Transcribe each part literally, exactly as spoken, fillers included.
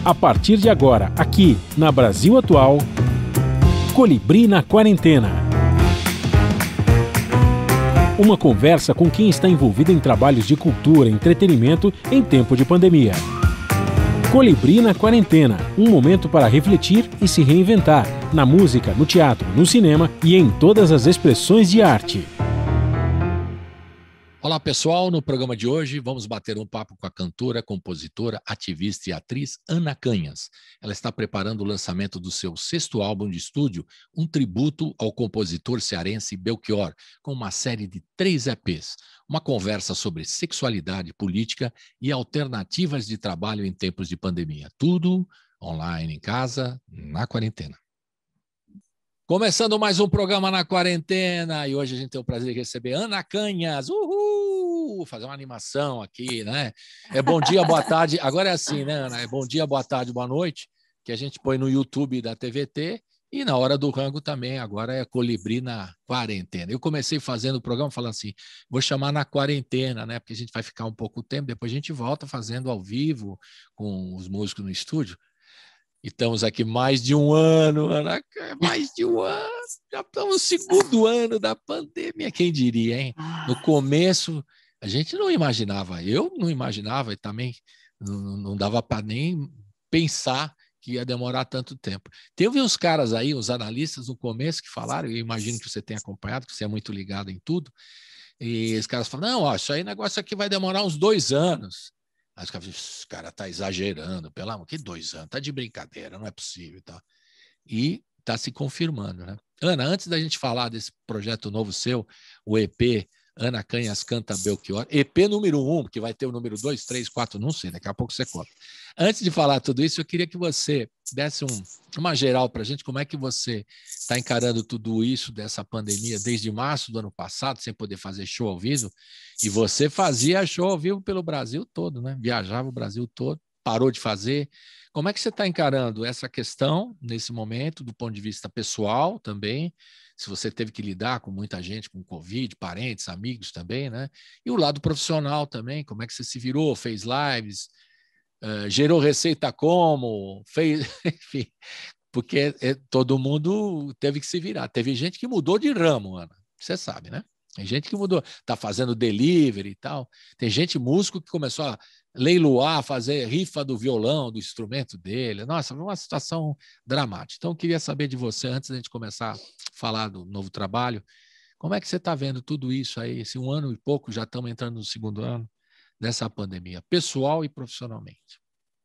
A partir de agora, aqui na Brasil Atual, Colibri na Quarentena. Uma conversa com quem está envolvido em trabalhos de cultura e entretenimento em tempo de pandemia. Colibri na Quarentena, um momento para refletir e se reinventar, na música, no teatro, no cinema e em todas as expressões de arte. Olá pessoal, no programa de hoje vamos bater um papo com a cantora, compositora, ativista e atriz Ana Canhas. Ela está preparando o lançamento do seu sexto álbum de estúdio, um tributo ao compositor cearense Belchior, com uma série de três E Pês. Uma conversa sobre sexualidade, política e alternativas de trabalho em tempos de pandemia. Tudo online, em casa, na quarentena. Começando mais um programa na quarentena, e hoje a gente tem o prazer de receber Ana Canhas. Uhul! Fazer uma animação aqui, né? É bom dia, boa tarde. Agora é assim, né, Ana? É bom dia, boa tarde, boa noite, que a gente põe no YouTube da T V T, e na hora do rango também, agora é Colibri na Quarentena. Eu comecei fazendo o programa falando assim, vou chamar na quarentena, né? Porque a gente vai ficar um pouco tempo, depois a gente volta fazendo ao vivo com os músicos no estúdio. E estamos aqui mais de um ano, Ana, mais de um ano, já estamos no segundo ano da pandemia, quem diria, hein? No começo, a gente não imaginava, eu não imaginava e também não, não dava para nem pensar que ia demorar tanto tempo. Teve uns caras aí, os analistas no começo que falaram, eu imagino que você tenha acompanhado, que você é muito ligado em tudo, e os caras falaram, não, ó, isso aí, negócio aqui vai demorar uns dois anos. Aí os caras falam, esse cara tá exagerando, pelo amor, que dois anos, tá de brincadeira, não é possível. Tá? E tá se confirmando, né? Ana, antes da gente falar desse projeto novo seu, o E P Ana Canhas Canta Belchior, E P número um, porque vai ter o número dois, três, quatro, não sei, daqui a pouco você conta. Antes de falar tudo isso, eu queria que você desse um, uma geral para a gente, como é que você está encarando tudo isso dessa pandemia desde março do ano passado, sem poder fazer show ao vivo, e você fazia show ao vivo pelo Brasil todo, né? Viajava o Brasil todo, parou de fazer. Como é que você está encarando essa questão nesse momento, do ponto de vista pessoal também, se você teve que lidar com muita gente com Covid, parentes, amigos também, né? E o lado profissional também, como é que você se virou, fez lives, uh, gerou receita como, fez, enfim, porque é, todo mundo teve que se virar. Teve gente que mudou de ramo, Ana, você sabe, né? Tem gente que mudou, está fazendo delivery e tal. Tem gente, músico, que começou a leiloar, fazer rifa do violão, do instrumento dele. Nossa, foi uma situação dramática. Então, eu queria saber de você, antes da gente começar a falar do novo trabalho, como é que você está vendo tudo isso aí? Esse um ano e pouco, já estamos entrando no segundo ano dessa pandemia, pessoal e profissionalmente.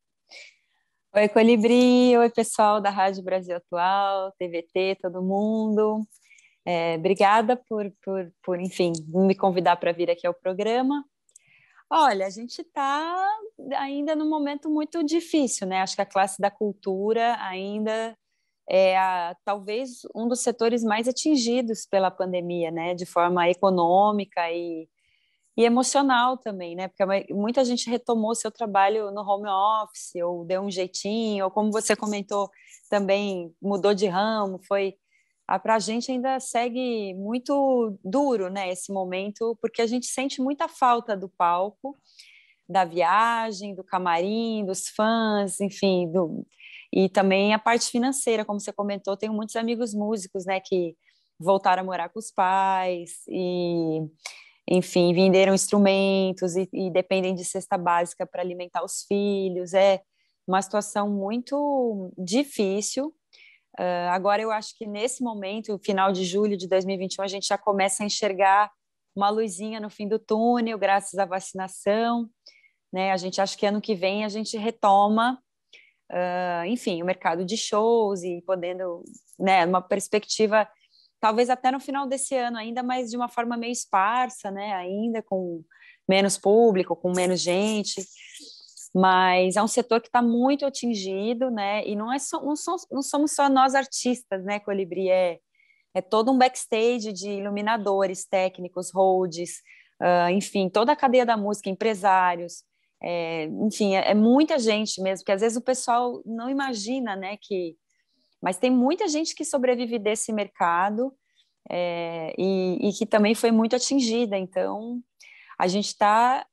Oi, Colibri. Oi, pessoal da Rádio Brasil Atual, T V T, todo mundo. É, obrigada por, por, por, enfim, me convidar para vir aqui ao programa. Olha, a gente está ainda num momento muito difícil, né? Acho que a classe da cultura ainda é a, talvez um dos setores mais atingidos pela pandemia, né? De forma econômica e, e emocional também, né? Porque muita gente retomou seu trabalho no home office, ou deu um jeitinho, ou como você comentou, também mudou de ramo, foi... Para a gente ainda segue muito duro, né, esse momento, porque a gente sente muita falta do palco, da viagem, do camarim, dos fãs, enfim, do... e também a parte financeira, como você comentou, tenho muitos amigos músicos, né, que voltaram a morar com os pais e, enfim, venderam instrumentos e, e dependem de cesta básica para alimentar os filhos. É uma situação muito difícil. Uh, agora eu acho que nesse momento, final de julho de dois mil e vinte e um, a gente já começa a enxergar uma luzinha no fim do túnel, graças à vacinação, né? A gente acha que ano que vem a gente retoma, uh, enfim, o mercado de shows e podendo, né, uma perspectiva, talvez até no final desse ano ainda, mas de uma forma meio esparsa, né? Ainda com menos público, com menos gente. Mas é um setor que está muito atingido, né? E não, é só, não, somos, não somos só nós artistas, né, Colibri? É, é todo um backstage de iluminadores, técnicos, holds, uh, enfim, toda a cadeia da música, empresários, é, enfim, é, é muita gente mesmo, que às vezes o pessoal não imagina, né, que... Mas tem muita gente que sobrevive desse mercado é, e, e que também foi muito atingida, então a gente está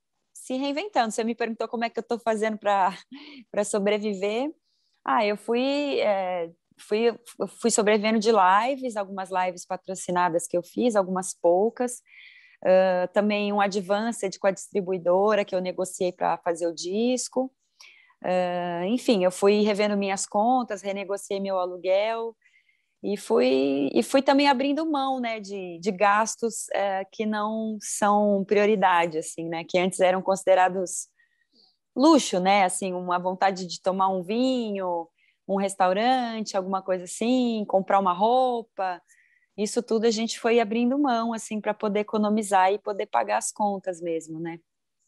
se reinventando. Você me perguntou como é que eu estou fazendo para para sobreviver. Ah, eu fui, é, fui, fui sobrevivendo de lives, algumas lives patrocinadas que eu fiz, algumas poucas. Uh, também um advanced com a distribuidora que eu negociei para fazer o disco. Uh, enfim, eu fui revendo minhas contas, renegociei meu aluguel e fui, e fui também abrindo mão, né, de, de gastos uh, que não são prioridade, assim, né, que antes eram considerados luxo, né, assim, uma vontade de tomar um vinho, um restaurante, alguma coisa assim, comprar uma roupa. Isso tudo a gente foi abrindo mão, assim, para poder economizar e poder pagar as contas mesmo, né?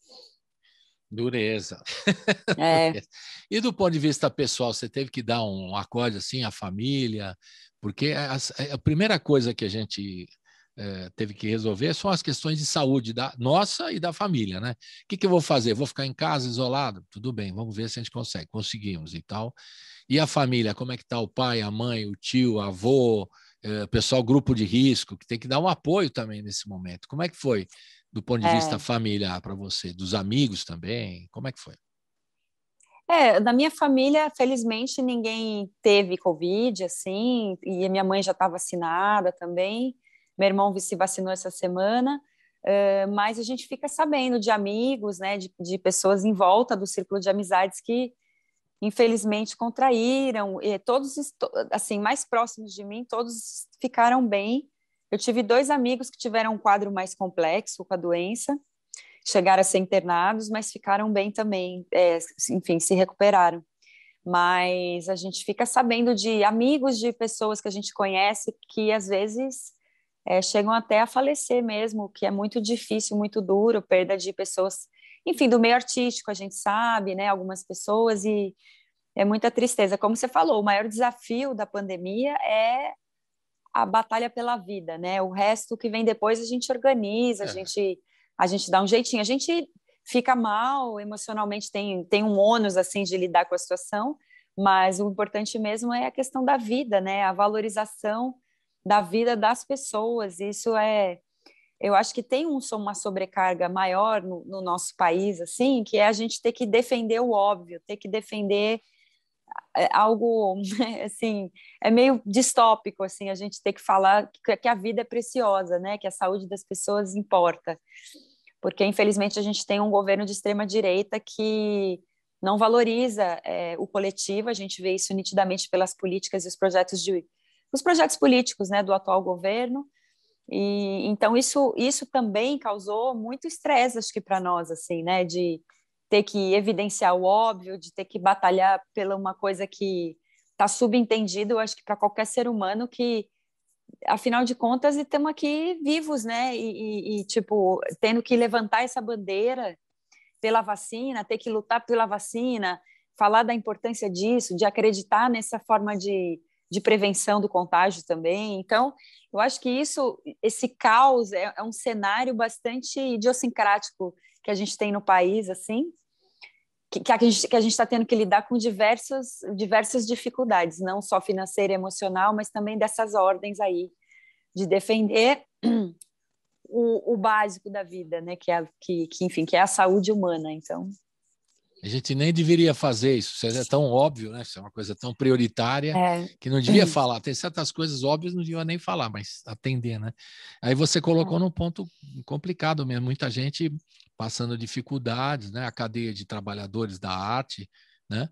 Dureza. É. Dureza. E do ponto de vista pessoal, você teve que dar um acorde assim à família, porque a, a primeira coisa que a gente é, teve que resolver são as questões de saúde da nossa e da família, né? O que, que eu vou fazer? Vou ficar em casa isolado? Tudo bem, vamos ver se a gente consegue. Conseguimos e tal. E a família, como é que está o pai, a mãe, o tio, o avô, é, pessoal, grupo de risco, que tem que dar um apoio também nesse momento. Como é que foi, do ponto de vista É. familiar para você? Dos amigos também? Como é que foi? É, da minha família, felizmente, ninguém teve Covid, assim, e a minha mãe já está vacinada também. Meu irmão se vacinou essa semana, uh, mas a gente fica sabendo de amigos, né, de, de pessoas em volta do círculo de amizades que, infelizmente, contraíram. E todos, assim, mais próximos de mim, todos ficaram bem. Eu tive dois amigos que tiveram um quadro mais complexo com a doença, chegaram a ser internados, mas ficaram bem também, é, enfim, se recuperaram. Mas a gente fica sabendo de amigos de pessoas que a gente conhece que às vezes é, chegam até a falecer mesmo, que é muito difícil, muito duro, perda de pessoas, enfim, do meio artístico, a gente sabe, né, algumas pessoas, e é muita tristeza. Como você falou, o maior desafio da pandemia é a batalha pela vida, né? O resto que vem depois a gente organiza, a É. gente, a gente dá um jeitinho. A gente fica mal emocionalmente, tem, tem um ônus assim de lidar com a situação, mas o importante mesmo é a questão da vida, né? A valorização da vida das pessoas. Isso é, eu acho que tem um, uma sobrecarga maior no, no nosso país, assim, que é a gente ter que defender o óbvio, ter que defender algo, assim, é meio distópico, assim, a gente ter que falar que, que a vida é preciosa, né, que a saúde das pessoas importa, porque, infelizmente, a gente tem um governo de extrema-direita que não valoriza é, o coletivo, a gente vê isso nitidamente pelas políticas e os projetos de, os projetos políticos, né, do atual governo, e então isso, isso também causou muito estresse, acho que para nós, assim, né, de ter que evidenciar o óbvio, de ter que batalhar pela uma coisa que está subentendido, eu acho que para qualquer ser humano que, afinal de contas, estamos aqui vivos, né? E, e, e, tipo, tendo que levantar essa bandeira pela vacina, ter que lutar pela vacina, falar da importância disso, de acreditar nessa forma de, de prevenção do contágio também. Então, eu acho que isso, esse caos é, é um cenário bastante idiosincrático que a gente tem no país, assim, que, que a gente que a gente está tendo que lidar com diversas, diversas dificuldades, não só financeira e emocional, mas também dessas ordens aí, de defender o, o básico da vida, né? Que, é, que, que, enfim, que é a saúde humana. Então, A gente nem deveria fazer isso, isso é tão óbvio, né? Isso é uma coisa tão prioritária é, que não devia falar. Tem certas coisas óbvias, não devia nem falar, mas atender, né? Aí você colocou num ponto complicado mesmo, muita gente passando dificuldades, né? A cadeia de trabalhadores da arte, né?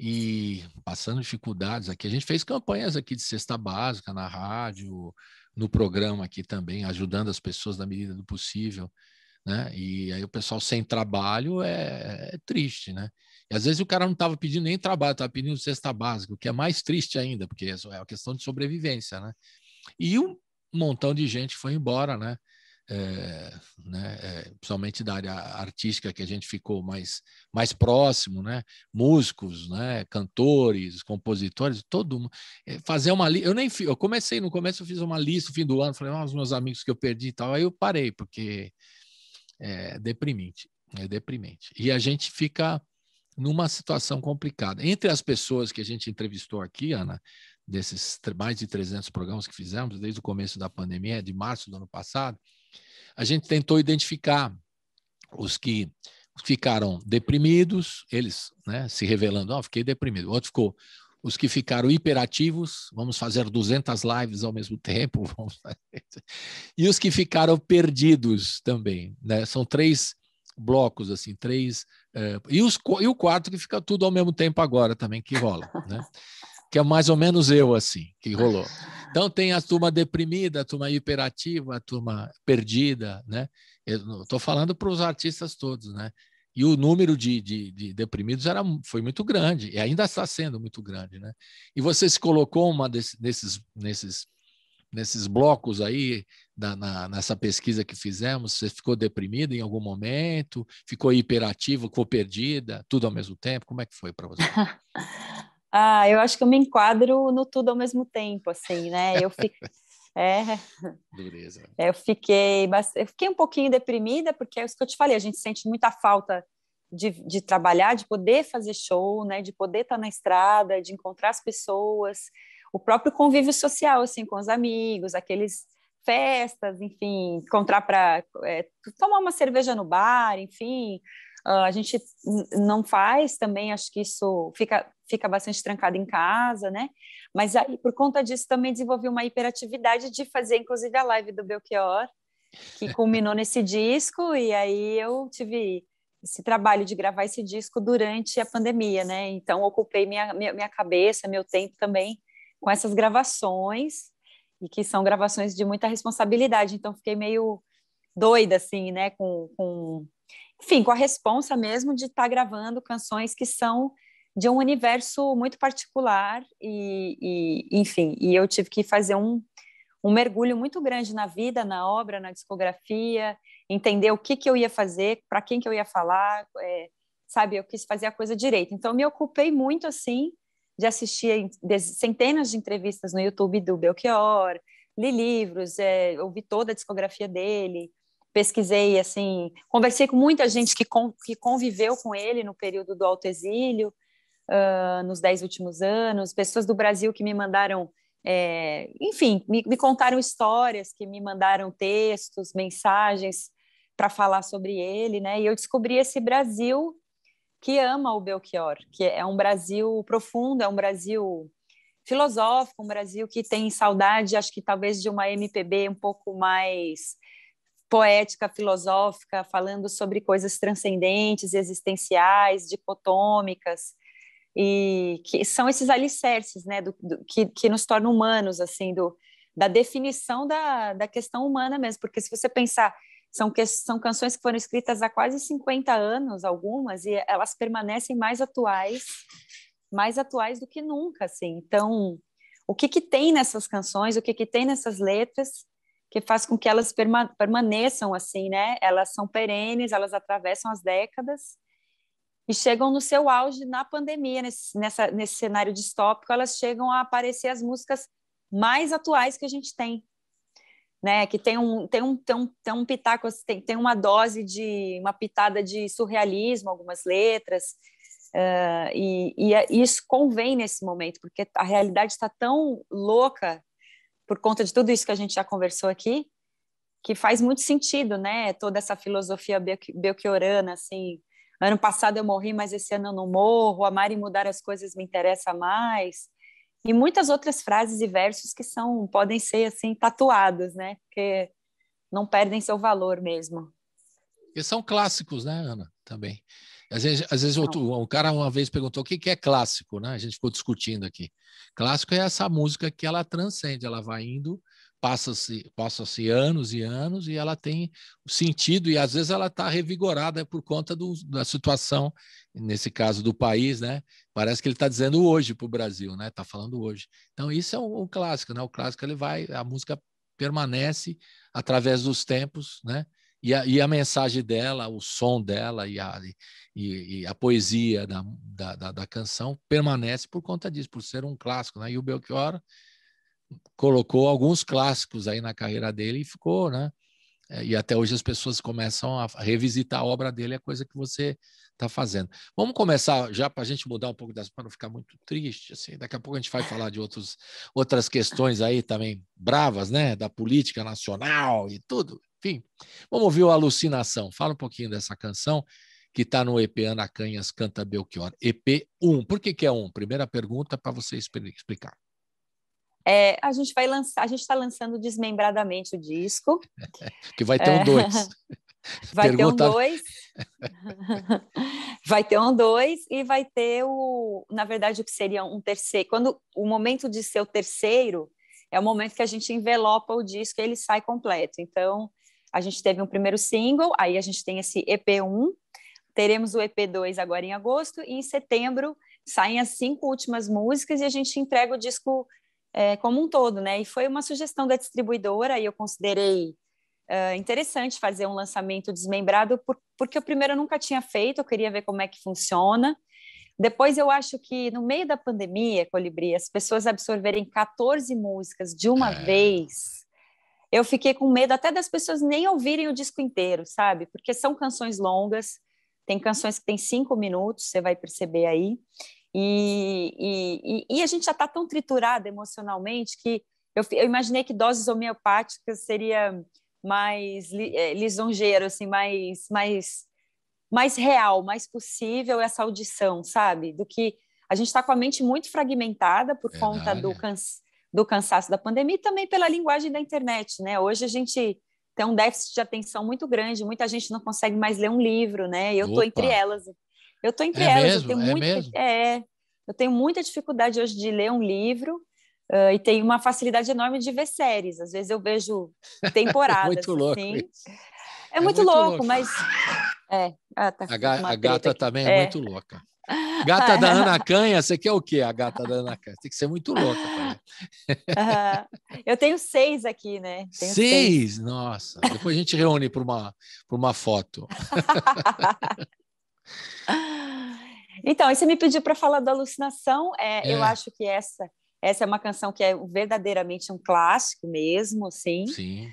E passando dificuldades aqui. A gente fez campanhas aqui de cesta básica na rádio, no programa aqui também, ajudando as pessoas na medida do possível. Né? E aí o pessoal sem trabalho é, é triste, né? E às vezes o cara não estava pedindo nem trabalho, estava pedindo cesta básica, o que é mais triste ainda, porque é uma questão de sobrevivência, né? E um montão de gente foi embora, né? É, né? É, principalmente da área artística que a gente ficou mais, mais próximo, né? Músicos, né? Cantores, compositores, todo mundo. É, fazer uma lista. Eu nem fiz, eu comecei, no começo eu fiz uma lista no fim do ano, falei, ah, os meus amigos que eu perdi e tal, aí eu parei, porque é deprimente, é deprimente. E a gente fica numa situação complicada. Entre as pessoas que a gente entrevistou aqui, Ana, desses mais de trezentos programas que fizemos desde o começo da pandemia, de março do ano passado, a gente tentou identificar os que ficaram deprimidos, eles, né, se revelando, oh, fiquei deprimido. O outro ficou, os que ficaram hiperativos, vamos fazer duzentas lives ao mesmo tempo, vamos fazer. E os que ficaram perdidos também, né? São três blocos, assim, três... Uh, e, os, e o quarto que fica tudo ao mesmo tempo agora também, que rola, né? Que é mais ou menos eu, assim, que rolou. Então, tem a turma deprimida, a turma hiperativa, a turma perdida, né? Eu estou falando para os artistas todos, né? E o número de, de, de deprimidos era, foi muito grande, e ainda está sendo muito grande, né? E você se colocou uma desse, nesses, nesses, nesses blocos aí, da, na, nessa pesquisa que fizemos, você ficou deprimida em algum momento, ficou hiperativo, ficou perdida, tudo ao mesmo tempo? Como é que foi para você? Ah, eu acho que eu me enquadro no tudo ao mesmo tempo, assim, né? Eu fico... É, Dureza. É, eu fiquei, eu fiquei um pouquinho deprimida, porque é isso que eu te falei, a gente sente muita falta de, de trabalhar, de poder fazer show, né, de poder estar na estrada, de encontrar as pessoas, o próprio convívio social, assim, com os amigos, aqueles festas, enfim, encontrar para é, tomar uma cerveja no bar, enfim, uh, a gente não faz também, acho que isso fica, fica bastante trancado em casa, né? Mas aí, por conta disso, também desenvolvi uma hiperatividade de fazer, inclusive, a live do Belchior, que culminou nesse disco, e aí eu tive esse trabalho de gravar esse disco durante a pandemia, né? Então, ocupei minha, minha, minha cabeça, meu tempo também com essas gravações, e que são gravações de muita responsabilidade, então fiquei meio doida, assim, né? Com, com, enfim, com a responsa mesmo de estar gravando canções que são de um universo muito particular e, e, enfim, e eu tive que fazer um, um mergulho muito grande na vida, na obra, na discografia, entender o que, que eu ia fazer, para quem que eu ia falar, é, sabe, eu quis fazer a coisa direito. Então, me ocupei muito, assim, de assistir centenas de entrevistas no YouTube do Belchior, li livros, é, ouvi toda a discografia dele, pesquisei, assim, conversei com muita gente que, con que conviveu com ele no período do autoexílio, Uh, nos dez últimos anos, pessoas do Brasil que me mandaram, é, enfim, me, me contaram histórias, que me mandaram textos, mensagens para falar sobre ele, né? E eu descobri esse Brasil que ama o Belchior, que é um Brasil profundo, é um Brasil filosófico, um Brasil que tem saudade, acho que talvez de uma M P B um pouco mais poética, filosófica, falando sobre coisas transcendentes, existenciais, dicotômicas, e que são esses alicerces, né, do, do, que, que nos tornam humanos, assim, do, da definição da, da questão humana mesmo, porque se você pensar, são, que, são canções que foram escritas há quase cinquenta anos, algumas, e elas permanecem mais atuais, mais atuais do que nunca, assim, então, o que que tem nessas canções, o que que tem nessas letras, que faz com que elas perma, permaneçam, assim, né, elas são perenes, elas atravessam as décadas, e chegam no seu auge na pandemia, nesse, nessa, nesse cenário distópico, elas chegam a aparecer as músicas mais atuais que a gente tem, né? Que tem um, tem um, tem um, tem um pitaco, tem, tem uma dose de, uma pitada de surrealismo, algumas letras, uh, e, e isso convém nesse momento, porque a realidade está tão louca por conta de tudo isso que a gente já conversou aqui, que faz muito sentido, né? Toda essa filosofia belchiorana, assim, ano passado eu morri, mas esse ano eu não morro, amar e mudar as coisas me interessa mais, e muitas outras frases e versos que são, podem ser, assim, tatuados, né, porque não perdem seu valor mesmo. E são clássicos, né, Ana, também. Às vezes, às vezes outro, um cara uma vez perguntou o que que é clássico, né, a gente ficou discutindo aqui. Clássico é essa música que ela transcende, ela vai indo, passa-se passa-se anos e anos e ela tem sentido e às vezes ela está revigorada por conta do, da situação, nesse caso do país, né? Parece que ele está dizendo hoje para o Brasil, né? Está falando hoje. Então isso é um, um clássico, né? O clássico ele vai, a música permanece através dos tempos, né? E a, e a mensagem dela, o som dela e a, e, e a poesia da, da, da, da canção permanece por conta disso, por ser um clássico, né? E o Belchior colocou alguns clássicos aí na carreira dele e ficou, né? E até hoje as pessoas começam a revisitar a obra dele, a coisa que você está fazendo. Vamos começar já para a gente mudar um pouco das, para não ficar muito triste, assim. Daqui a pouco a gente vai falar de outros, outras questões aí também bravas, né? Da política nacional e tudo. Enfim, vamos ouvir o Alucinação. Fala um pouquinho dessa canção que está no E P Ana Canhas Canta Belchior, E P um. Por que que é um? Primeira pergunta para você explicar. É, a gente vai lançar, a gente está lançando desmembradamente o disco. Que vai ter um dois. Vai Pergunta... ter um dois. Vai ter um dois e vai ter o, na verdade, o que seria um terceiro. Quando o momento de ser o terceiro é o momento que a gente envelopa o disco e ele sai completo. Então, a gente teve um primeiro single, aí a gente tem esse E P um, teremos o E P dois agora em agosto, e em setembro saem as cinco últimas músicas e a gente entrega o disco é, como um todo, né? E foi uma sugestão da distribuidora, e eu considerei uh, interessante fazer um lançamento desmembrado, por, porque o primeiro eu nunca tinha feito, eu queria ver como é que funciona. Depois eu acho que no meio da pandemia, Colibri, as pessoas absorverem quatorze músicas de uma é... vez, eu fiquei com medo até das pessoas nem ouvirem o disco inteiro, sabe? Porque são canções longas, tem canções que tem cinco minutos, você vai perceber aí, e, e, e a gente já está tão triturada emocionalmente que eu, eu imaginei que doses homeopáticas seria mais é, lisonjeiro, assim, mais, mais, mais real, mais possível essa audição, sabe? Do que a gente está com a mente muito fragmentada por Verdade. conta do, cansa, do cansaço da pandemia e também pela linguagem da internet, né? Hoje a gente tem um déficit de atenção muito grande, muita gente não consegue mais ler um livro, né? Eu estou entre elas. Eu estou entre é elas. Mesmo? Eu tenho é muita, mesmo? é, eu tenho muita dificuldade hoje de ler um livro uh, e tenho uma facilidade enorme de ver séries. Às vezes eu vejo temporadas. Muito louco assim. isso. É, é muito, muito louco, louco, mas... É. Ah, tá a, ga a gata aqui. também é, é muito louca. Gata da Ana Canha, você quer o quê? A gata da Ana Canha? Tem que ser muito louca. uh, eu tenho seis aqui, né? Tenho seis? seis? Nossa. Depois a gente reúne para uma, para uma foto. Então, aí você me pediu para falar da Alucinação. É, é. Eu acho que essa, essa é uma canção que é verdadeiramente um clássico mesmo, assim. Sim.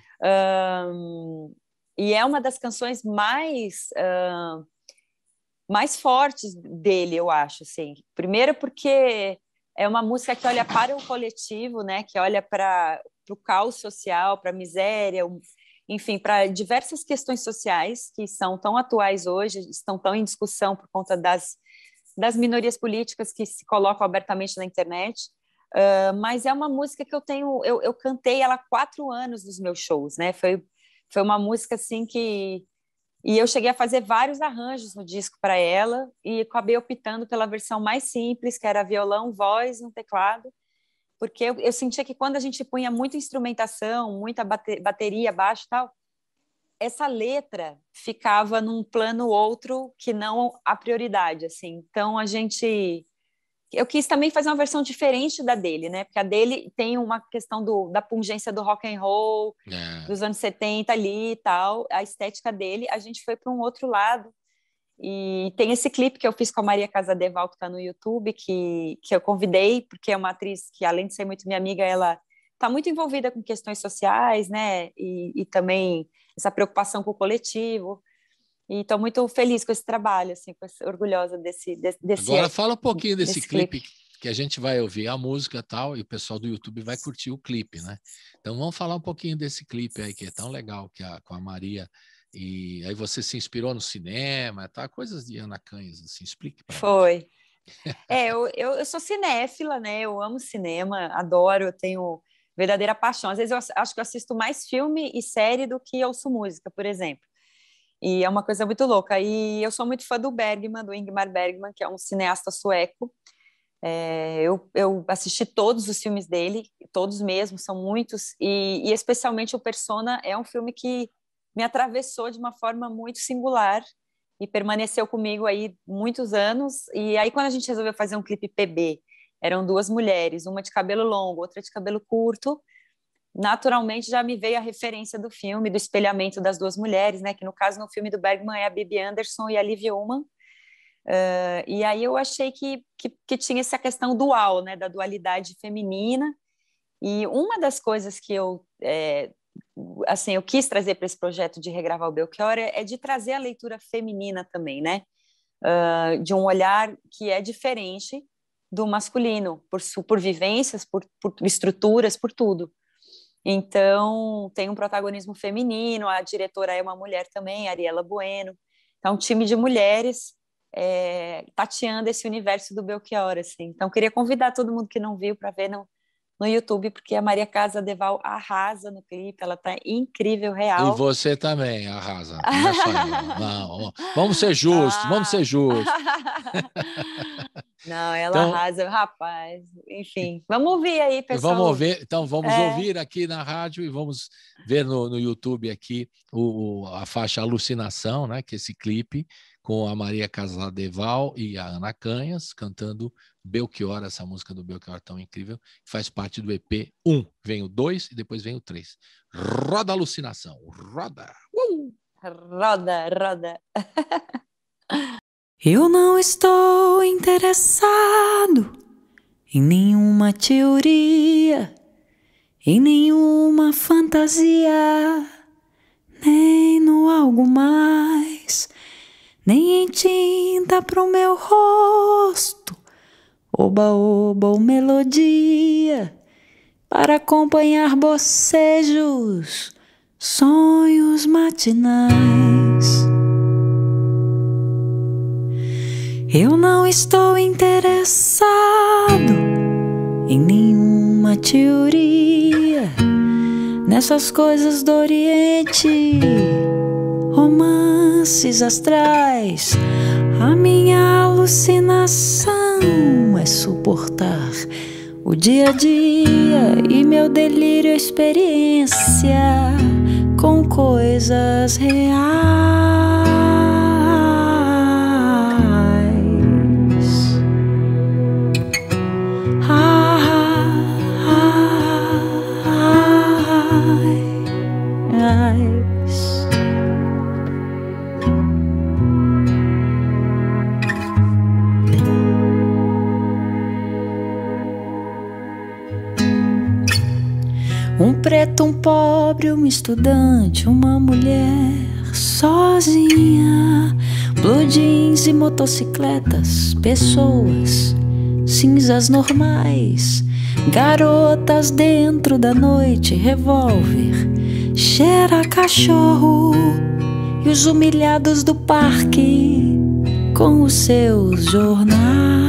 Um, e é uma das canções mais... Uh, mais fortes dele, eu acho, assim. Primeiro porque é uma música que olha para o coletivo, né? Que olha para o caos social, para a miséria, enfim, para diversas questões sociais que são tão atuais hoje, estão tão em discussão por conta das, das minorias políticas que se colocam abertamente na internet. Uh, mas é uma música que eu tenho... Eu, eu cantei ela há quatro anos nos meus shows, né? Foi, foi uma música, assim, que... E eu cheguei a fazer vários arranjos no disco para ela e acabei optando pela versão mais simples, que era violão, voz no teclado, porque eu, eu sentia que quando a gente punha muita instrumentação, muita bate, bateria, baixo e tal, essa letra ficava num plano outro que não a prioridade, assim. Então a gente... Eu quis também fazer uma versão diferente da dele, né? Porque a dele tem uma questão do, da pungência do rock and roll, é. dos anos setenta ali e tal, a estética dele. A gente foi para um outro lado. E tem esse clipe que eu fiz com a Maria Casadeval, que está no YouTube, que, que eu convidei, porque é uma atriz que, além de ser muito minha amiga, ela está muito envolvida com questões sociais, né? E, e também essa preocupação com o coletivo. E estou muito feliz com esse trabalho, assim, orgulhosa desse, desse... Agora fala um pouquinho desse, desse clipe, clipe que a gente vai ouvir a música e tal, e o pessoal do YouTube vai curtir o clipe, né? Então vamos falar um pouquinho desse clipe aí, que é tão legal, que a, com a Maria. E aí você se inspirou no cinema, tá? Coisas de Ana Canhas, assim, explique para Foi. É, eu, eu, eu sou cinéfila, né? Eu amo cinema, adoro, eu tenho verdadeira paixão. Às vezes eu acho que eu assisto mais filme e série do que ouço música, por exemplo. E é uma coisa muito louca. E eu sou muito fã do Bergman, do Ingmar Bergman, que é um cineasta sueco. É, eu, eu assisti todos os filmes dele, todos mesmo, são muitos. E, e especialmente o Persona é um filme que me atravessou de uma forma muito singular e permaneceu comigo aí muitos anos. E aí quando a gente resolveu fazer um clipe P B, eram duas mulheres, uma de cabelo longo, outra de cabelo curto. Naturalmente já me veio a referência do filme, do espelhamento das duas mulheres, né? Que no caso, no filme do Bergman, é a Bibi Andersson e a Liv Ullmann. Uh, e aí eu achei que, que, que tinha essa questão dual, né? Da dualidade feminina. E uma das coisas que eu, é, assim, eu quis trazer para esse projeto de regravar o Belchior é, é de trazer a leitura feminina também, né? Uh, de um olhar que é diferente do masculino, por, por vivências, por, por estruturas, por tudo. Então, tem um protagonismo feminino, a diretora é uma mulher também, Ariela Bueno. Então, um time de mulheres é, tateando esse universo do Belchior, assim. Então, queria convidar todo mundo que não viu para ver no, no YouTube, porque a Maria Casadeval arrasa no clipe, ela tá incrível, real. E você também arrasa, não é só ela. Não, vamos ser justos, ah. vamos ser justos. Não, ela então, arrasa, rapaz. Enfim, vamos ouvir aí, pessoal. Vamos ouvir, então vamos é. ouvir aqui na rádio e vamos ver no, no YouTube aqui o, a faixa Alucinação, né? Que é esse clipe com a Maria Casadeval e a Ana Canhas cantando Belchior, essa música do Belchior tão incrível, que faz parte do E P um. Vem o dois e depois vem o três. Roda Alucinação, roda! Uh! Roda, roda. Eu não estou interessado em nenhuma teoria, em nenhuma fantasia, nem no algo mais, nem em tinta pro meu rosto, oba-oba ou melodia, para acompanhar bocejos, sonhos matinais. Eu não estou interessado em nenhuma teoria, nessas coisas do Oriente, romances astrais. A minha alucinação é suportar o dia a dia e meu delírio experiência com coisas reais. Um preto, um pobre, um estudante, uma mulher sozinha, blue jeans e motocicletas, pessoas, cinzas normais, garotas dentro da noite, revólver, cheira a cachorro, e os humilhados do parque com os seus jornais.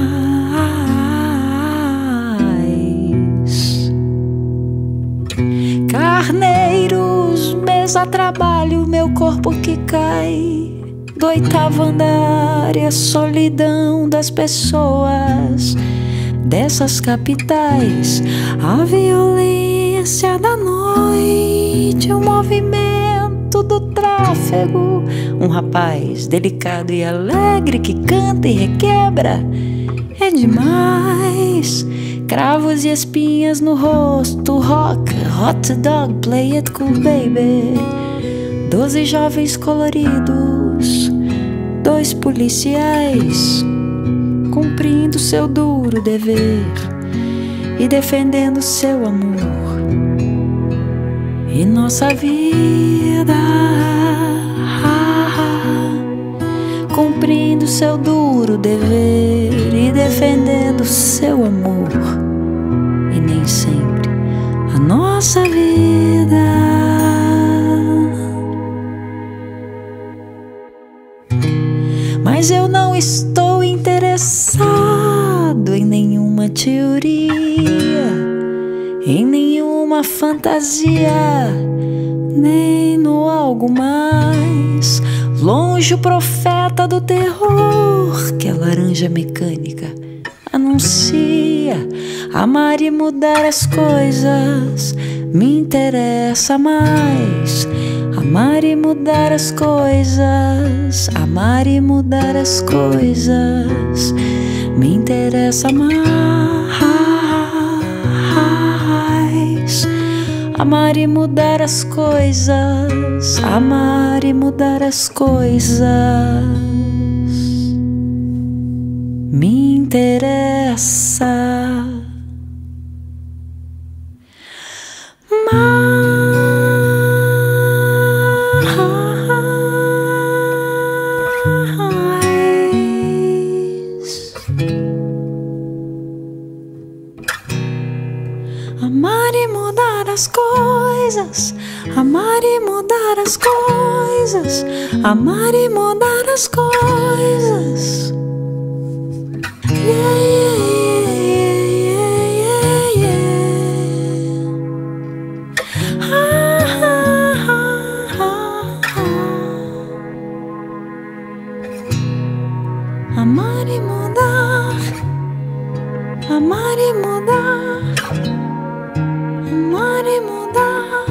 Carneiros, mesa, trabalho, meu corpo que cai do oitavo andar e a solidão das pessoas dessas capitais, a violência da noite, o movimento do tráfego, um rapaz delicado e alegre que canta e requebra, é demais. Cravos e espinhas no rosto, rock, hot dog, play it cool baby. Doze jovens coloridos, dois policiais, cumprindo seu duro dever e defendendo seu amor. E nossa vida, cumprindo seu duro dever e defendendo seu amor. E nem sempre a nossa vida. Mas eu não estou interessado em nenhuma teoria, em nenhuma fantasia, nem no algo mais. Longe o profeta do terror que a laranja mecânica anuncia. Amar e mudar as coisas me interessa mais. Amar e mudar as coisas, amar e mudar as coisas me interessa mais. Amar e mudar as coisas, amar e mudar as coisas me interessa mais. Amar e mudar as as coisas, amar e mudar as coisas, amar e mudar as coisas. Yeah, yeah, yeah, yeah, yeah, yeah. Ah, ah, ah, ah, ah. Amar e mudar, amar e mudar, amar e mudar.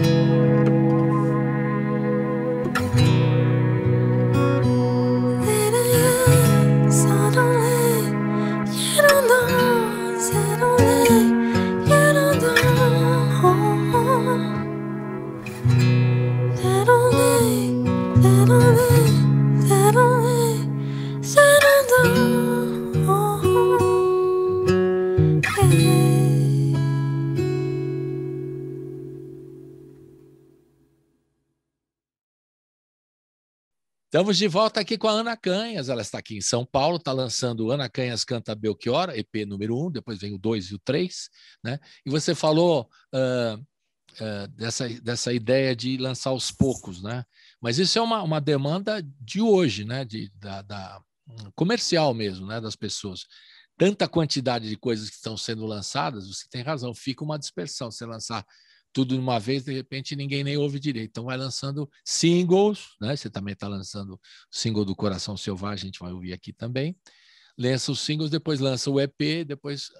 Estamos de volta aqui com a Ana Canhas, ela está aqui em São Paulo, está lançando Ana Canhas Canta Belchior, E P número um, depois vem o dois e o três, né? E você falou uh, uh, dessa, dessa ideia de lançar aos poucos, né? Mas isso é uma, uma demanda de hoje, né? De, da, da comercial mesmo, né? Das pessoas. Tanta quantidade de coisas que estão sendo lançadas, você tem razão, fica uma dispersão. Você lançar tudo de uma vez, de repente ninguém nem ouve direito. Então vai lançando singles, né? Você também está lançando o single do Coração Selvagem, a gente vai ouvir aqui também. Lança os singles, depois lança o E P, depois,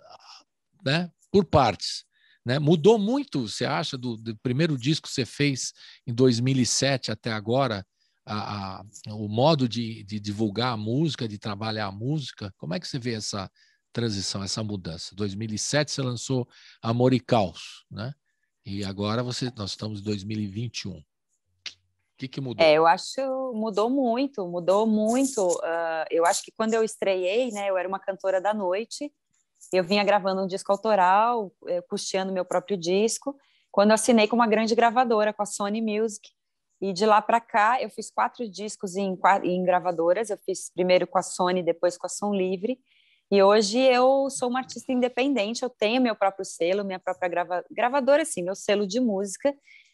né? Por partes. Né? Mudou muito, você acha, do, do primeiro disco que você fez em dois mil e sete até agora, a, a, o modo de, de divulgar a música, de trabalhar a música? Como é que você vê essa transição, essa mudança? Em dois mil e sete você lançou Amor e Caos, né? E agora você, nós estamos em dois mil e vinte e um. O que, que mudou? É, eu acho que mudou muito, mudou muito. Uh, eu acho que quando eu estreiei, né, eu era uma cantora da noite, eu vinha gravando um disco autoral, eh, custeando meu próprio disco, quando eu assinei com uma grande gravadora, com a Sony Music. E de lá para cá, eu fiz quatro discos em, em gravadoras. Eu fiz primeiro com a Sony, depois com a Som Livre. E hoje eu sou uma artista independente, eu tenho meu próprio selo, minha própria grava... gravadora, assim, meu selo de música,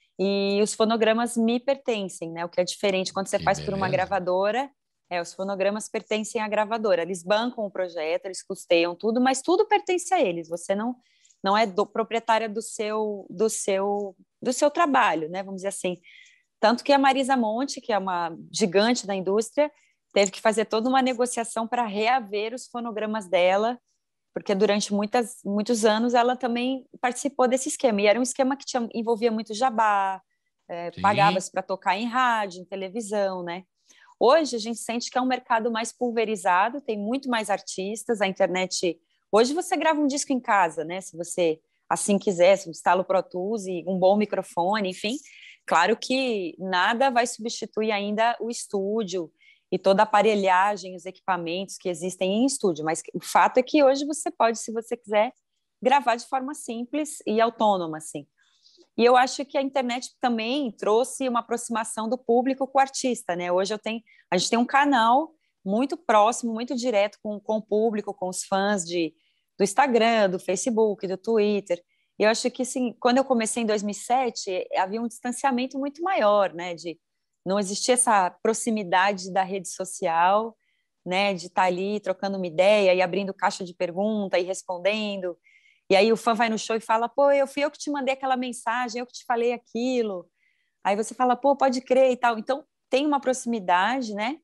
e os fonogramas me pertencem, né? O que é diferente quando você Que faz beleza. por uma gravadora, é, os fonogramas pertencem à gravadora, eles bancam o projeto, eles custeiam tudo, mas tudo pertence a eles, você não, não é do, proprietária do seu, do, seu, do seu trabalho, né? Vamos dizer assim. Tanto que a Marisa Monte, que é uma gigante da indústria, teve que fazer toda uma negociação para reaver os fonogramas dela, porque durante muitas, muitos anos ela também participou desse esquema, e era um esquema que tinha, envolvia muito jabá, é, pagava-se para tocar em rádio, em televisão, né? Hoje a gente sente que é um mercado mais pulverizado, tem muito mais artistas, a internet... Hoje você grava um disco em casa, né? Se você assim quiser, se instala o Pro Tools e um bom microfone, enfim. Claro que nada vai substituir ainda o estúdio e toda a aparelhagem, os equipamentos que existem em estúdio, mas o fato é que hoje você pode, se você quiser, gravar de forma simples e autônoma, assim. E eu acho que a internet também trouxe uma aproximação do público com o artista, né? Hoje eu tenho, a gente tem um canal muito próximo, muito direto com, com o público, com os fãs de, do Instagram, do Facebook, do Twitter. E eu acho que, assim, quando eu comecei em dois mil e sete, havia um distanciamento muito maior, né? De não existia essa proximidade da rede social, né? De estar ali trocando uma ideia e abrindo caixa de pergunta e respondendo. E aí o fã vai no show e fala, pô, eu fui eu que te mandei aquela mensagem, eu que te falei aquilo. Aí você fala, pô, pode crer e tal. Então, tem uma proximidade, né?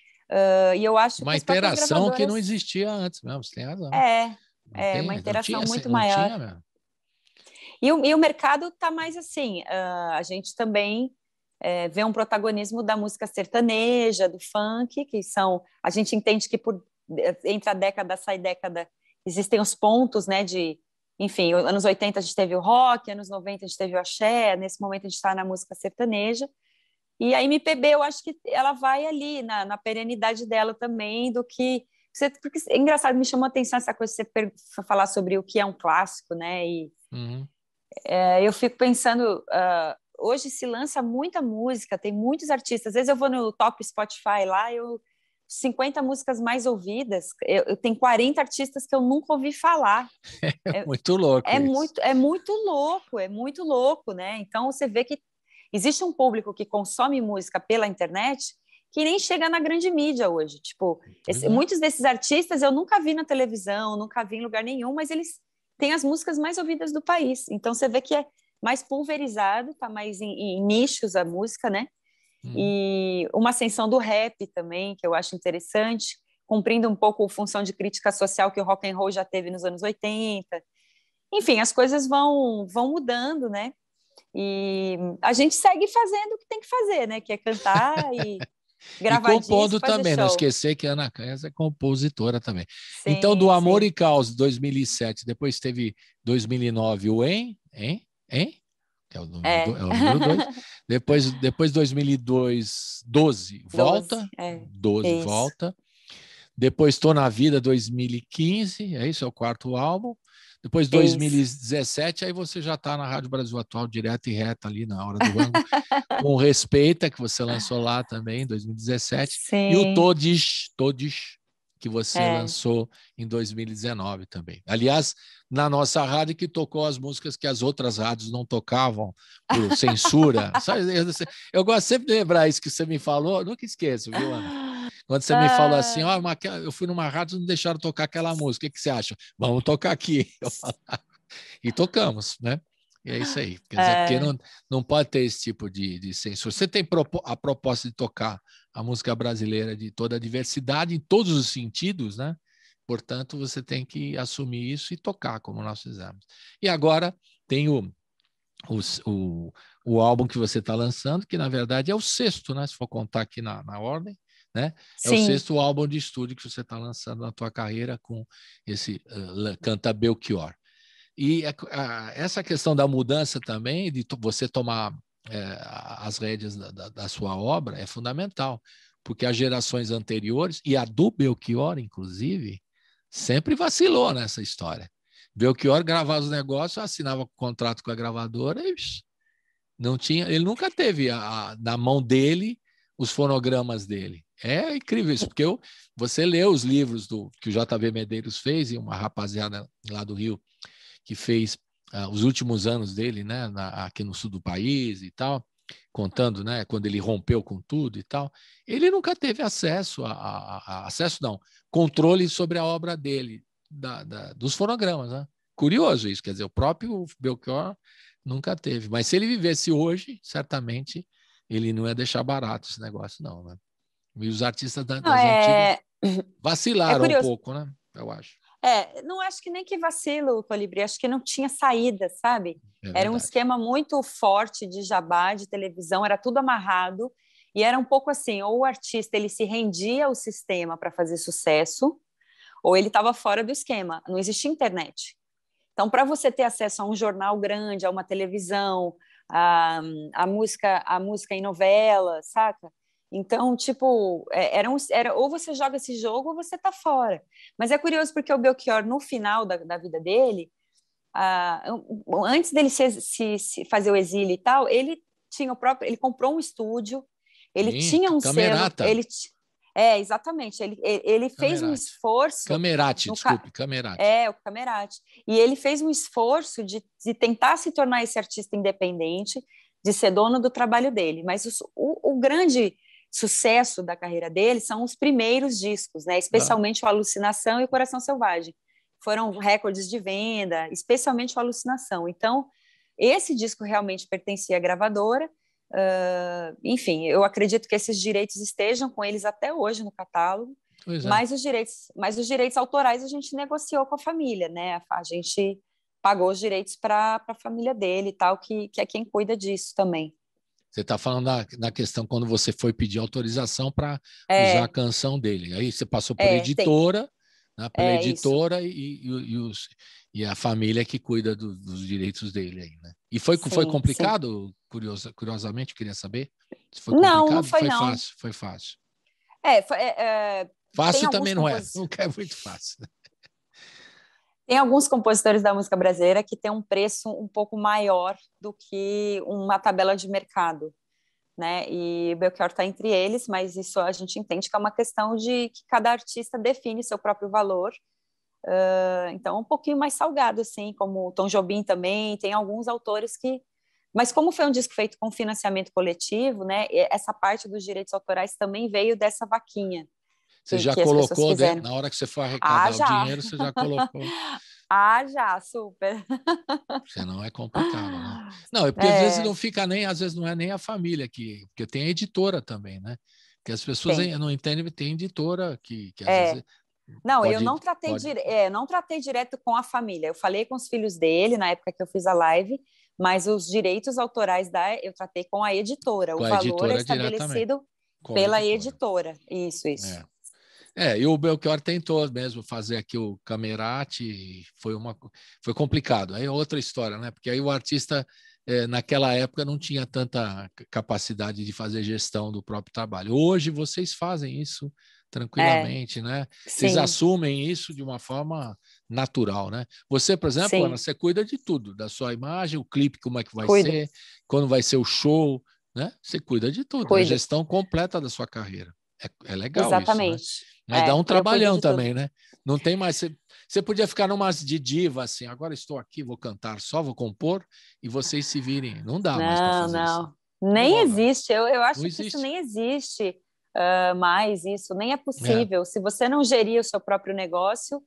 Uh, e eu acho uma que as interação gravadoras... que não existia antes mesmo, você tem razão. É, não é tem, uma interação não tinha, muito não maior. Tinha mesmo. E o, e o mercado está mais assim, uh, a gente também é, vê um protagonismo da música sertaneja, do funk, que são, a gente entende que por, entre a década, sai década, existem os pontos, né, de, enfim, anos oitenta a gente teve o rock, anos noventa a gente teve o axé, nesse momento a gente está na música sertaneja, e a M P B eu acho que ela vai ali, na, na perenidade dela também, do que, você, porque é engraçado, me chamou a atenção essa coisa de você falar sobre o que é um clássico, né, e Uhum. é, eu fico pensando, uh, hoje se lança muita música, tem muitos artistas, às vezes eu vou no top Spotify lá, eu cinquenta músicas mais ouvidas, eu, eu tenho quarenta artistas que eu nunca ouvi falar. É, é muito louco é isso. muito É muito louco, é muito louco, né? Então, você vê que existe um público que consome música pela internet que nem chega na grande mídia hoje. Tipo, esse, é. muitos desses artistas eu nunca vi na televisão, nunca vi em lugar nenhum, mas eles têm as músicas mais ouvidas do país. Então, você vê que é mais pulverizado, tá mais em, em nichos a música, né? Hum. E uma ascensão do rap também, que eu acho interessante, cumprindo um pouco a função de crítica social que o rock and roll já teve nos anos oitenta. Enfim, as coisas vão, vão mudando, né? E a gente segue fazendo o que tem que fazer, né? Que é cantar e gravar e compondo disco, também, show. Não esquecer que a Ana Canhas é compositora também. Sim, então, do Amor sim. e Caos, dois mil e sete, depois teve dois mil e nove o Hein? Hein? Hein? Que é o número, É. do, é o número dois. Depois, depois dois mil e dois, doze, Volta. doze, é. doze, Isso. Volta. Depois Tô na Vida, dois mil e quinze, é isso, é o quarto álbum. Depois dois mil e dezessete, aí você já está na Rádio Brasil Atual, direto e reto ali na Hora do Rango, com Respeita, que você lançou lá também em dois mil e dezessete. Sim. E o Todes, Todes, que você é. lançou em dois mil e dezenove também. Aliás, na nossa rádio que tocou as músicas que as outras rádios não tocavam por censura. Eu gosto sempre de lembrar isso que você me falou, nunca esqueço, viu, Ana? Quando você ah. me falou assim, ó, oh, eu fui numa rádio e não deixaram tocar aquela música, o que você acha? Vamos tocar aqui. Eu falava, e tocamos, né? E é isso aí. Quer dizer, é. porque não, não pode ter esse tipo de, de censura. Você tem a proposta de tocar a música brasileira de toda a diversidade, em todos os sentidos, né? Portanto, você tem que assumir isso e tocar, como nós fizemos. E agora tem o, o, o, o álbum que você está lançando, que na verdade é o sexto, né? Se for contar aqui na, na ordem. Né? É o sexto álbum de estúdio que você está lançando na tua carreira com esse uh, Canta Belchior. E uh, essa questão da mudança também, de você tomar uh, as rédeas da, da, da sua obra, é fundamental, porque as gerações anteriores, e a do Belchior, inclusive, sempre vacilou nessa história. Belchior gravava os negócios, assinava contrato com a gravadora e não tinha, ele nunca teve a, a, na mão dele os fonogramas dele. É incrível isso, porque eu, você lê os livros do, que o J V Medeiros fez, e uma rapaziada lá do Rio que fez uh, os últimos anos dele, né, na, aqui no sul do país e tal, contando, né, quando ele rompeu com tudo e tal, ele nunca teve acesso a, a, a acesso não, controle sobre a obra dele, da, da, dos fonogramas, né? Curioso isso, quer dizer, o próprio Belchior nunca teve, mas se ele vivesse hoje, certamente ele não ia deixar barato esse negócio, não, né? E os artistas das não, é... antigas vacilaram é um pouco, né? Eu acho. É, não acho que nem que vacilo, Colibri, acho que não tinha saída, sabe? É era um esquema muito forte de jabá, de televisão, era tudo amarrado, e era um pouco assim, ou o artista ele se rendia ao sistema para fazer sucesso, ou ele estava fora do esquema, não existia internet. Então, para você ter acesso a um jornal grande, a uma televisão, a, a, música, a música em novela, saca? Então, tipo, era, um, era ou você joga esse jogo ou você tá fora. Mas é curioso porque o Belchior, no final da, da vida dele, uh, antes dele se, se, se fazer o exílio e tal, ele tinha o próprio, ele comprou um estúdio, ele Sim, tinha um Camerata. selo, ele é exatamente, ele, ele fez um esforço. Camerate, desculpe, Camerate. É, o Camerate. E ele fez um esforço de, de tentar se tornar esse artista independente, de ser dono do trabalho dele. Mas o, o, o grande sucesso da carreira dele são os primeiros discos, né? Especialmente ah. o Alucinação e o Coração Selvagem. Foram recordes de venda, especialmente o Alucinação. Então, esse disco realmente pertencia à gravadora. Uh, enfim, eu acredito que esses direitos estejam com eles até hoje no catálogo, é. mas, os direitos, mas os direitos autorais a gente negociou com a família, né? A gente pagou os direitos para a família dele e tal, que, que é quem cuida disso também. Você está falando na, na questão quando você foi pedir autorização para é. usar a canção dele. Aí você passou por é, editora, né, pela é, editora e, e, e, os, e a família que cuida do, dos direitos dele aí, né? E foi, sim, foi complicado, curiosa, curiosamente, queria saber. Se foi não, complicado? não foi, foi não. fácil, foi fácil. É, foi, é fácil também não compos... é, nunca é muito fácil. Tem alguns compositores da música brasileira que têm um preço um pouco maior do que uma tabela de mercado. né? E o Belchior está entre eles, mas isso a gente entende que é uma questão de que cada artista define seu próprio valor. Uh, então, um pouquinho mais salgado, assim, como o Tom Jobim também, tem alguns autores que... Mas como foi um disco feito com financiamento coletivo, né? Essa parte dos direitos autorais também veio dessa vaquinha. Você que, já que colocou, dentro, na hora que você for arrecadar ah, o já. dinheiro, você já colocou. Ah, já, super. Senão é complicado, né? Não, é porque é. às vezes não fica nem, às vezes não é nem a família que, porque tem a editora também, né? Porque as pessoas tem. não entendem, tem editora que, que às é. vezes... Não, pode, eu não tratei, pode... dire... é, não tratei direto com a família. Eu falei com os filhos dele na época que eu fiz a live, mas os direitos autorais da eu tratei com a editora. Com o a valor editora é estabelecido pela editora. editora. Isso, isso. É. É, e o Belchior tentou mesmo fazer aqui o Camerati, foi uma foi complicado. Aí é outra história, né? Porque aí o artista é, naquela época não tinha tanta capacidade de fazer gestão do próprio trabalho. Hoje vocês fazem isso tranquilamente, é, né? Vocês sim. assumem isso de uma forma natural, né? Você, por exemplo, sim. Ana, você cuida de tudo, da sua imagem, o clipe, como é que vai Cuido. ser, quando vai ser o show, né? Você cuida de tudo, Cuido. a gestão completa da sua carreira. É, é legal Exatamente. isso, né? Mas é, dá um trabalhão também, tudo. né? Não tem mais... Você, você podia ficar numas de diva, assim, agora estou aqui, vou cantar, só vou compor, e vocês se virem. Não dá não, mais para fazer não. isso. Nem não, existe. Eu, eu acho que existe. isso nem existe uh, mais, isso. Nem é possível. É. Se você não gerir o seu próprio negócio,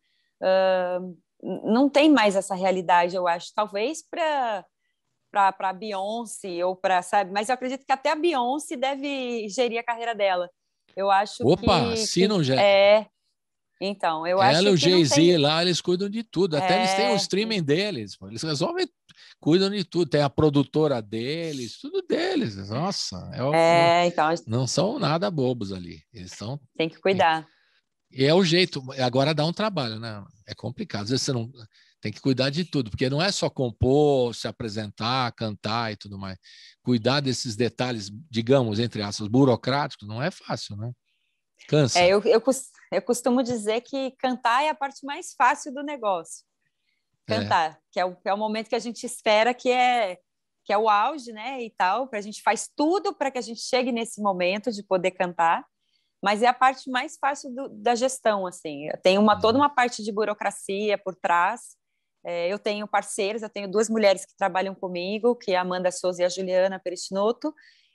uh, não tem mais essa realidade, eu acho. Talvez para... para a Beyoncé ou para, sabe? Mas eu acredito que até a Beyoncé deve gerir a carreira dela. Eu acho Opa, que... se que não já... É, então, eu Ela acho e o que não Jay-Z tem... lá, eles cuidam de tudo. Até é... eles têm o streaming deles. Eles resolvem, cuidam de tudo. Tem a produtora deles, tudo deles. Nossa, é, o, é, então, não são nada bobos ali. Eles são... Tem que cuidar. E é o jeito. Agora dá um trabalho, né? É complicado. Às vezes você não... Tem que cuidar de tudo, porque não é só compor, se apresentar, cantar e tudo mais. Cuidar desses detalhes, digamos, entre aspas, burocráticos, não é fácil, né? Cansa. É, eu, eu, eu costumo dizer que cantar é a parte mais fácil do negócio. Cantar, é. que, é o, que é o momento que a gente espera que é, que é o auge, né? E tal, a gente faz tudo para que a gente chegue nesse momento de poder cantar, mas é a parte mais fácil do, da gestão, assim. Tem uma, toda uma parte de burocracia por trás. É, eu tenho parceiros, eu tenho duas mulheres que trabalham comigo, que é a Amanda Souza e a Juliana Perichinotto,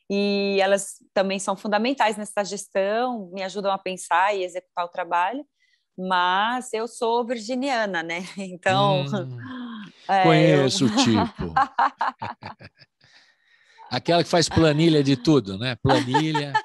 e elas também são fundamentais nessa gestão, me ajudam a pensar e executar o trabalho, mas eu sou virginiana, né? Então... Hum, é, conheço eu... o tipo. Aquela que faz planilha de tudo, né? Planilha.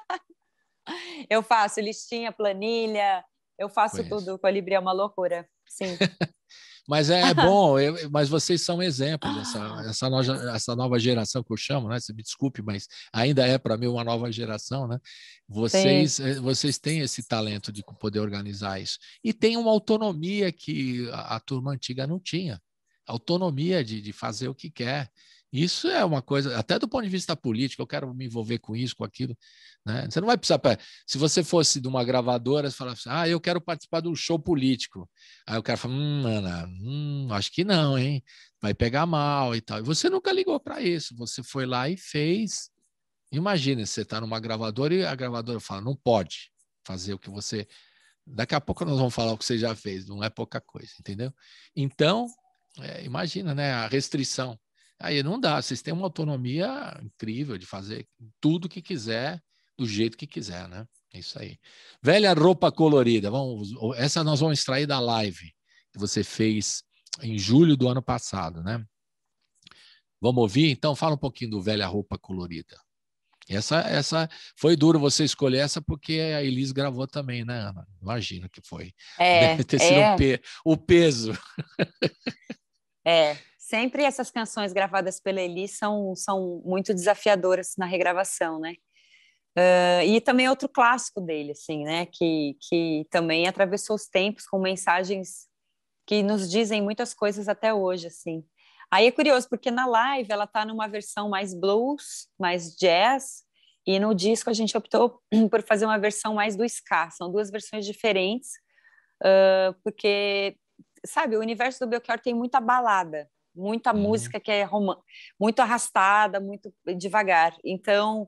Eu faço listinha, planilha, eu faço Conheço. tudo. O Colibri é uma loucura, sim. Mas é bom, eu, mas vocês são exemplos, essa, essa, nova, essa nova geração que eu chamo, né? Você me desculpe, mas ainda é para mim uma nova geração, né? Vocês, Sim. vocês têm esse talento de poder organizar isso. E tem uma autonomia que a, a turma antiga não tinha. Autonomia de, de fazer o que quer. Isso é uma coisa, até do ponto de vista político, eu quero me envolver com isso, com aquilo, né? Você não vai precisar, se você fosse de uma gravadora, você fala assim, ah, eu quero participar de um show político. Aí o cara fala, hum, Ana, hum, acho que não, hein? Vai pegar mal e tal. E você nunca ligou para isso, você foi lá e fez. Imagina, você está numa gravadora e a gravadora fala, não pode fazer o que você... Daqui a pouco nós vamos falar o que você já fez, não é pouca coisa, entendeu? Então, é, imagina, né, a restrição. Aí não dá, vocês têm uma autonomia incrível de fazer tudo que quiser, do jeito que quiser, né? É isso aí. Velha roupa colorida, vamos, essa nós vamos extrair da live que você fez em julho do ano passado, né? Vamos ouvir? Então, fala um pouquinho do Velha Roupa Colorida. Essa, essa foi duro você escolher essa porque a Elis gravou também, né, Ana? Imagino que foi. É, Deve ter sido é. um pe o peso. É. Sempre essas canções gravadas pela Elis são, são muito desafiadoras na regravação, né? Uh, e também outro clássico dele, assim, né? Que, que também atravessou os tempos com mensagens que nos dizem muitas coisas até hoje, assim. Aí é curioso, porque na live ela tá numa versão mais blues, mais jazz, e no disco a gente optou por fazer uma versão mais do ska. São duas versões diferentes, uh, porque, sabe, o universo do Belchior tem muita balada, muita uhum. música que é muito arrastada, muito devagar. Então,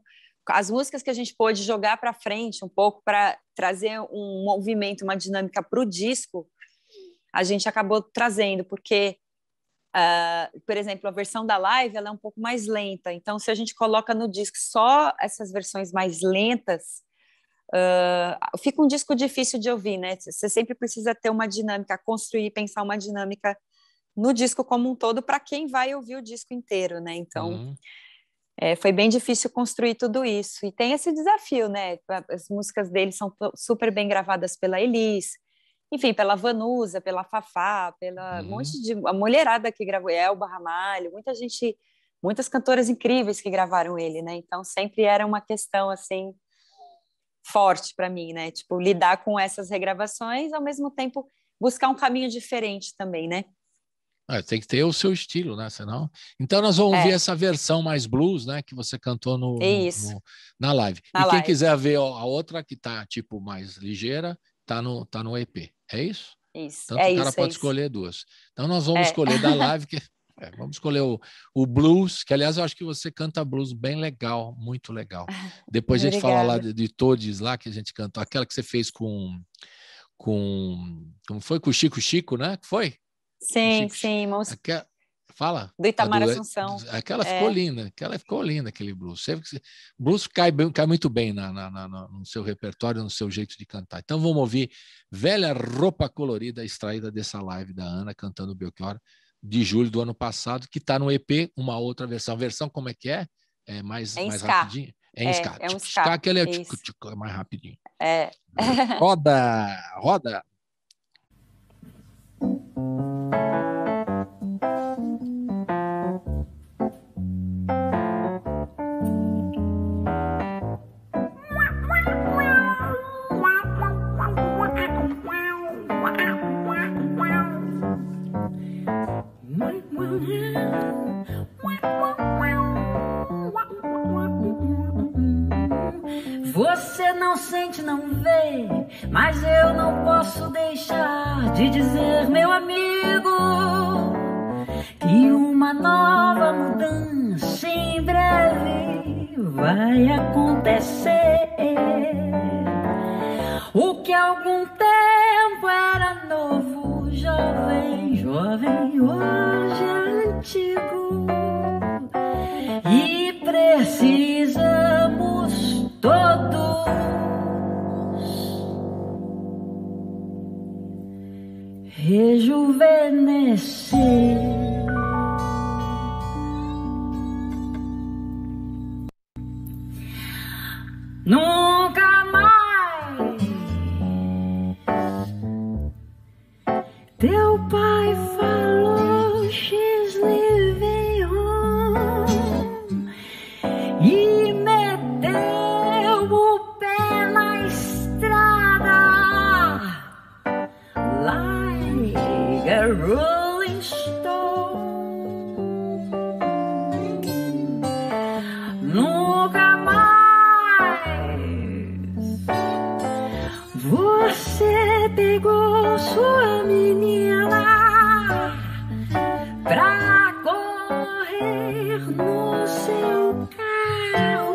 as músicas que a gente pôde jogar para frente um pouco para trazer um movimento, uma dinâmica para o disco, a gente acabou trazendo, porque, uh, por exemplo, a versão da live ela é um pouco mais lenta, então se a gente coloca no disco só essas versões mais lentas, uh, fica um disco difícil de ouvir, né? Você sempre precisa ter uma dinâmica, construir, pensar uma dinâmica no disco como um todo para quem vai ouvir o disco inteiro, né? Então... Uhum. É, foi bem difícil construir tudo isso. E tem esse desafio, né? As músicas dele são super bem gravadas pela Elis, enfim, pela Vanusa, pela Fafá, pela uhum. um monte de... A mulherada que gravou, Elba Ramalho, muita gente, muitas cantoras incríveis que gravaram ele, né? Então, sempre era uma questão, assim, forte para mim, né? Tipo, lidar com essas regravações, ao mesmo tempo buscar um caminho diferente também, né? É, tem que ter o seu estilo, né? Senão... Então nós vamos é. ver essa versão mais blues, né? Que você cantou no, no, no na live. Na e live. Quem quiser ver a outra, que tá tipo mais ligeira, tá no, tá no E P. É isso? Isso. Tanto é o cara isso, pode é escolher isso. duas. Então nós vamos é. escolher da live, que é, vamos escolher o, o blues, que aliás eu acho que você canta blues bem legal, muito legal. Depois a gente fala lá de, de Todes lá, que a gente cantou, aquela que você fez com, com como foi? Com o Chico Chico, né? Que foi? Sim, Chico, sim. Mos... Aquela, fala. Do Itamar do, Assunção. Aquela ficou é. linda, aquela ficou linda, aquele blues. Blues cai, bem, cai muito bem na, na, na, no seu repertório, no seu jeito de cantar. Então vamos ouvir Velha Roupa Colorida, extraída dessa live da Ana, cantando Belchior, de julho do ano passado, que está no E P, uma outra versão. A versão como é que é? É mais, é mais ska. rapidinho? É em é, ska. É um ska. ska. Aquele é, tchico, tchico, é mais rapidinho. É. Roda, roda. Você não sente, não vê, mas eu não posso deixar de dizer, meu amigo, que uma nova mudança em breve vai acontecer. O que há algum tempo era novo, jovem, jovem, hoje é antigo. E precisamos todos rejuvenescer. Nunca mais teu pai falou she's living home e meteu o pé na estrada like a rolling stone. Nunca você pegou sua menina pra correr no seu carro.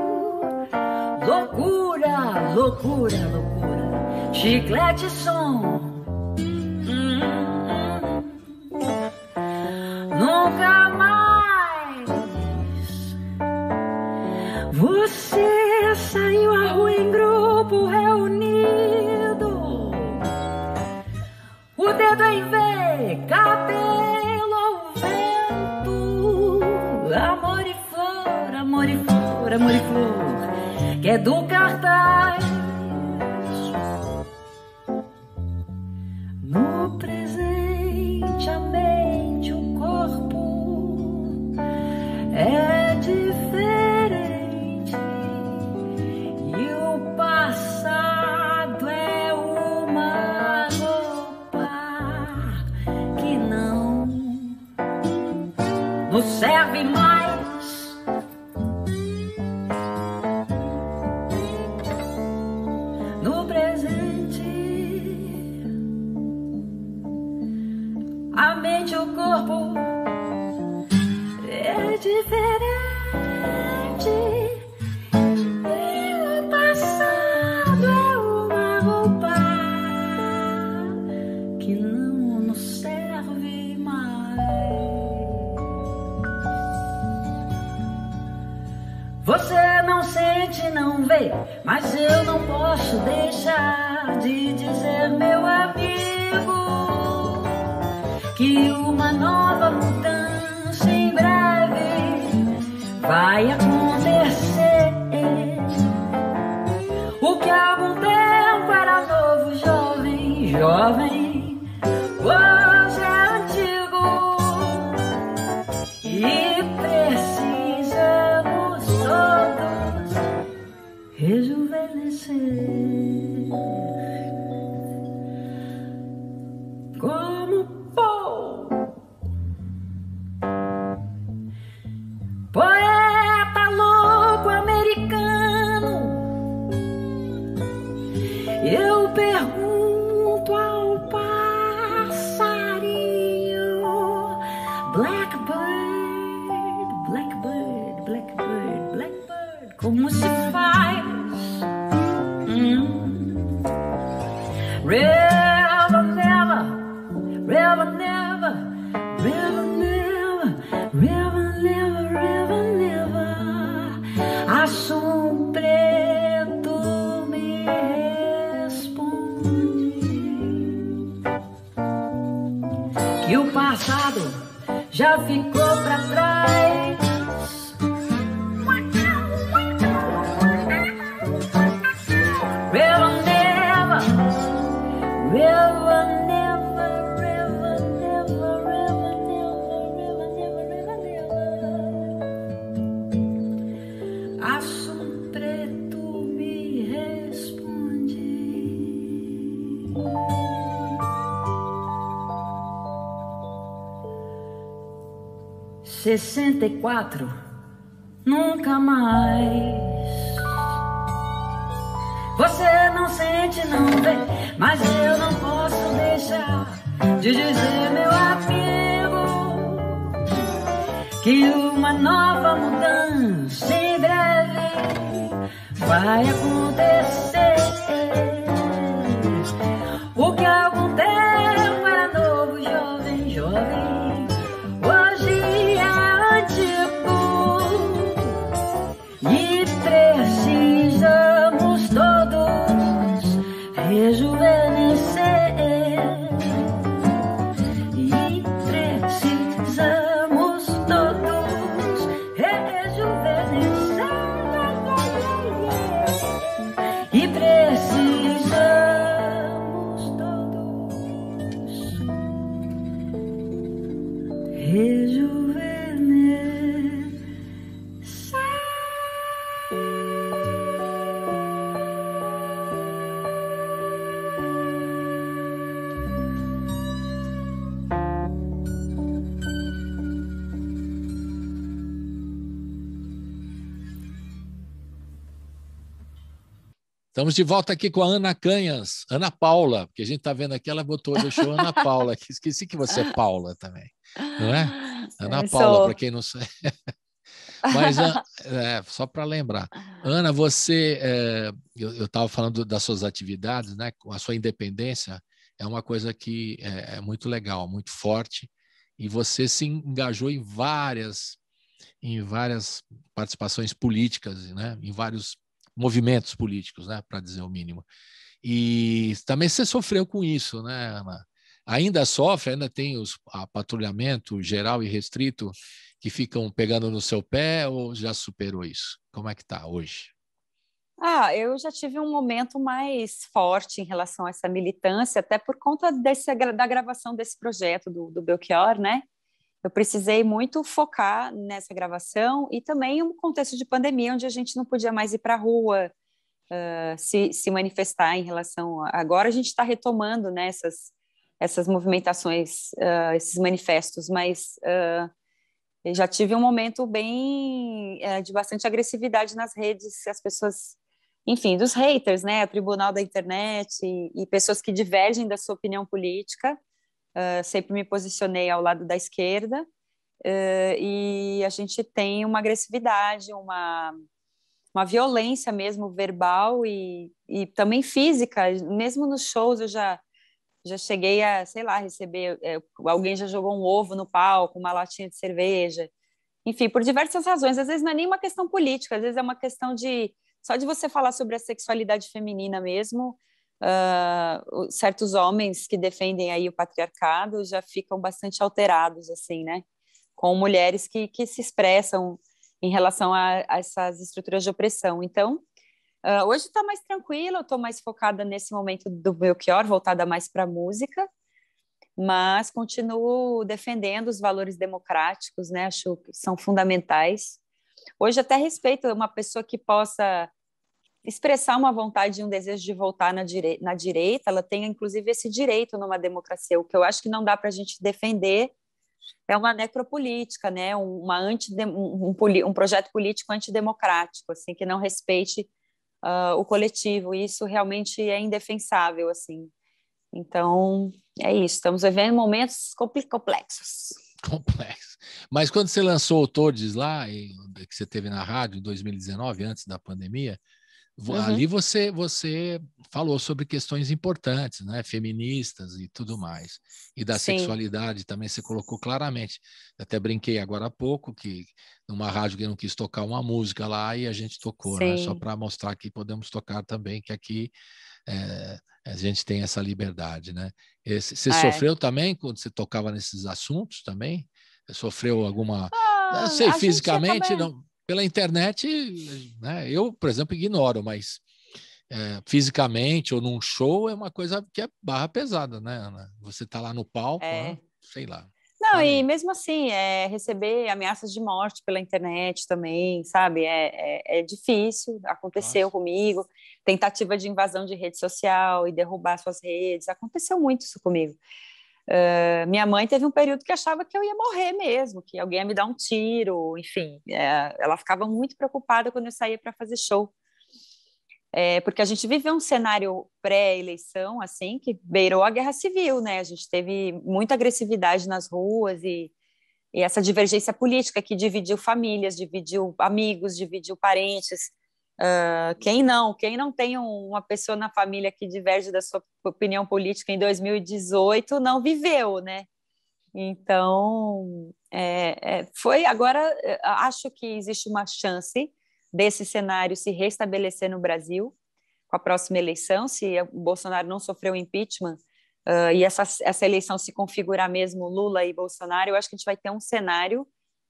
Loucura, loucura, loucura. Chiclete som. Hum, nunca mais você saiu à rua em grupo reunido. O dedo em V, cabelo ao vento. Amor e flor, amor e flor, amor e flor, que é do cartaz. No presente a mente, o corpo é diferente. E o passado é uma roupa que não nos serve mais. No presente, a mente e o corpo é diferente. serve mais. Você não sente, não vê, mas eu não posso deixar de dizer, meu amigo, que uma nova mudança em breve vai acontecer. O que há algum tempo era novo, jovem, jovem, hoje é antigo e precisamos todos rejuvenescer. Como Paul, poeta louco americano, eu pergunto ao passarinho, Blackbird, Blackbird, Blackbird, Blackbird, como se faz? Hum. Never, never, never, never, never, never, never, never, never, Assum preto me que o passado já ficou pra trás. Never, never, never, never, never, never, never, never, never, never. Assum preto me responde. Sessenta e quatro, nunca mais. Você não sente, não vê, mas eu não posso deixar de dizer, meu amigo, que uma nova mudança em breve vai acontecer. O que há algum tempo era novo, jovem, jovem, hoje é antigo e precisamos todos rejuvenescer. E precisamos todos rejuvenescer. E precisamos todos rejuvenescer. Estamos de volta aqui com a Ana Canhas, Ana Paula, porque a gente está vendo aqui, ela botou, deixou Ana Paula aqui. Esqueci que você é Paula também, não é? Ana Eu Paula, sou. para quem não sabe. Mas, é, só para lembrar, Ana, você, é, eu estava falando das suas atividades, né? A sua independência é uma coisa que é, é muito legal, muito forte, e você se engajou em várias, em várias participações políticas, né? Em vários movimentos políticos, né? Para dizer o mínimo. E também você sofreu com isso, né, Ana? Ainda sofre, ainda tem os a patrulhamento geral e restrito que ficam pegando no seu pé, ou já superou isso? Como é que está hoje? Ah, eu já tive um momento mais forte em relação a essa militância, até por conta desse, da gravação desse projeto do, do Belchior, né? Eu precisei muito focar nessa gravação e também um contexto de pandemia, onde a gente não podia mais ir para a rua, uh, se, se manifestar em relação a... Agora a gente está retomando, né, essas, essas movimentações, uh, esses manifestos, mas uh, eu já tive um momento bem uh, de bastante agressividade nas redes, as pessoas, enfim, dos haters, né, o tribunal da internet e, e pessoas que divergem da sua opinião política. Uh, sempre me posicionei ao lado da esquerda, uh, e a gente tem uma agressividade, uma, uma violência mesmo verbal e, e também física. Mesmo nos shows eu já já cheguei a, sei lá, receber, é, alguém já jogou um ovo no palco, uma latinha de cerveja, enfim, por diversas razões. Às vezes não é nem uma questão política, às vezes é uma questão de, só de você falar sobre a sexualidade feminina mesmo, uh, certos homens que defendem aí o patriarcado já ficam bastante alterados, assim, né? Com mulheres que, que se expressam em relação a, a essas estruturas de opressão. Então, Uh, hoje está mais tranquila, eu estou mais focada nesse momento do Belchior, voltada mais para a música, mas continuo defendendo os valores democráticos, né? Acho que são fundamentais. Hoje até respeito uma pessoa que possa expressar uma vontade e um desejo de voltar na, direi na direita, ela tem inclusive esse direito numa democracia. O que eu acho que não dá para a gente defender é uma necropolítica, né? Uma anti um, um, um projeto político antidemocrático, assim, que não respeite Uh, o coletivo, e isso realmente é indefensável, assim. Então, é isso, estamos vivendo momentos complexos. Complexo. Mas quando você lançou o Todes lá, que você teve na rádio em dois mil e dezenove, antes da pandemia, uhum. ali você, você falou sobre questões importantes, né? Feministas e tudo mais. E da Sim. sexualidade também você colocou claramente. Eu até brinquei agora há pouco que numa rádio que não quis tocar uma música lá e a gente tocou, né? Só para mostrar que podemos tocar também, que aqui é, a gente tem essa liberdade, né? Esse, você é. sofreu também quando você tocava nesses assuntos também? Você sofreu alguma... Ah, não sei, fisicamente, não... Pela internet, né, eu, por exemplo, ignoro, mas é, fisicamente ou num show é uma coisa que é barra pesada, né, Ana? Você tá lá no palco, é. né? Sei lá. Não, Fala e aí. mesmo assim, é, receber ameaças de morte pela internet também, sabe? É, é, é difícil, aconteceu Nossa. comigo. Tentativa de invasão de rede social e derrubar suas redes, aconteceu muito isso comigo. Uh, minha mãe teve um período que achava que eu ia morrer mesmo, que alguém ia me dar um tiro, enfim. É, ela ficava muito preocupada quando eu saía para fazer show. É, porque a gente viveu um cenário pré-eleição, assim, que beirou a guerra civil, né? A gente teve muita agressividade nas ruas e, e essa divergência política que dividiu famílias, dividiu amigos, dividiu parentes. Uh, quem não? Quem não tem um, uma pessoa na família que diverge da sua opinião política em dois mil e dezoito não viveu, né? Então, é, é, foi agora, acho que existe uma chance desse cenário se restabelecer no Brasil com a próxima eleição, se o Bolsonaro não sofreu impeachment uh, e essa, essa eleição se configurar mesmo Lula e Bolsonaro, eu acho que a gente vai ter um cenário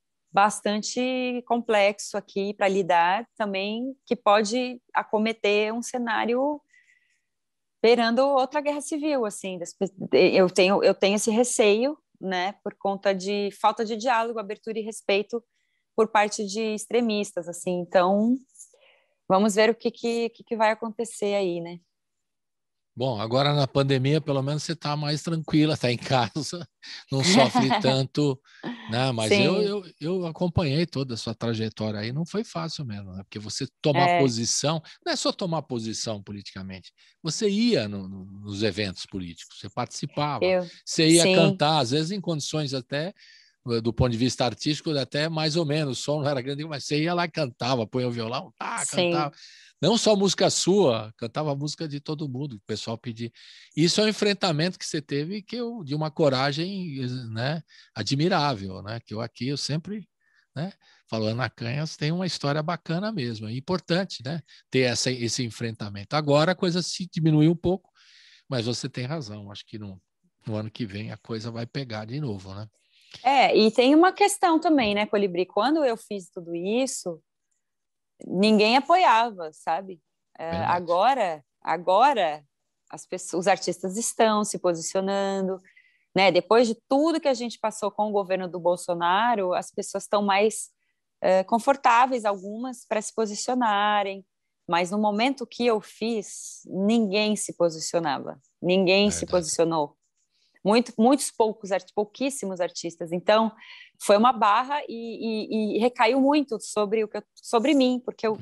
bastante complexo aqui para lidar também, que pode acometer um cenário beirando outra guerra civil, assim. Eu tenho, eu tenho esse receio, né, por conta de falta de diálogo, abertura e respeito por parte de extremistas, assim. Então, vamos ver o que, que, que vai acontecer aí, né? Bom, agora na pandemia, pelo menos você está mais tranquila, está em casa, não sofre tanto, né? Mas eu, eu, eu acompanhei toda a sua trajetória aí, não foi fácil mesmo, né? Porque você tomar é. posição, não é só tomar posição politicamente, você ia no, no, nos eventos políticos, você participava, eu, você ia sim. cantar, às vezes em condições até, do ponto de vista artístico, até mais ou menos, o som não era grande, mas você ia lá e cantava, põe o violão, tá, cantava. Não só música sua, cantava a música de todo mundo, o pessoal pedia. Isso é um enfrentamento que você teve que eu, de uma coragem, né, admirável, né? Que eu aqui eu sempre, né, falo, Ana Canhas tem uma história bacana mesmo, é importante, né, ter essa, esse enfrentamento. Agora a coisa se diminuiu um pouco, mas você tem razão, acho que no, no ano que vem a coisa vai pegar de novo, né? É, e tem uma questão também, né, Colibri? Quando eu fiz tudo isso, ninguém apoiava, sabe? É, agora, agora as pessoas, os artistas estão se posicionando, né? Depois de tudo que a gente passou com o governo do Bolsonaro, as pessoas estão mais é, confortáveis, algumas, para se posicionarem. Mas no momento que eu fiz, ninguém se posicionava, ninguém Verdade. se posicionou. Muito, muitos poucos, pouquíssimos artistas. Então, foi uma barra e, e, e recaiu muito sobre, o que eu, sobre mim, porque eu,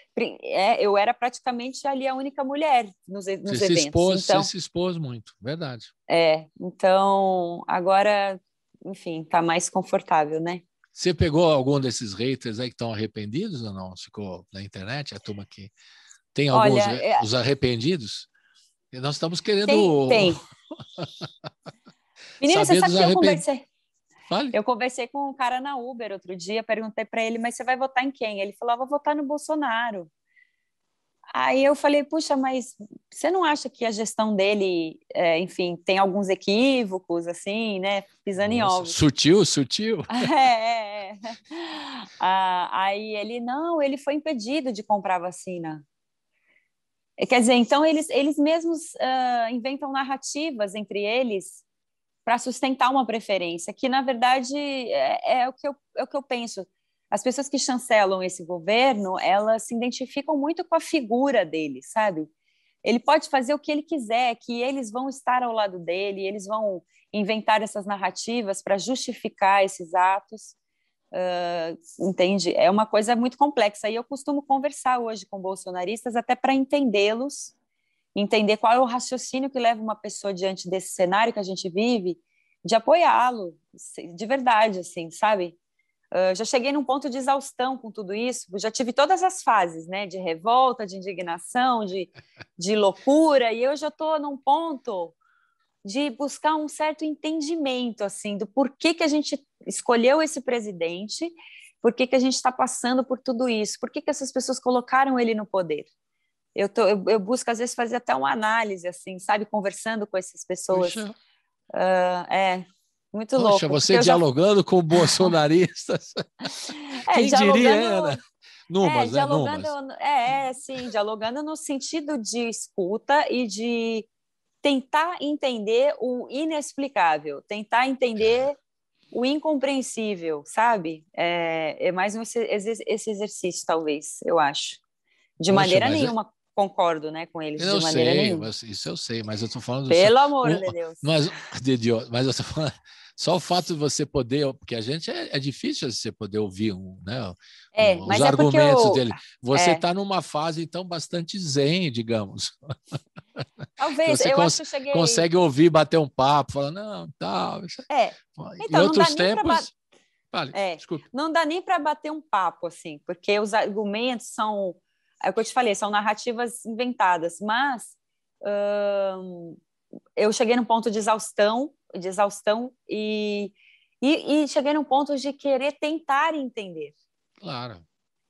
é, eu era praticamente ali a única mulher nos, nos você eventos. Se expôs, então, você se expôs muito, verdade. É, então, agora, enfim, está mais confortável, né? Você pegou algum desses haters aí que estão arrependidos ou não? Ficou na internet, a turma que tem alguns, Olha, é... os arrependidos? E nós estamos querendo... Tem, tem. Menina, você sabe que eu conversei... Fale. Eu conversei com um cara na Uber outro dia, perguntei para ele, mas você vai votar em quem? Ele falou, ah, vou votar no Bolsonaro. Aí eu falei, puxa, mas você não acha que a gestão dele, é, enfim, tem alguns equívocos, assim, né? Pisando Nossa, em ovos. Sutil, sutil. É, é, é. Ah, aí ele, não, ele foi impedido de comprar vacina. Quer dizer, então eles, eles mesmos uh, inventam narrativas entre eles para sustentar uma preferência, que na verdade é, é, o que eu, é o que eu penso. As pessoas que chancelam esse governo, elas se identificam muito com a figura dele, sabe? Ele pode fazer o que ele quiser, que eles vão estar ao lado dele, eles vão inventar essas narrativas para justificar esses atos, uh, entende? É uma coisa muito complexa, e eu costumo conversar hoje com bolsonaristas até para entendê-los, entender qual é o raciocínio que leva uma pessoa diante desse cenário que a gente vive, de apoiá-lo, de verdade, assim, sabe? Uh, já cheguei num ponto de exaustão com tudo isso, já tive todas as fases, né, de revolta, de indignação, de, de loucura, e eu já estou num ponto de buscar um certo entendimento, assim, do porquê que a gente escolheu esse presidente, porquê que a gente está passando por tudo isso, porquê que essas pessoas colocaram ele no poder. Eu, tô, eu, eu busco, às vezes, fazer até uma análise, assim, sabe, conversando com essas pessoas. Uh, é... Muito Poxa, louco. você dialogando já... com bolsonaristas. É, Quem dialogando... diria, Ana? Numas, é, né? dialogando, Numas. É, é, sim, dialogando no sentido de escuta e de tentar entender o inexplicável, tentar entender é. o incompreensível, sabe? É, é mais um, esse, esse exercício, talvez, eu acho. De Poxa, maneira nenhuma... É... concordo, né, com eles, eu de maneira sei, nenhuma. Mas, isso eu sei, mas eu estou falando... Pelo só, amor um, de Deus. Mas, de Deus, mas eu estou falando... Só o fato de você poder... Porque a gente é, é difícil você poder ouvir um, né, é, um, mas os é argumentos eu, dele. Você está é. numa fase, então, bastante zen, digamos. Talvez, você eu cons acho que eu cheguei... consegue ouvir, bater um papo, falar, não, tal... É, então, em outros não dá tempos... Bat... Vale, é, desculpa. Não dá nem para bater um papo, assim, porque os argumentos são... É o que eu te falei, são narrativas inventadas, mas hum, eu cheguei num ponto de exaustão, de exaustão e, e, e cheguei num ponto de querer tentar entender. Claro.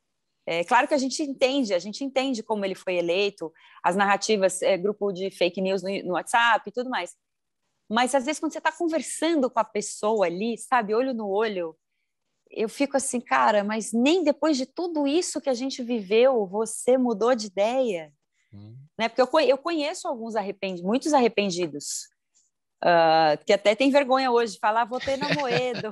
É claro que a gente entende, a gente entende como ele foi eleito, as narrativas, é, grupo de fake news no, no WhatsApp e tudo mais. Mas, às vezes, quando você está conversando com a pessoa ali, sabe, olho no olho, eu fico assim, cara, mas nem depois de tudo isso que a gente viveu, você mudou de ideia? Hum. Né? Porque eu, eu conheço alguns arrependidos, muitos arrependidos, uh, que até tem vergonha hoje de falar, votei no Amoedo.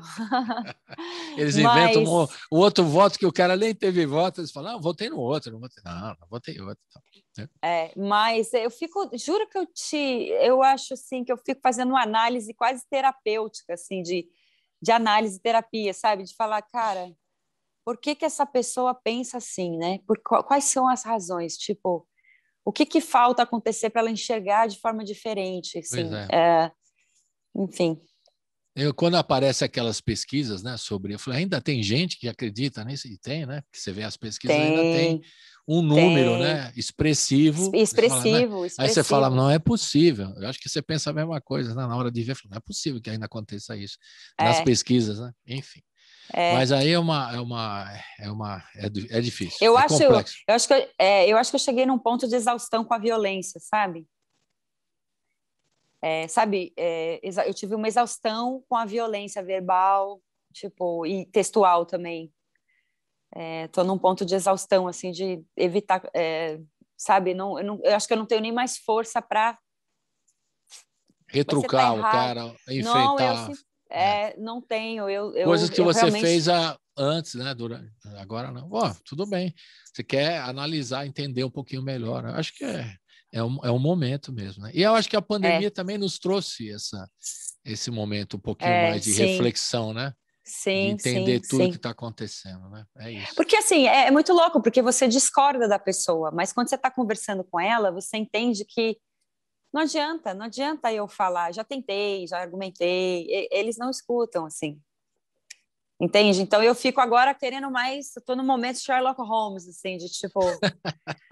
Eles mas... inventam um, um outro voto que o cara nem teve voto, eles falam, ah, votei no outro, não votei, não, não votei outro. Não. É, mas eu fico, juro que eu te, eu acho assim, que eu fico fazendo uma análise quase terapêutica, assim, de de análise, terapia, sabe? De falar, cara, por que que essa pessoa pensa assim, né? Por, quais são as razões? Tipo, o que que falta acontecer para ela enxergar de forma diferente? Assim, é. É, enfim. Eu, quando aparecem aquelas pesquisas, né, sobre... Eu falei, ainda tem gente que acredita nisso? E tem, né? Porque você vê as pesquisas, tem, ainda tem um número, tem. né, expressivo. Expressivo, fala, né? expressivo. Aí você fala, não é possível. Eu acho que você pensa a mesma coisa, né? Na hora de ver, não é possível que ainda aconteça isso. Nas é. pesquisas, né? Enfim. É. Mas aí é uma... É, uma, é, uma, é, é difícil, eu é acho, complexo. Eu acho, que eu, é, eu acho que eu cheguei num ponto de exaustão com a violência, sabe? É, sabe, é, eu tive uma exaustão com a violência verbal, tipo, e textual também. Estou é, num ponto de exaustão, assim, de evitar, é, sabe, não, eu, não, eu acho que eu não tenho nem mais força para retrucar tá o cara, enfrentar. Não, eu, é, não tenho. Eu, eu, Coisas que eu você realmente... fez a, antes, né? Durante, agora não. Ó, tudo bem. Você quer analisar, entender um pouquinho melhor. Eu acho que é, é, um, é um momento mesmo, né? E eu acho que a pandemia é. também nos trouxe essa, esse momento um pouquinho é, mais de sim. reflexão, né? Sim, de entender sim, tudo sim. que está acontecendo, né? É isso. Porque assim, é, é muito louco, porque você discorda da pessoa, mas quando você está conversando com ela, você entende que não adianta, não adianta eu falar, já tentei, já argumentei, e, eles não escutam, assim. Entende? Então eu fico agora querendo mais, estou no momento Sherlock Holmes, assim, de tipo,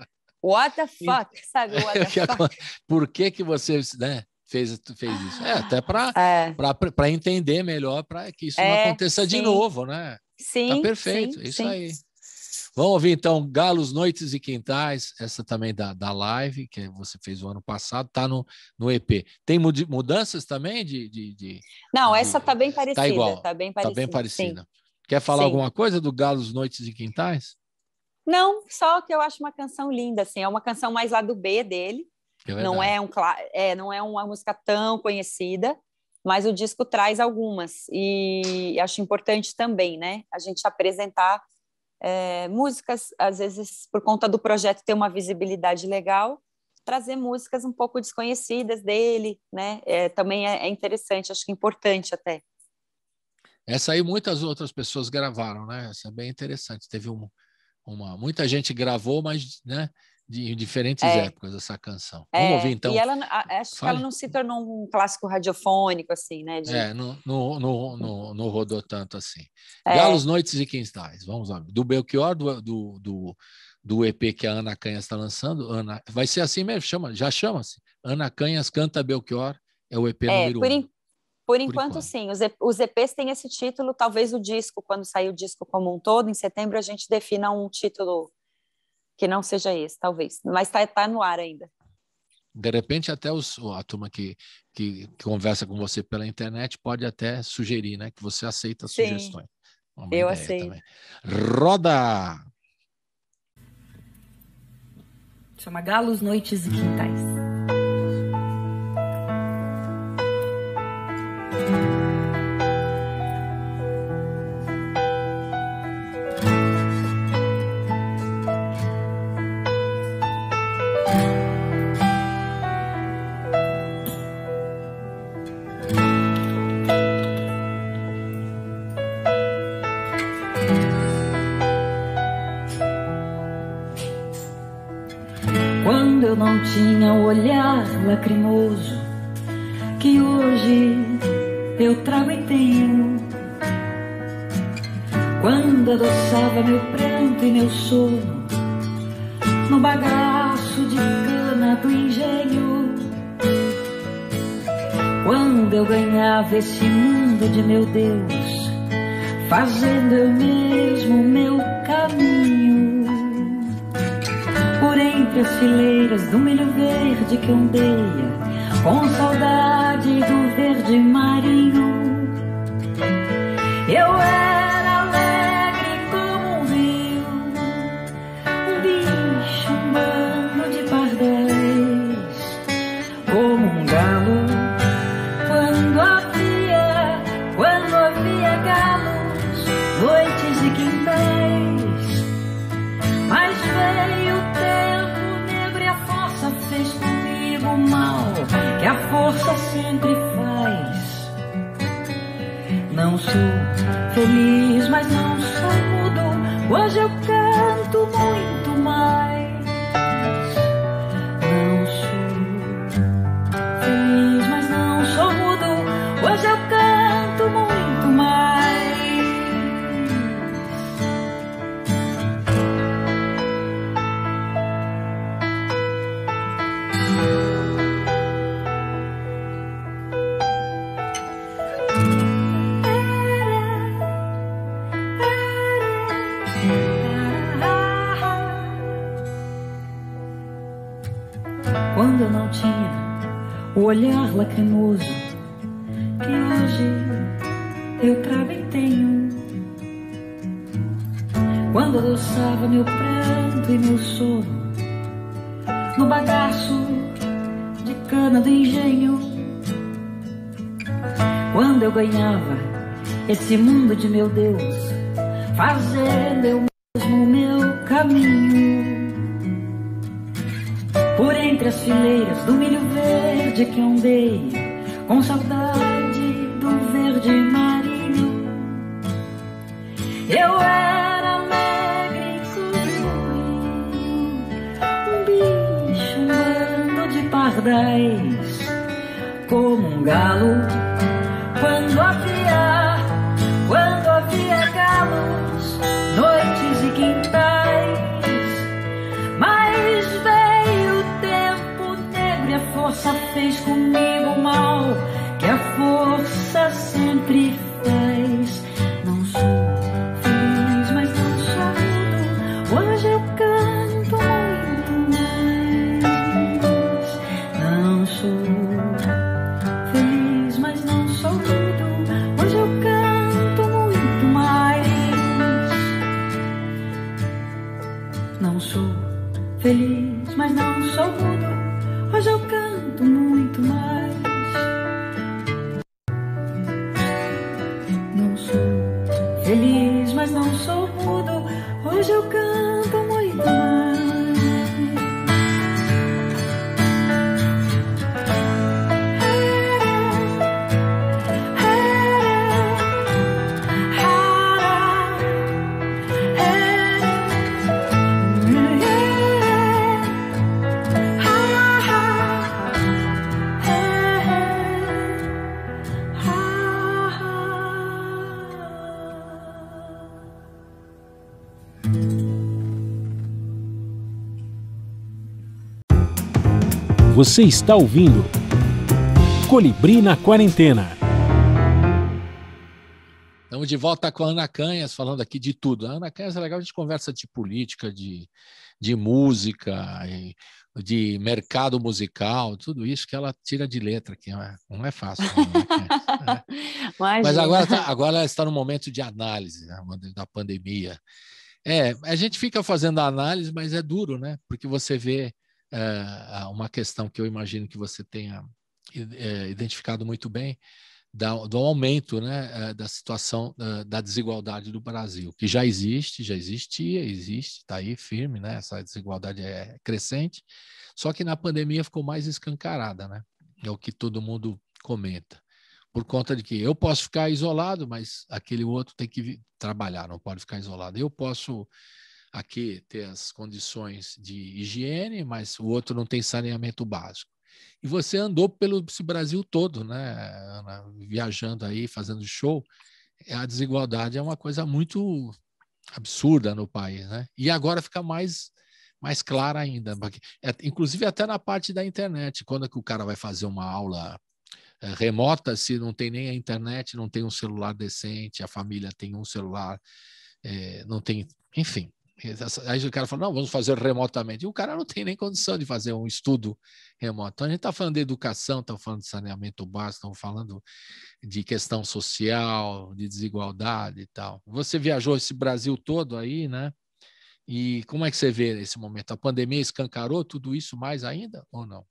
What the fuck, e... sabe? What the fuck? Por que que você, né, fez, fez isso? É, até para é. entender melhor, para que isso é, não aconteça sim. de novo, né? Sim, tá perfeito, sim, isso sim. aí. Vamos ouvir, então, Galos, Noites e Quintais, essa também da, da live, que você fez o ano passado, tá no, no E P. Tem mudanças também de... de, de não, de, essa tá bem parecida. Tá igual, tá bem parecida. Tá bem parecida. Sim. Quer falar sim. alguma coisa do Galos, Noites e Quintais? Não, só que eu acho uma canção linda, assim, é uma canção mais lá do B dele, é não, é um, é, não é uma música tão conhecida, mas o disco traz algumas, e acho importante também, né, a gente apresentar é, músicas, às vezes, por conta do projeto ter uma visibilidade legal, trazer músicas um pouco desconhecidas dele, né, é, também é, é interessante, acho que é importante até. Essa aí muitas outras pessoas gravaram, né, essa é bem interessante, teve um Uma, muita gente gravou, mas né, de, em diferentes é. épocas essa canção. Vamos é. ouvir então. E ela, acho Fale. que ela não se tornou um clássico radiofônico, assim, né? De... É, não, não, não, não, não rodou tanto assim. É. Galos, Noites e Quintais, vamos lá. Do Belchior, do, do, do, do E P que a Ana Canhas está lançando, Ana, vai ser assim mesmo, chama, já chama-se. Ana Canhas canta Belchior, é o E P é, número por um. In... Por enquanto, Por enquanto. sim. Os, E... os E Ps têm esse título, talvez o disco, quando sair o disco como um todo, em setembro, a gente defina um título que não seja esse, talvez. Mas está tá no ar ainda. De repente, até os, a turma que, que, que conversa com você pela internet pode até sugerir, né? Que você aceita as sim, sugestões. Uma eu aceito. Também. Roda! Chama Galos, Noites e Quintais. Quando eu não tinha o olhar lacrimoso que hoje eu trago e tenho, quando adoçava meu pranto e meu sono no bagaço de cana do engenho, quando eu ganhava esse mundo de meu Deus, fazendo eu mesmo o meu caminho, por entre as fileiras do milho verde que ondeia, com saudade do verde marinho. Eu era alegre como um rio, um bicho, um bando de pardais, como um galo, quando havia, quando havia galos, noites e quintais. Mas veio o tempo negro e a força fez comigo o mal que a força sempre faz. Não sou feliz, mas não sou mudo, hoje eu canto muito mais. Não sou feliz, mas não sou mudo, hoje eu canto muito mais. Quando eu não tinha o olhar lacrimoso que hoje eu trago e tenho, quando adoçava meu pranto e meu sono no bagaço de cana do engenho, quando eu ganhava esse mundo de meu Deus, fazendo eu mesmo o meu caminho, por entre as fileiras do milho verde que ondeia, com saudade do verde marinho. Eu era alegre como um bicho, um bando de pardais, como um galo, quando havia, quando havia galos, noites e quintais. Mas feliz, mas não sou mudo. Hoje eu canto muito mais. Você está ouvindo Colibri na Quarentena. Estamos de volta com a Ana Canhas, falando aqui de tudo. A Ana Canhas é legal, a gente conversa de política, de, de música, de mercado musical, tudo isso que ela tira de letra, que não é fácil. Não é? Mas agora, tá, agora ela está no momento de análise, né, da pandemia. É, a gente fica fazendo a análise, mas é duro, né? Porque você vê é, uma questão que eu imagino que você tenha é, identificado muito bem, da, do aumento, né, da situação da desigualdade do Brasil, que já existe, já existia, existe, está aí firme, né? Essa desigualdade é crescente, só que na pandemia ficou mais escancarada, né? É o que todo mundo comenta. Por conta de que eu posso ficar isolado, mas aquele outro tem que trabalhar, não pode ficar isolado. Eu posso aqui ter as condições de higiene, mas o outro não tem saneamento básico. E você andou pelo Brasil todo, né, Ana, viajando aí, fazendo show. A desigualdade é uma coisa muito absurda no país, né? E agora fica mais, mais clara ainda. Inclusive até na parte da internet, quando é que o cara vai fazer uma aula remota, se não tem nem a internet, não tem um celular decente, a família tem um celular, é, não tem, enfim. Aí o cara fala, não, vamos fazer remotamente. E o cara não tem nem condição de fazer um estudo remoto. Então a gente está falando de educação, estamos falando de saneamento básico, estamos falando de questão social, de desigualdade e tal. Você viajou esse Brasil todo aí, né? E como é que você vê nesse momento? A pandemia escancarou tudo isso mais ainda ou não?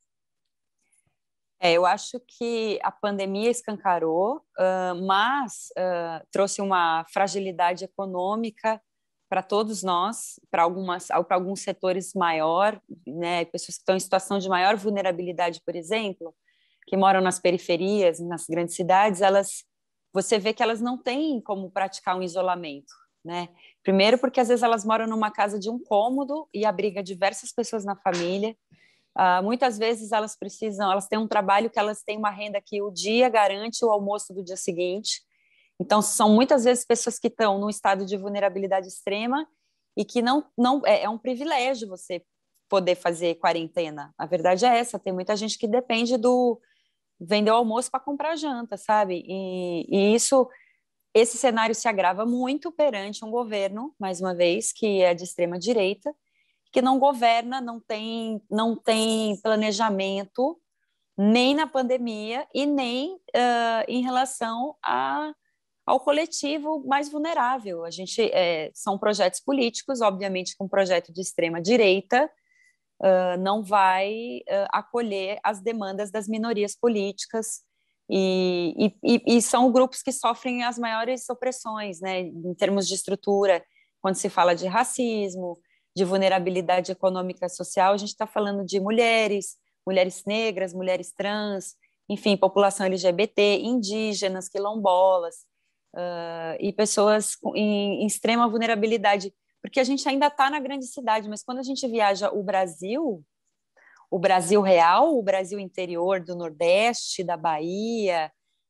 É, eu acho que a pandemia escancarou, uh, mas uh, trouxe uma fragilidade econômica para todos nós, para algumas, para alguns setores maior, né, pessoas que estão em situação de maior vulnerabilidade, por exemplo, que moram nas periferias, nas grandes cidades, elas, você vê que elas não têm como praticar um isolamento, né? Primeiro porque às vezes elas moram numa casa de um cômodo e abriga diversas pessoas na família. Uh, muitas vezes elas precisam, elas têm um trabalho que elas têm uma renda que o dia garante o almoço do dia seguinte. Então, são muitas vezes pessoas que estão num estado de vulnerabilidade extrema e que não, não é, é um privilégio você poder fazer quarentena. A verdade é essa, tem muita gente que depende do vender o almoço para comprar janta, sabe? E, e isso, esse cenário se agrava muito perante um governo, mais uma vez, que é de extrema direita, que não governa, não tem, não tem planejamento nem na pandemia e nem uh, em relação a, ao coletivo mais vulnerável. A gente é, são projetos políticos, obviamente, que um projeto de extrema direita uh, não vai uh, acolher as demandas das minorias políticas e, e, e são grupos que sofrem as maiores opressões, né, em termos de estrutura, quando se fala de racismo, de vulnerabilidade econômica e social, a gente está falando de mulheres, mulheres negras, mulheres trans, enfim, população L G B T, indígenas, quilombolas, uh, e pessoas em, em extrema vulnerabilidade, porque a gente ainda está na grande cidade, mas quando a gente viaja o Brasil, o Brasil real, o Brasil interior do Nordeste, da Bahia,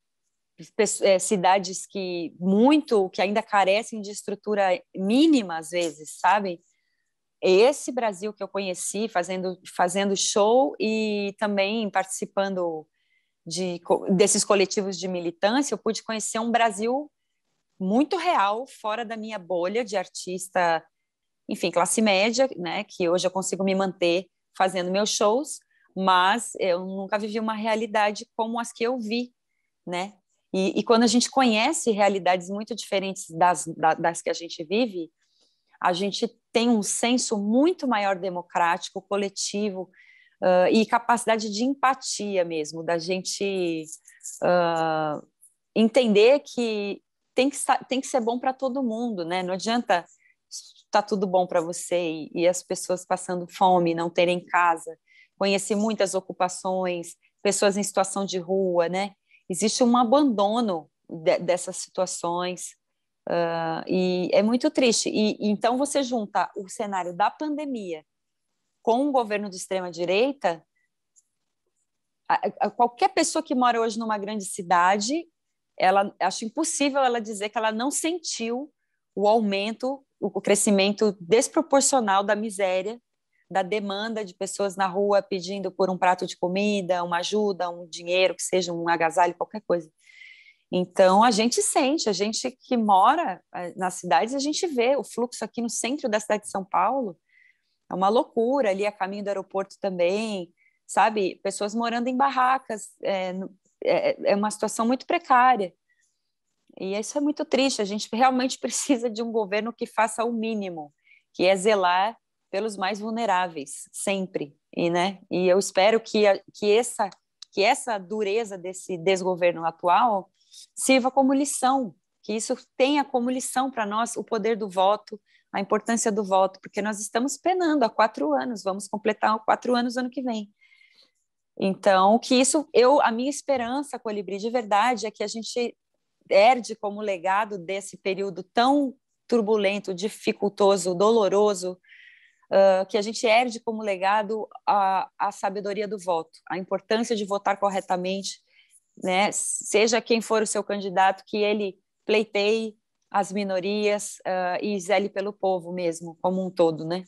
cidades que muito, que ainda carecem de estrutura mínima às vezes, sabe? Esse Brasil que eu conheci fazendo, fazendo show e também participando de, desses coletivos de militância, eu pude conhecer um Brasil muito real, fora da minha bolha de artista, enfim, classe média, né, que hoje eu consigo me manter fazendo meus shows, mas eu nunca vivi uma realidade como as que eu vi, né? E, e quando a gente conhece realidades muito diferentes das, das que a gente vive, a gente tem um senso muito maior democrático, coletivo, uh, e capacidade de empatia mesmo, da gente uh, entender que tem que, tem que ser bom para todo mundo, né? Não adianta estar tudo bom para você e, e as pessoas passando fome, não terem casa. Conheci muitas ocupações, pessoas em situação de rua, né? Existe um abandono de, dessas situações uh, e é muito triste. E, e então você junta o cenário da pandemia com um governo de extrema-direita, qualquer pessoa que mora hoje numa grande cidade, ela acho impossível ela dizer que ela não sentiu o aumento, o crescimento desproporcional da miséria, da demanda de pessoas na rua pedindo por um prato de comida, uma ajuda, um dinheiro, que seja um agasalho, qualquer coisa. Então, a gente sente, a gente que mora nas cidades, a gente vê o fluxo aqui no centro da cidade de São Paulo, é uma loucura, ali a caminho do aeroporto também, sabe? Pessoas morando em barracas, é, é, é uma situação muito precária. E isso é muito triste, a gente realmente precisa de um governo que faça o mínimo, que é zelar pelos mais vulneráveis, sempre. E, né? e eu espero que, a, que, essa, que essa dureza desse desgoverno atual sirva como lição, que isso tenha como lição para nós o poder do voto, a importância do voto, porque nós estamos penando há quatro anos, vamos completar quatro anos ano que vem. Então, que isso, eu, a minha esperança, Colibri, de verdade, é que a gente herde como legado desse período tão turbulento, dificultoso, doloroso, uh, que a gente herde como legado a, a sabedoria do voto, a importância de votar corretamente, né? Seja quem for o seu candidato, que ele pleiteie as minorias uh, e zele pelo povo mesmo, como um todo, né?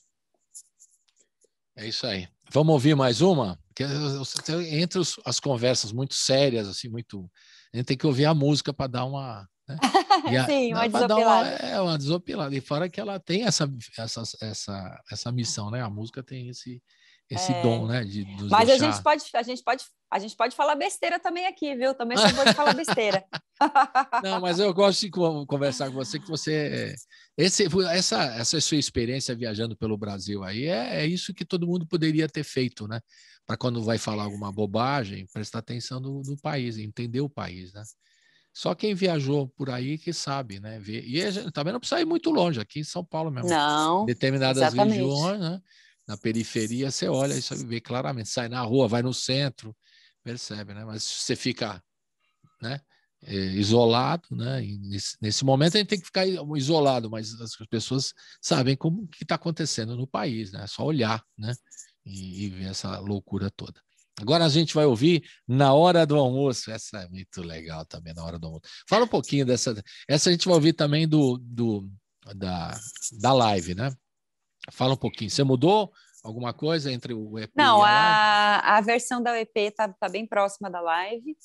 É isso aí. Vamos ouvir mais uma? Porque entre os, as conversas muito sérias, assim, muito... A gente tem que ouvir a música para dar uma... Né? A, Sim, uma desopilada. Dar uma, é, uma desopilada. E fora que ela tem essa, essa, essa, essa missão, né? A música tem esse, esse é. dom, né? De nos Mas deixar... a gente pode, a gente pode, a gente pode falar besteira também aqui, viu? Também sou boa de falar besteira. Não, mas eu gosto de conversar com você, que você... Esse, essa, essa sua experiência viajando pelo Brasil aí, é, é isso que todo mundo poderia ter feito, né? Para quando vai falar alguma bobagem, prestar atenção no, no país, entender o país, né? Só quem viajou por aí que sabe, né? E a gente também não precisa ir muito longe, aqui em São Paulo mesmo. Não, determinadas exatamente. regiões, né? Na periferia, você olha isso e vê claramente. Sai na rua, vai no centro, percebe, né? Mas se você fica, né? É, isolado, né? E nesse, nesse momento a gente tem que ficar isolado, mas as pessoas sabem como que está acontecendo no país, né? É só olhar, né? E, e ver essa loucura toda. Agora a gente vai ouvir Na Hora do Almoço. Essa é muito legal também, Na Hora do Almoço. Fala um pouquinho dessa. Essa a gente vai ouvir também do, do da, da live, né? Fala um pouquinho. Você mudou alguma coisa entre o E P Não, e a, a live? A versão da E P está tá bem próxima da live.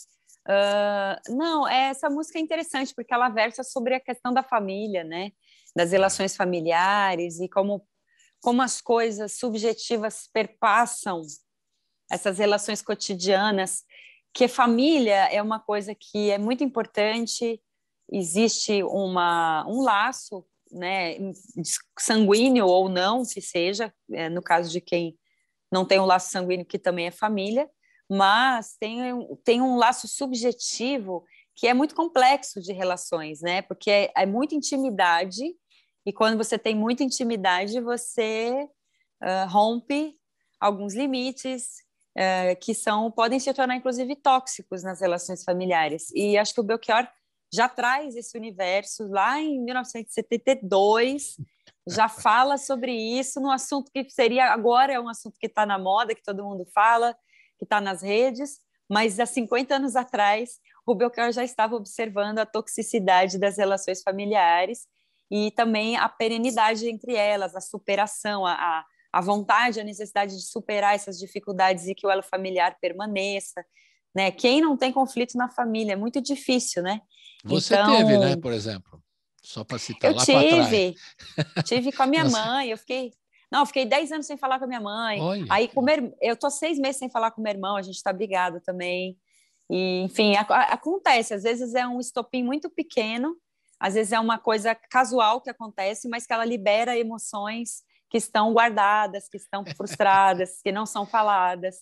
Uh, não, essa música é interessante porque ela versa sobre a questão da família, né? Das relações familiares e como, como as coisas subjetivas perpassam essas relações cotidianas, que família é uma coisa que é muito importante, existe uma, um laço, né, sanguíneo ou não, que seja, é, no caso de quem não tem um laço sanguíneo, que também é família, mas tem, tem um laço subjetivo que é muito complexo de relações, né? Porque é, é muita intimidade, e quando você tem muita intimidade, você uh, rompe alguns limites uh, que são, podem se tornar, inclusive, tóxicos nas relações familiares. E acho que o Belchior já traz esse universo lá em mil novecentos e setenta e dois, já fala sobre isso, num assunto que seria, agora é um assunto que está na moda, que todo mundo fala, que está nas redes, mas há cinquenta anos atrás, o Belchior já estava observando a toxicidade das relações familiares e também a perenidade entre elas, a superação, a, a vontade, a necessidade de superar essas dificuldades e que o elo familiar permaneça, né? Quem não tem conflito na família, é muito difícil, né? Você então, teve, né, por exemplo? Só para citar eu lá para trás. tive, tive com a minha Nossa. mãe, eu fiquei... Não, eu fiquei dez anos sem falar com a minha mãe. Olha. Aí, com meu, eu tô seis meses sem falar com meu irmão, a gente está brigado também. E, enfim, a, a, acontece. Às vezes é um estopim muito pequeno, às vezes é uma coisa casual que acontece, mas que ela libera emoções que estão guardadas, que estão frustradas, que não são faladas.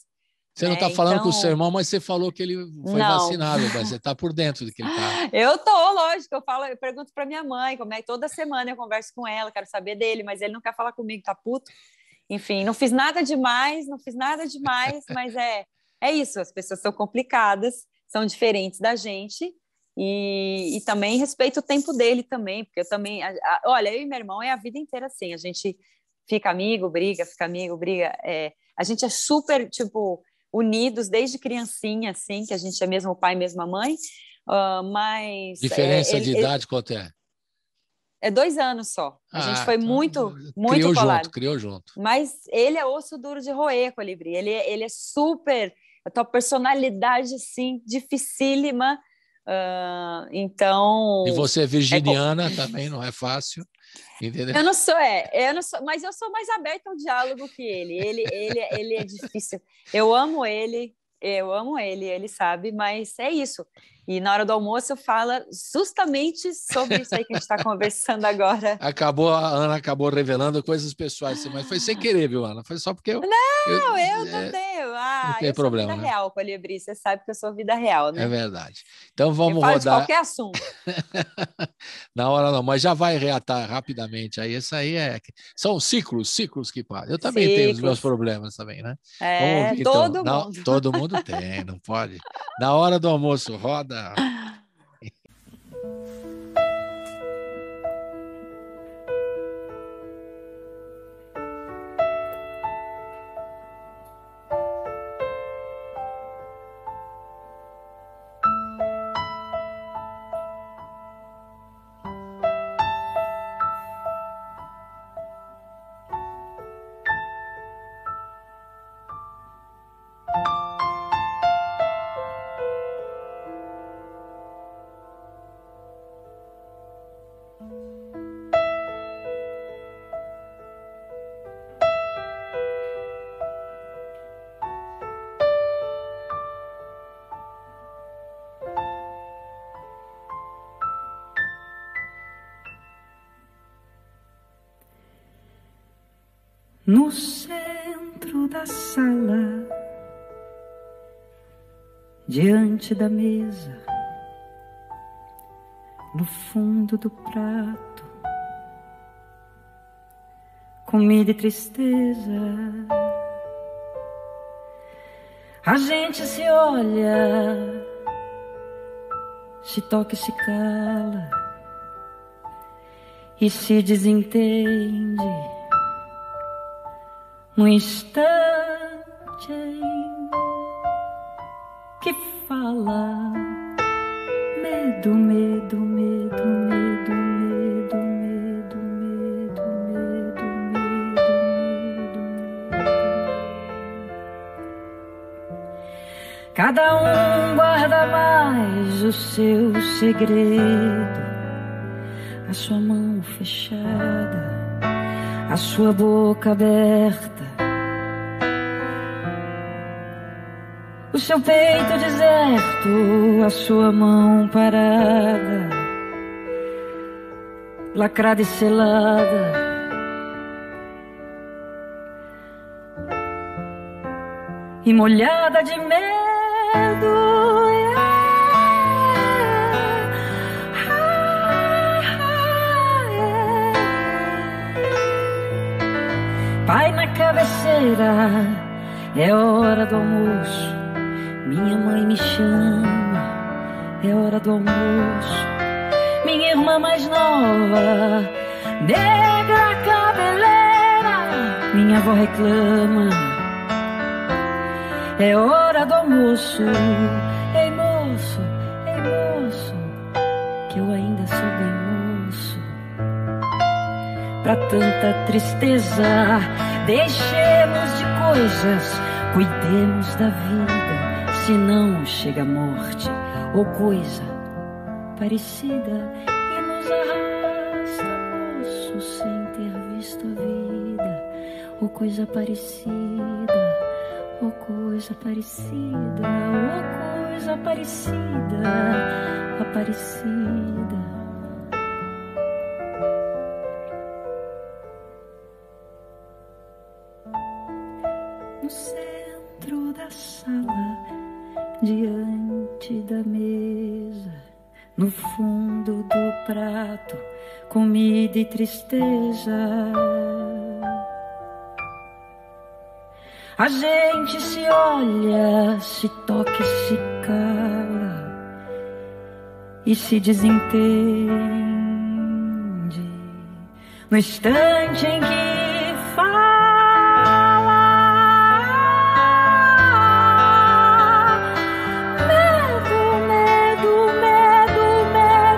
Você não está falando então... com o seu irmão, mas você falou que ele foi não. vacinado, mas você está por dentro do que ele está. Eu tô, lógico, eu falo, eu pergunto para minha mãe, como é que toda semana eu converso com ela, quero saber dele, mas ele não quer falar comigo, tá puto. Enfim, não fiz nada demais, não fiz nada demais, mas é, é isso, as pessoas são complicadas, são diferentes da gente, e, e também respeito o tempo dele também, porque eu também, a, a, olha, eu e meu irmão é a vida inteira assim, a gente fica amigo, briga, fica amigo, briga, é, a gente é super, tipo... unidos desde criancinha, assim, que a gente é mesmo pai, mesma mãe, uh, mas... Diferença é, ele, de idade, ele, quanto é? É dois anos só. A ah, gente foi então, muito, muito criou colado. Junto, criou junto. Mas ele é osso duro de roer, Colibri. Ele, ele é super... A tua personalidade, assim, dificílima. Uh, então... E você é virginiana, é... também não é fácil. Entendeu? Eu não sou, é, eu não sou, mas eu sou mais aberta ao diálogo que ele. Ele, ele, ele é difícil. Eu amo ele, eu amo ele, ele sabe, mas é isso. E na hora do almoço eu falo justamente sobre isso aí que a gente está conversando agora. Acabou, a Ana acabou revelando coisas pessoais, mas foi sem querer, viu, Ana? Foi só porque eu... Não, eu, eu não é, tenho. Ah, não tem eu problema, sou vida né? real, Colibri. Você sabe que eu sou vida real, né? É verdade. Então vamos eu falo rodar... de qualquer assunto. Na hora não, mas já vai reatar rapidamente. Aí isso aí é... São ciclos, ciclos que passam. Eu também ciclos. tenho os meus problemas também, né? É, ouvir, todo então. mundo. Na... Todo mundo tem, não pode. Na hora do almoço, roda... No centro da sala, diante da mesa, no fundo do prato, comida e tristeza. A gente se olha, se toca e se cala, e se desentende. Um instante em que fala medo, medo, medo, medo, medo, medo, medo, medo, medo, medo. Cada um guarda mais o seu segredo, a sua mão fechada, a sua boca aberta, o seu peito deserto, a sua mão parada, lacrada e selada. E molhada de medo. Pai na cabeceira, é hora do almoço. Minha mãe me chama, é hora do almoço. Minha irmã mais nova, negra cabeleira, minha avó reclama, é hora do almoço. Ei moço, ei moço, que eu ainda sou bem moço. Pra tanta tristeza, deixemos de coisas, cuidemos da vida, senão chega a morte ou coisa parecida e nos arrasta, moço, sem ter visto a vida, ou coisa parecida, ou coisa parecida, ou coisa parecida, aparecida. No centro da sala, no fundo do prato, comida e tristeza. A gente se olha, se toca e se cala e se desentende no instante em que fala. Medo, medo, medo,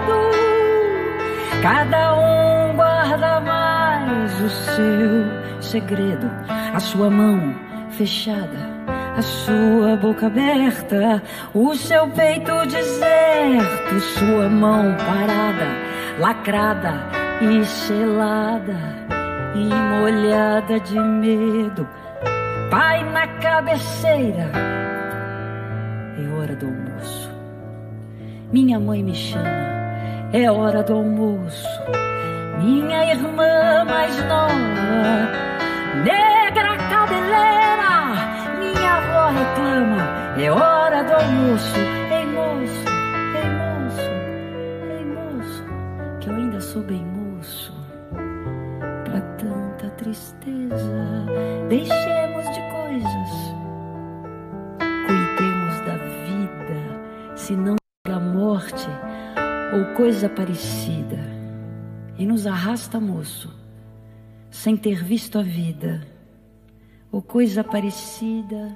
medo. Cada um guarda mais o seu segredo, a sua mão fechada, a sua boca aberta, o seu peito deserto, sua mão parada, lacrada e selada e molhada de medo. Pai na cabeceira, é hora do almoço. Minha mãe me chama, é hora do almoço. Minha irmã mais nova, negra cabeleira, minha avó reclama, é hora do almoço. Ei moço, ei moço, ei moço, que eu ainda sou bem moço pra tanta tristeza. Deixemos de coisas, cuidemos da vida, se não chega a morte ou coisa parecida e nos arrasta, moço, sem ter visto a vida ou coisa parecida,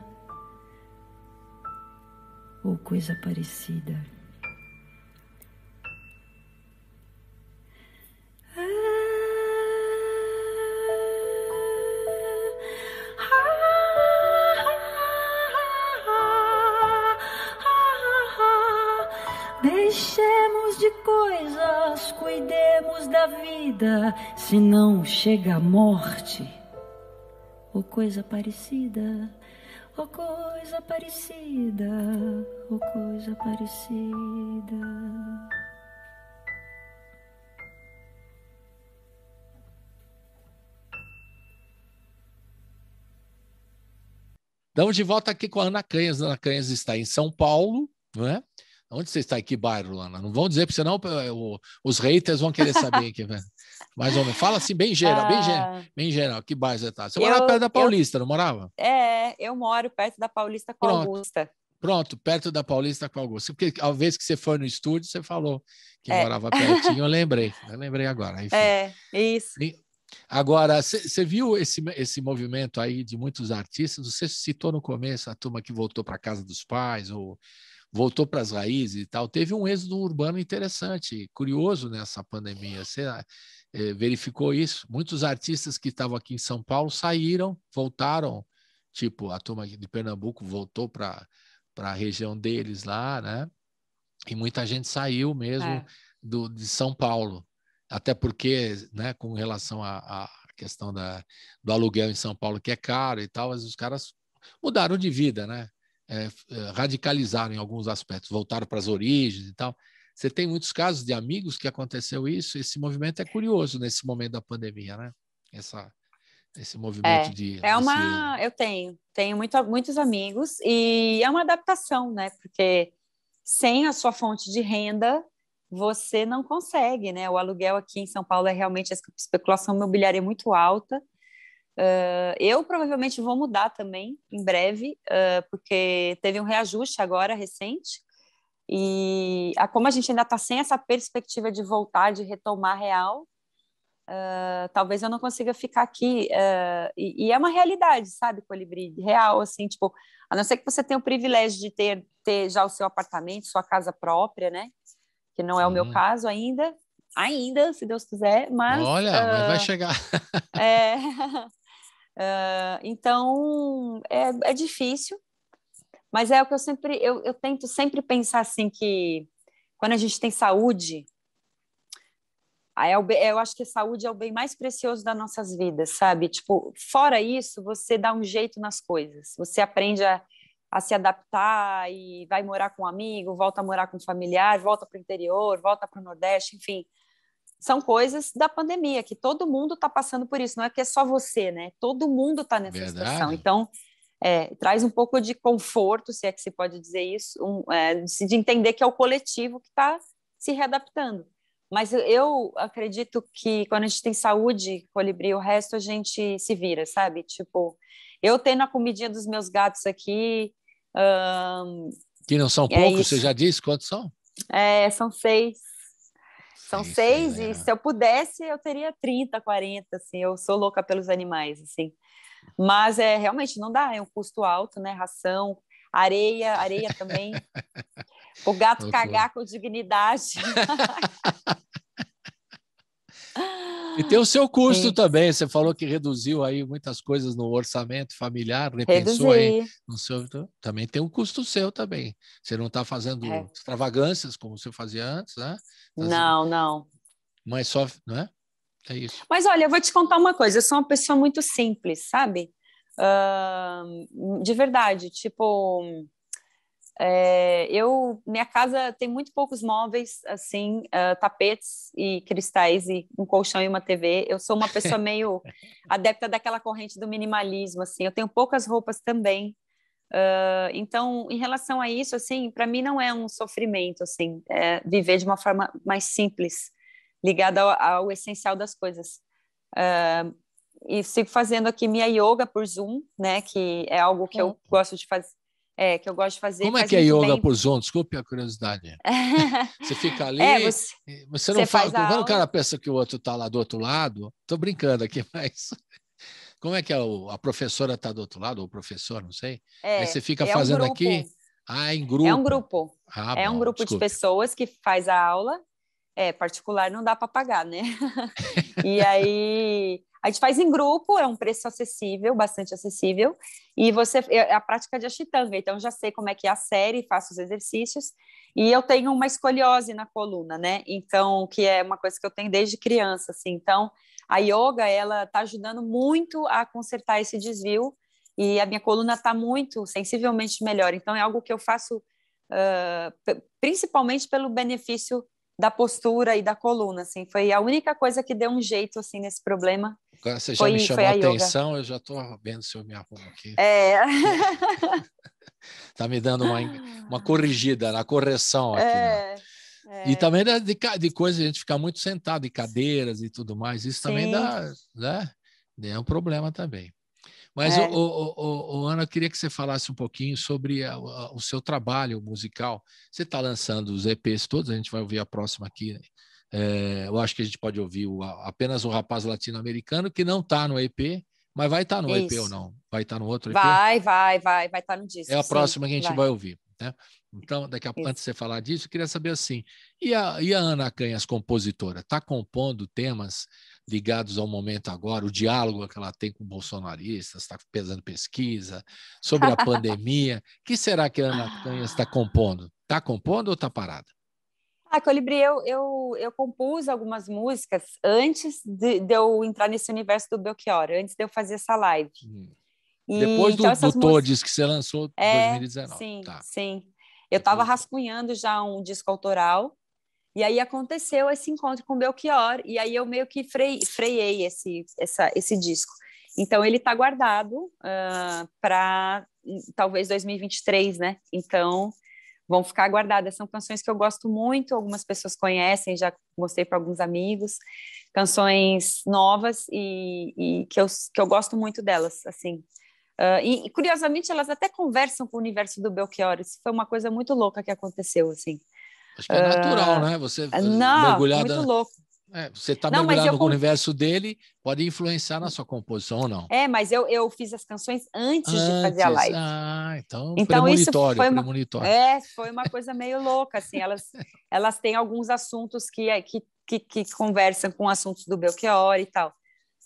ou coisa parecida. Deixemos de coisas, cuidemos da vida, se não chega a morte ou coisa parecida, ou coisa parecida, ou coisa parecida. Estamos de volta aqui com a Ana Canhas. A Ana Canhas está em São Paulo, não é? Onde você está? Em que bairro, Ana? Não vão dizer, porque senão os haters vão querer saber aqui. Mais ou menos. Fala assim, bem geral, ah, bem, geral, bem geral. Que bairro você está? Você eu, morava perto da Paulista, eu, não morava? É, eu moro perto da Paulista com Pronto. Augusta. Pronto, perto da Paulista com Augusta. Porque a vez que você foi no estúdio, você falou que é. morava pertinho, eu lembrei. Eu lembrei agora. Enfim. É, isso. E, agora, você viu esse, esse movimento aí de muitos artistas? Você citou no começo a turma que voltou para a casa dos pais, ou voltou para as raízes e tal. Teve um êxodo urbano interessante, curioso nessa pandemia. Você é, verificou isso? Muitos artistas que estavam aqui em São Paulo saíram, voltaram, tipo, a turma de Pernambuco voltou para a região deles lá, né? E muita gente saiu mesmo é. do, de São Paulo. Até porque, né, com relação à questão da, do aluguel em São Paulo, que é caro e tal, os caras mudaram de vida, né? É, radicalizaram em alguns aspectos, voltaram para as origens e tal. Você tem muitos casos de amigos que aconteceu isso. Esse movimento é curioso nesse momento da pandemia, né? Essa, esse movimento é, de... É uma... Desse... Eu tenho, tenho muito, muitos amigos e é uma adaptação, né? Porque sem a sua fonte de renda, você não consegue, né? O aluguel aqui em São Paulo é realmente, a especulação imobiliária é muito alta. Uh, eu provavelmente vou mudar também em breve, uh, porque teve um reajuste agora recente e a, como a gente ainda está sem essa perspectiva de voltar, de retomar real, uh, talvez eu não consiga ficar aqui, uh, e, e é uma realidade, sabe, Colibri, real, assim, tipo, a não ser que você tenha o privilégio de ter, ter já o seu apartamento, sua casa própria, né, que não é Sim. o meu caso ainda, ainda, se Deus quiser, mas... Olha, uh, mas vai chegar. é... Uh, então é, é difícil, mas é o que eu sempre eu, eu tento sempre pensar assim, que quando a gente tem saúde, aí é o, eu acho que a saúde é o bem mais precioso das nossas vidas, sabe? Tipo, fora isso, você dá um jeito nas coisas, você aprende a, a se adaptar e vai morar com um amigo, volta a morar com um familiar, volta para o interior, volta para o Nordeste, enfim. São coisas da pandemia, que todo mundo está passando por isso, não é que é só você, né? Todo mundo está nessa Verdade. situação. Então, é, traz um pouco de conforto, se é que se pode dizer isso, um, é, de entender que é o coletivo que está se readaptando. Mas eu acredito que quando a gente tem saúde, Colibri, o resto a gente se vira, sabe? Tipo, eu tendo a comidinha dos meus gatos aqui... Hum, que não são poucos, é você já disse quantos são? É, são seis. São seis, seis, seis e é. se eu pudesse, eu teria trinta, quarenta, assim, eu sou louca pelos animais, assim. Mas é, realmente não dá, é um custo alto, né? Ração, areia, areia também. O gato cagar com dignidade. E tem o seu custo Sim. também, você falou que reduziu aí muitas coisas no orçamento familiar, repensou Reduzi. aí no seu, também tem um custo seu também. Você não está fazendo é. extravagâncias como você fazia antes, né? Tá não, assim, não. Mas só, não é? É isso. Mas olha, eu vou te contar uma coisa, eu sou uma pessoa muito simples, sabe? Uh, de verdade, tipo... É, eu, minha casa tem muito poucos móveis, assim, uh, tapetes e cristais e um colchão e uma T V. Eu sou uma pessoa meio adepta daquela corrente do minimalismo, assim. Eu tenho poucas roupas também. Uh, então, em relação a isso, assim, para mim não é um sofrimento, assim, é viver de uma forma mais simples, ligada ao, ao essencial das coisas. Uh, e sigo fazendo aqui minha yoga por Zoom, né? Que é algo que eu gosto de fazer. É, que eu gosto de fazer. Como é que é yoga bem... por Zoom? Desculpe a curiosidade. Você fica ali, é, você, você não você fala. Quando aula... o cara pensa que o outro está lá do outro lado, estou brincando aqui, mas como é que é? O, a professora está do outro lado, ou o professor, não sei. É, Aí você fica é fazendo um aqui. Ah, em grupo. É um grupo. Ah, é bom, um grupo desculpe. de pessoas que faz a aula. É, particular não dá para pagar, né? E aí a gente faz em grupo, é um preço acessível, bastante acessível, e você é a prática de Ashtanga, então já sei como é que é a série, faço os exercícios, e eu tenho uma escoliose na coluna, né? Então, que é uma coisa que eu tenho desde criança, assim. Então, a yoga, ela tá ajudando muito a consertar esse desvio, e a minha coluna tá muito, sensivelmente melhor. Então, é algo que eu faço uh, principalmente pelo benefício da postura e da coluna, assim, foi a única coisa que deu um jeito, assim, nesse problema. Agora você já foi, me chamou a atenção, eu já estou vendo se eu me arrumo aqui. É. Tá me dando uma, uma corrigida, na correção aqui. É, né? é. E também de, de coisa, a gente ficar muito sentado em cadeiras e tudo mais, isso Sim. também dá, né? É um problema também. Mas, é. o, o, o, o, Ana, eu queria que você falasse um pouquinho sobre a, a, o seu trabalho musical. Você está lançando os E Ps todos, a gente vai ouvir a próxima aqui. Né? É, eu acho que a gente pode ouvir o, apenas o Rapaz Latino-Americano, que não está no E P, mas vai estar tá no Isso. E P ou não? Vai estar tá no outro E P? Vai, vai, vai, vai estar tá no disco. É a próxima sim, que a gente vai, vai ouvir. Né? Então, daqui a, antes de você falar disso, eu queria saber assim, e a, e a Ana Canhas, compositora, está compondo temas ligados ao momento agora, o diálogo que ela tem com bolsonaristas, está fazendo pesquisa sobre a pandemia. O que será que a Ana Canhas está compondo? Está compondo ou está parada? Ah, Colibri, eu, eu, eu compus algumas músicas antes de, de eu entrar nesse universo do Belchior, antes de eu fazer essa live. Hum. E, Depois do, então, do Todes músicas... que você lançou em é, dois mil e dezenove. Sim, tá. sim. Eu estava rascunhando já um disco autoral, e aí aconteceu esse encontro com o Belchior, e aí eu meio que frei, freiei esse, essa, esse disco. Então, ele está guardado uh, para talvez dois mil e vinte e três, né? Então, vão ficar guardadas. São canções que eu gosto muito, algumas pessoas conhecem, já mostrei para alguns amigos, canções novas e, e que, eu, que eu gosto muito delas, assim. Uh, e, curiosamente, elas até conversam com o universo do Belchior. Isso foi uma coisa muito louca que aconteceu, assim. Acho que é natural, uh, né? Você não, mergulhada... muito louco. É, você está mergulhado no comp... universo dele, pode influenciar na sua composição ou não? É, mas eu, eu fiz as canções antes, antes de fazer a live. Ah, então, então premonitório, isso foi uma, premonitório. É, foi uma coisa meio louca, assim. Elas, elas têm alguns assuntos que, que, que, que conversam com assuntos do Belchior e tal.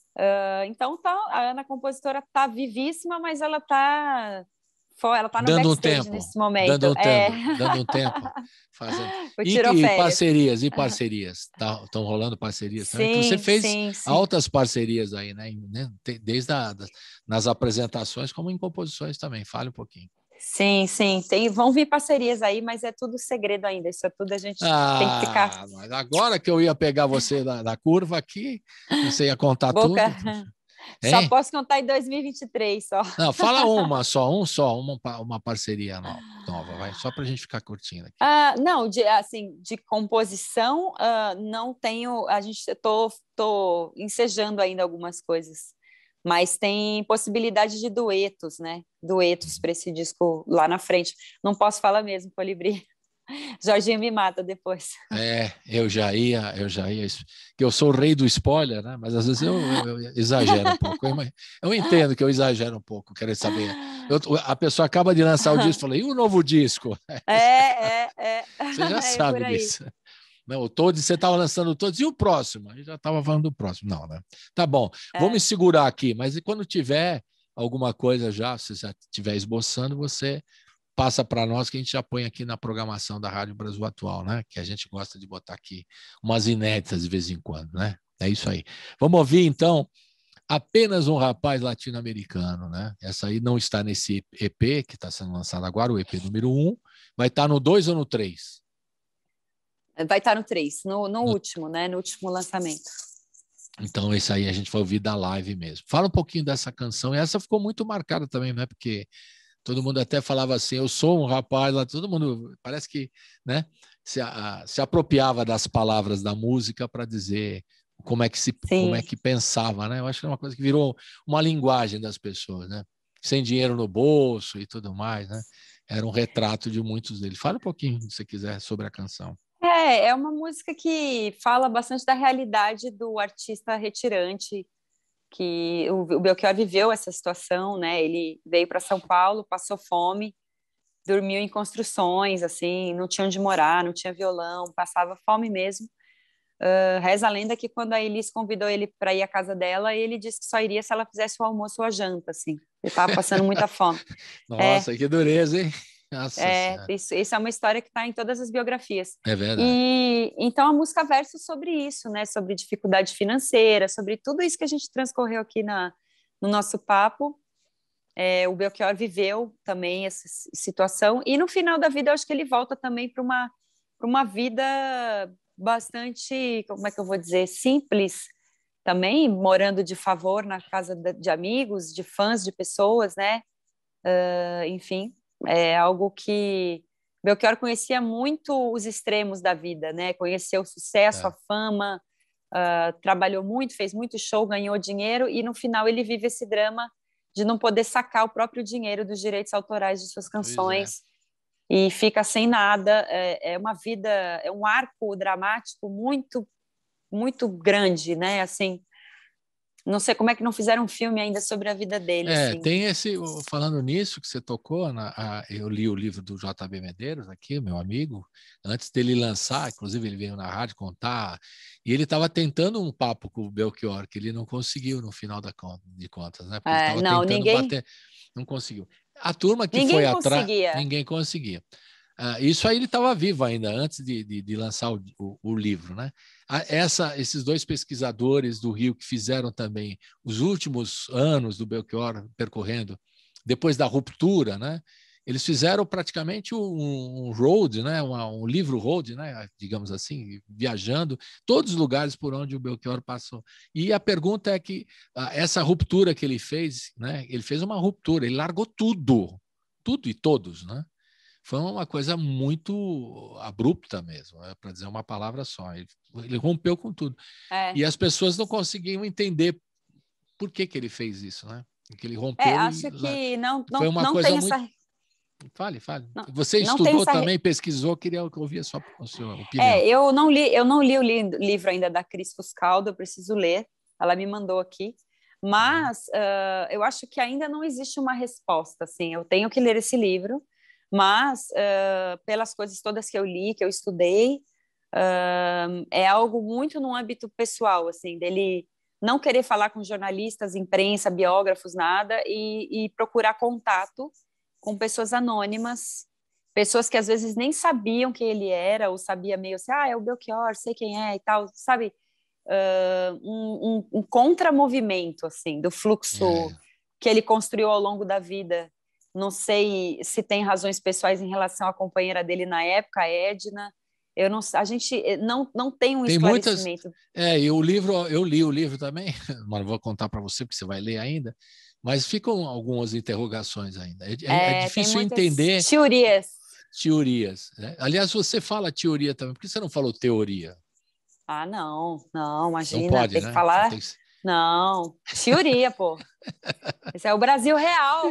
Uh, então, tá, a Ana, compositora, está vivíssima, mas ela está ela tá no dando backstage um tempo, nesse momento. Dando um é. tempo, dando um tempo. Fazendo. E, e parcerias, e parcerias? Estão tá, rolando parcerias sim, também? Você fez sim, sim. altas parcerias aí, né? Desde a, das, nas apresentações, como em composições também. Fale um pouquinho. Sim, sim. Tem, vão vir parcerias aí, mas é tudo segredo ainda. Isso é tudo a gente ah, tem que ficar... Mas agora que eu ia pegar você na, na curva aqui, você ia contar Boca... tudo. Só Hein? posso contar em dois mil e vinte e três, só. Não, fala uma só, um só, uma, uma parceria nova, nova, vai, só para a gente ficar curtindo aqui. Ah, não, de, assim, de composição, ah, não tenho. A gente tô, tô ensejando ainda algumas coisas, mas tem possibilidade de duetos, né? Duetos para esse disco lá na frente. Não posso falar mesmo, Colibri. Jorginho me mata depois. É, eu já ia, eu já ia, que eu sou o rei do spoiler, né? Mas às vezes eu, eu, eu exagero um pouco. Eu, eu entendo que eu exagero um pouco, quero saber. Eu, a pessoa acaba de lançar o disco, falei, e o novo disco? É, é, é. Você já É sabe disso. Não, o Todos, você estava lançando todos, e o próximo? Eu já estava falando do próximo. Não, né? Tá bom, É. vou me segurar aqui, mas quando tiver alguma coisa já, se você já estiver esboçando, você passa para nós que a gente já põe aqui na programação da Rádio Brasil Atual, né? Que a gente gosta de botar aqui umas inéditas de vez em quando, né? É isso aí. Vamos ouvir, então, Apenas um Rapaz Latino-Americano, né? Essa aí não está nesse E P que está sendo lançado agora, o E P número um. Vai estar no dois ou no três? Vai estar no três, no, no, no último, né? No último lançamento. Então, esse aí a gente vai ouvir da live mesmo. Fala um pouquinho dessa canção. E essa ficou muito marcada também, né? Porque todo mundo até falava assim, eu sou um rapaz lá, todo mundo parece que, né, se, a, se apropriava das palavras da música para dizer como é que se, como é que pensava, né? Eu acho que é uma coisa que virou uma linguagem das pessoas, né? Sem dinheiro no bolso e tudo mais, né? Era um retrato de muitos deles. Fala um pouquinho, se você quiser, sobre a canção. É, é uma música que fala bastante da realidade do artista retirante, que o, o Belchior viveu essa situação, né? Ele veio para São Paulo, passou fome, dormiu em construções, assim, não tinha onde morar, não tinha violão, passava fome mesmo. Uh, reza a lenda que quando a Elis convidou ele para ir à casa dela, ele disse que só iria se ela fizesse o almoço ou a janta, assim. Ele estava passando muita fome. Nossa, é, que dureza, hein? Nossa é, isso, isso é uma história que está em todas as biografias. É verdade. E então a música versa sobre isso, né? Sobre dificuldade financeira, sobre tudo isso que a gente transcorreu aqui na, no nosso papo. É, o Belchior viveu também essa situação e no final da vida eu acho que ele volta também para uma para uma vida bastante, como é que eu vou dizer, simples também, morando de favor na casa de, de amigos, de fãs, de pessoas, né? Uh, enfim. É algo que Belchior conhecia muito os extremos da vida, né? Conheceu o sucesso, é. a fama, uh, trabalhou muito, fez muito show, ganhou dinheiro e no final ele vive esse drama de não poder sacar o próprio dinheiro dos direitos autorais de suas canções é. e fica sem nada. É, é uma vida, é um arco dramático muito, muito grande, né? Assim, não sei como é que não fizeram um filme ainda sobre a vida dele. É, assim. Tem esse, falando nisso que você tocou, na, a, eu li o livro do J B Medeiros aqui, meu amigo, antes dele lançar, inclusive ele veio na rádio contar, e ele estava tentando um papo com o Belchior, que ele não conseguiu no final da conta, de contas, né? Porque é, ele estava tentando ninguém... bater, não conseguiu. A turma que ninguém foi atrás, conseguia. ninguém conseguia. Uh, isso aí ele estava vivo ainda, antes de, de, de lançar o, o, o livro, né? Essa, esses dois pesquisadores do Rio que fizeram também os últimos anos do Belchior percorrendo, depois da ruptura, né? Eles fizeram praticamente um, um road, né? um, um livro road, né? Digamos assim, viajando todos os lugares por onde o Belchior passou. E a pergunta é que essa ruptura que ele fez, né? Ele fez uma ruptura, ele largou tudo, tudo e todos, né? Foi uma coisa muito abrupta mesmo, né? Para dizer uma palavra só. Ele, ele rompeu com tudo. É. E as pessoas não conseguiam entender por que, que ele fez isso, né? Que ele rompeu. É, acho que não, não, foi uma não coisa tem muito... essa... Fale, fale. Não, Você não estudou essa... também, pesquisou, queria ouvir a sua, a sua opinião. É, eu não li, eu não li o li, livro ainda da Cris Fuscaldo, eu preciso ler. Ela me mandou aqui. Mas uh, eu acho que ainda não existe uma resposta, assim. Eu tenho que ler esse livro. Mas, uh, pelas coisas todas que eu li, que eu estudei, uh, é algo muito no âmbito pessoal, assim, dele não querer falar com jornalistas, imprensa, biógrafos, nada, e, e procurar contato com pessoas anônimas, pessoas que às vezes nem sabiam quem ele era, ou sabia meio assim, ah, é o Belchior, sei quem é e tal, sabe? Uh, um, um, um contramovimento, assim, do fluxo é. que ele construiu ao longo da vida. Não sei se tem razões pessoais em relação à companheira dele na época, a Edna. Eu não, a gente não, não tem um tem esclarecimento. Muitas, é, e o livro, eu li o livro também, mas não vou contar para você, porque você vai ler ainda, mas ficam algumas interrogações ainda. É, é, é difícil entender... Teorias. Teorias. Né? Aliás, você fala teoria também, por que você não falou teoria? Ah, não, não, imagina, não pode, tem né? que falar... Tem que... Não, teoria, pô. Esse é o Brasil real.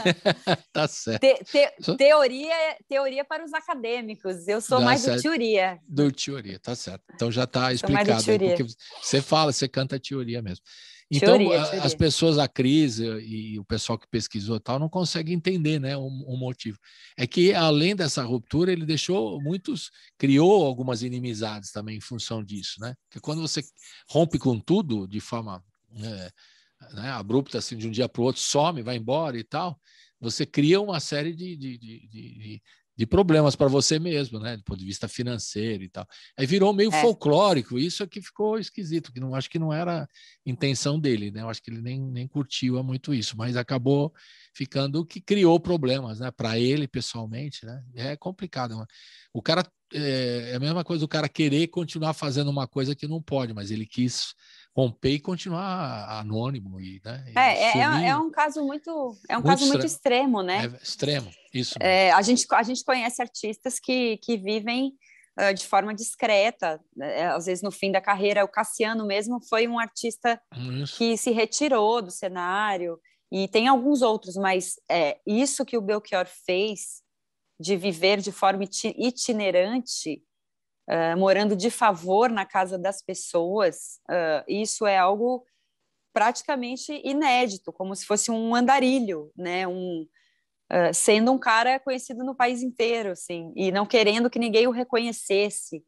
Tá certo. Te, te, teoria, teoria para os acadêmicos. Eu sou Dá mais certo. do teoria. Do teoria, tá certo. Então já está explicado. Aí, porque você fala, você canta teoria mesmo. Então, teoria, a, teoria. as pessoas, a Cris e, e o pessoal que pesquisou e tal, não conseguem entender, né, o, o motivo. É que, além dessa ruptura, ele deixou muitos, criou algumas inimizades também em função disso, né? Porque quando você rompe com tudo de forma é, né, abrupta, assim, de um dia para o outro, some, vai embora e tal, você cria uma série de, de, de, de, de problemas para você mesmo, né, do ponto de vista financeiro e tal. Aí virou meio é. folclórico, isso é que ficou esquisito, que não acho que não era intenção dele, né? Eu acho que ele nem, nem curtiu muito isso, mas acabou ficando que criou problemas, né, para ele pessoalmente, né? É complicado. Né? O cara é, é a mesma coisa do cara querer continuar fazendo uma coisa que não pode, mas ele quis romper e continuar anônimo e, né, e é, é, é um caso muito é um muito caso muito extremo, né? É extremo, isso. É, a gente a gente conhece artistas que que vivem uh, de forma discreta, né? Às vezes no fim da carreira. O Cassiano mesmo foi um artista isso. que se retirou do cenário, e tem alguns outros, mas é, isso que o Belchior fez de viver de forma itinerante, Uh, morando de favor na casa das pessoas, uh, isso é algo praticamente inédito, como se fosse um andarilho, né? um, uh, sendo um cara conhecido no país inteiro, assim, e não querendo que ninguém o reconhecesse.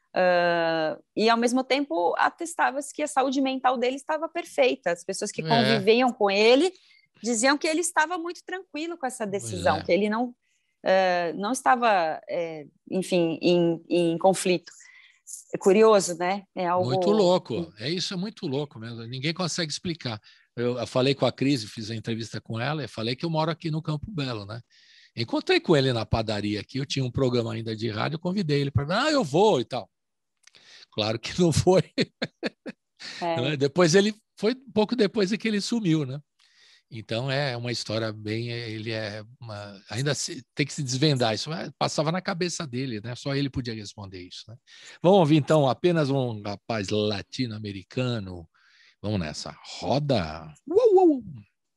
Uh, e, ao mesmo tempo, atestava-se que a saúde mental dele estava perfeita. As pessoas que conviviam é. com ele diziam que ele estava muito tranquilo com essa decisão, é. que ele não... Uh, não estava, é, enfim, em, em conflito. É curioso, né? É algo... Muito louco. É isso, é muito louco mesmo. Ninguém consegue explicar. Eu, eu falei com a Cris, fiz a entrevista com ela, e falei que eu moro aqui no Campo Belo, né? Encontrei com ele na padaria aqui, eu tinha um programa ainda de rádio, eu convidei ele para, ah, eu vou e tal. Claro que não foi. É. Depois ele, foi um pouco depois é que ele sumiu, né? Então é uma história bem, ele é uma, ainda se, tem que se desvendar, isso passava na cabeça dele, né? Só ele podia responder isso, né? Vamos ouvir então apenas um rapaz latino-americano, vamos nessa, roda! Uou, uou.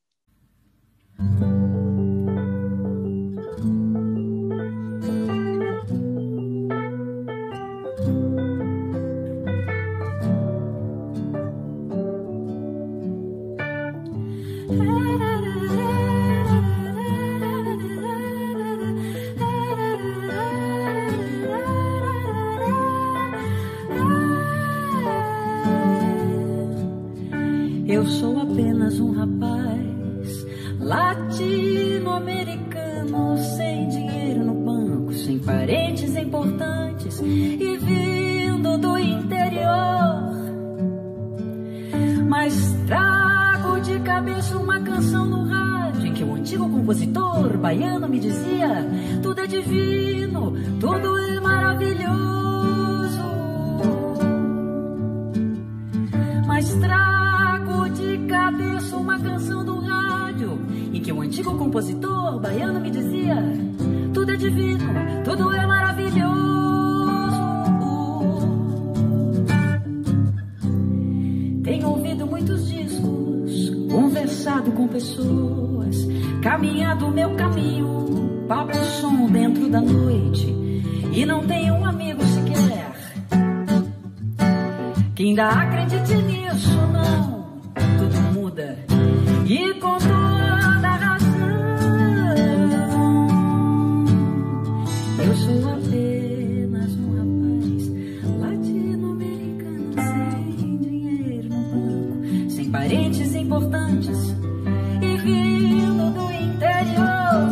Eu sou apenas um rapaz latino-americano, sem dinheiro no banco, sem parentes importantes e vindo do interior. Mas trago de cabeça uma canção no rádio em que o antigo compositor baiano me dizia: tudo é divino, tudo é maravilhoso. Mas trago de cabeça uma canção do rádio em que o antigo compositor baiano me dizia: tudo é divino, tudo é maravilhoso. Tenho ouvido muitos discos, conversado com pessoas, caminhado meu caminho, papo som dentro da noite, e não tenho um amigo sequer que ainda acredite nisso, não. Tudo muda e com toda razão. Eu sou apenas um rapaz latino-americano, sem dinheiro no banco, sem parentes importantes e vindo do interior.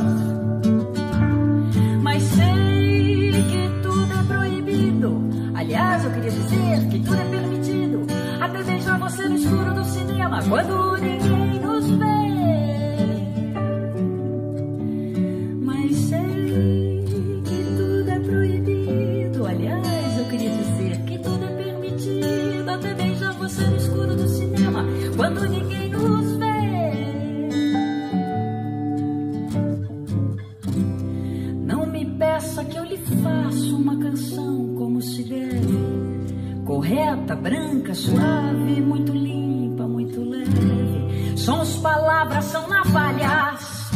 Mas sei que tudo é proibido. Aliás, eu queria dizer que tudo é permitido. Até beijar você no escuro do cinema, quando ninguém nos vê. Mas sei que tudo é proibido. Aliás, querer beijar você no escuro do cinema, quando ninguém nos vê. Não me peça que eu lhe faça uma canção como se deve, correta, branca, suave, muito limpa, muito leve. Sons, palavras são navalhas,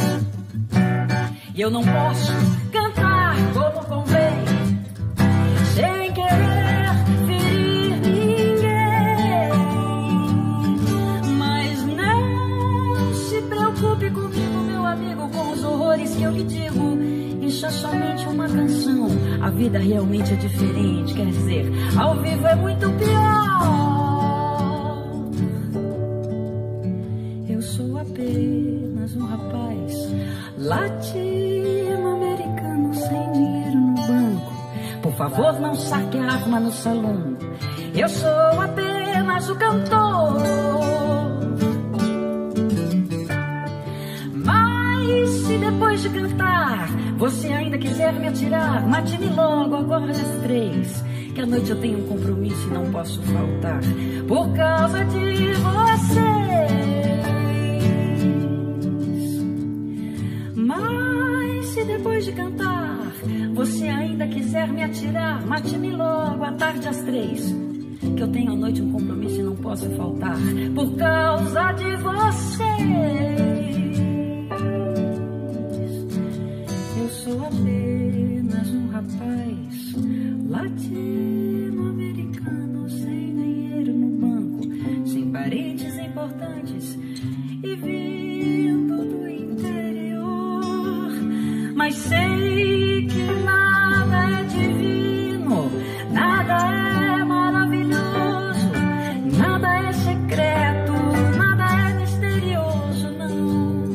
e eu não posso cantar como convém, sem querer ferir ninguém. Mas não se preocupe comigo, meu amigo, com os horrores que eu lhe digo. Isso é somente uma canção, a vida realmente é diferente, quer dizer, ao vivo é muito pior. Eu sou apenas um rapaz latino-americano sem dinheiro no banco. Por favor, não saque a arma no salão. Eu sou apenas o cantor. Mas se depois de cantar você ainda quiser me atirar, mate-me logo agora às três, que à noite eu tenho um compromisso e não posso faltar por causa de vocês. Mas se depois de cantar você ainda quiser me atirar, mate-me logo à tarde às três, que eu tenho à noite um compromisso e não posso faltar por causa de vocês. Eu sou apenas um rapaz latino-americano sem dinheiro no banco, sem parentes importantes e vindo do interior. Mas sei que nada é divino, nada é maravilhoso, nada é secreto, nada é misterioso, não.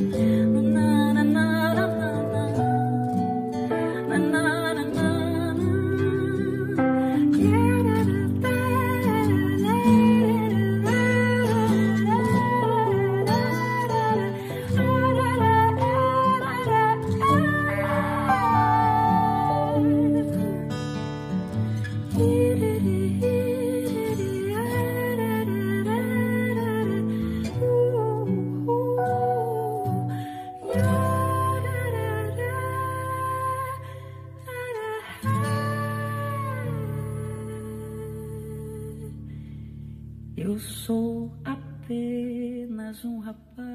Eu sou apenas um rapaz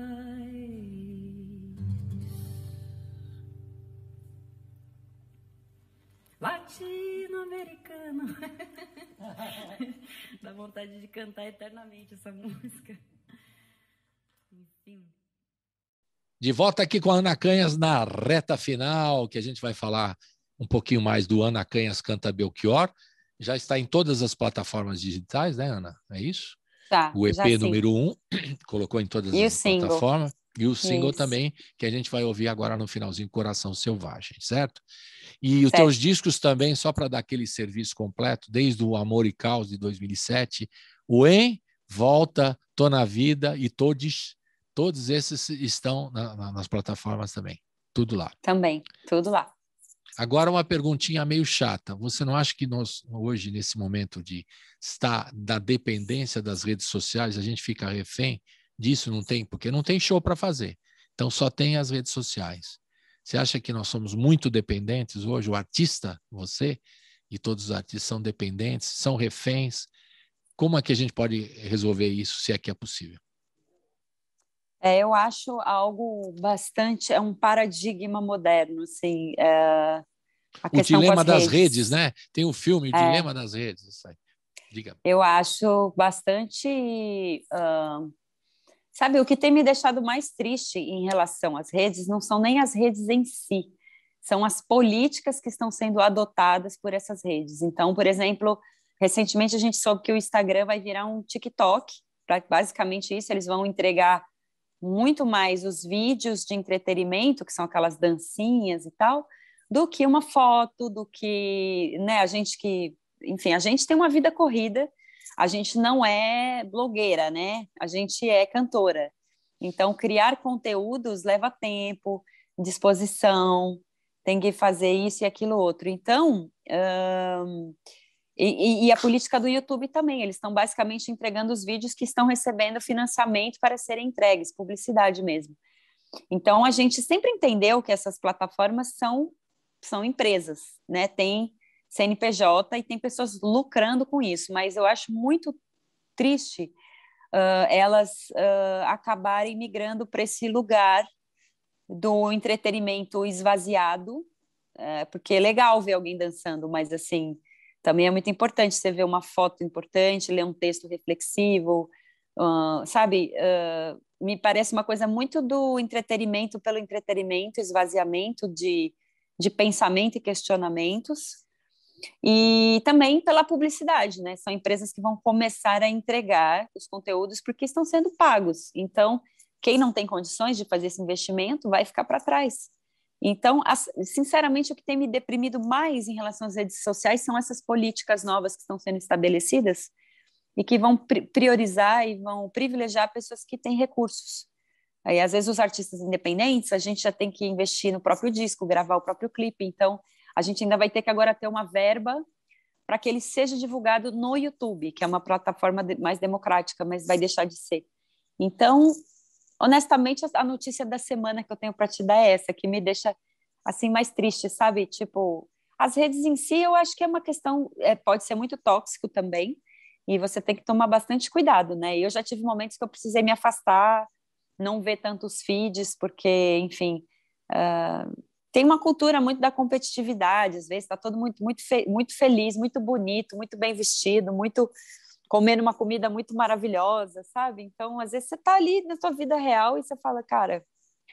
latino-americano. Dá vontade de cantar eternamente essa música. Enfim. De volta aqui com a Ana Canhas na reta final, que a gente vai falar um pouquinho mais do Ana Canhas Canta Belchior. Já está em todas as plataformas digitais, né, Ana? É isso? Tá, o E P número um, colocou em todas e as plataformas. E o single isso. também, que a gente vai ouvir agora no finalzinho, Coração Selvagem, certo? E os certo. teus discos também, só para dar aquele serviço completo, desde o Amor e Caos de dois mil e sete, o Em, Volta, Tô na Vida e Todos, todos esses estão na, na, nas plataformas também. Tudo lá. Também, tudo lá. Agora uma perguntinha meio chata. Você não acha que nós, hoje, nesse momento de estar da dependência das redes sociais, a gente fica refém disso? Não tem, porque não tem show para fazer. Então só tem as redes sociais. Você acha que nós somos muito dependentes hoje? O artista, você e todos os artistas são dependentes, são reféns. Como é que a gente pode resolver isso, se é que é possível? É, eu acho algo bastante, é um paradigma moderno, assim, é, a o dilema das redes. redes, né? Tem o filme, o é, dilema das redes. Isso aí. Diga. Eu acho bastante, uh, sabe, o que tem me deixado mais triste em relação às redes não são nem as redes em si, são as políticas que estão sendo adotadas por essas redes. Então, por exemplo, recentemente a gente soube que o Instagram vai virar um TikTok, basicamente isso, eles vão entregar muito mais os vídeos de entretenimento, que são aquelas dancinhas e tal, do que uma foto, do que, né, a gente que, enfim, a gente tem uma vida corrida, a gente não é blogueira, né, a gente é cantora, então criar conteúdos leva tempo, disposição, tem que fazer isso e aquilo outro, então, hum, E, e, e a política do YouTube também, eles estão basicamente entregando os vídeos que estão recebendo financiamento para serem entregues, publicidade mesmo. Então, a gente sempre entendeu que essas plataformas são, são empresas, né? Tem C N P J e tem pessoas lucrando com isso, mas eu acho muito triste uh, elas uh, acabarem migrando para esse lugar do entretenimento esvaziado, uh, porque é legal ver alguém dançando, mas assim, também é muito importante você ver uma foto importante, ler um texto reflexivo, uh, sabe? Uh, me parece uma coisa muito do entretenimento pelo entretenimento, esvaziamento de, de pensamento e questionamentos, e também pela publicidade, né? São empresas que vão começar a entregar os conteúdos porque estão sendo pagos. Então, quem não tem condições de fazer esse investimento vai ficar para trás. Então, sinceramente, o que tem me deprimido mais em relação às redes sociais são essas políticas novas que estão sendo estabelecidas e que vão priorizar e vão privilegiar pessoas que têm recursos. Aí, às vezes, os artistas independentes, a gente já tem que investir no próprio disco, gravar o próprio clipe, então a gente ainda vai ter que agora ter uma verba para que ele seja divulgado no YouTube, que é uma plataforma mais democrática, mas vai deixar de ser. Então, honestamente, a notícia da semana que eu tenho para te dar é essa, que me deixa assim mais triste, sabe? Tipo, as redes em si, eu acho que é uma questão, é, pode ser muito tóxico também, e você tem que tomar bastante cuidado, né? Eu já tive momentos que eu precisei me afastar, não ver tantos feeds, porque, enfim, uh, tem uma cultura muito da competitividade, às vezes está todo muito, muito, fe- muito feliz, muito bonito, muito bem vestido, muito comendo uma comida muito maravilhosa, sabe? Então, às vezes você está ali na sua vida real e você fala, cara,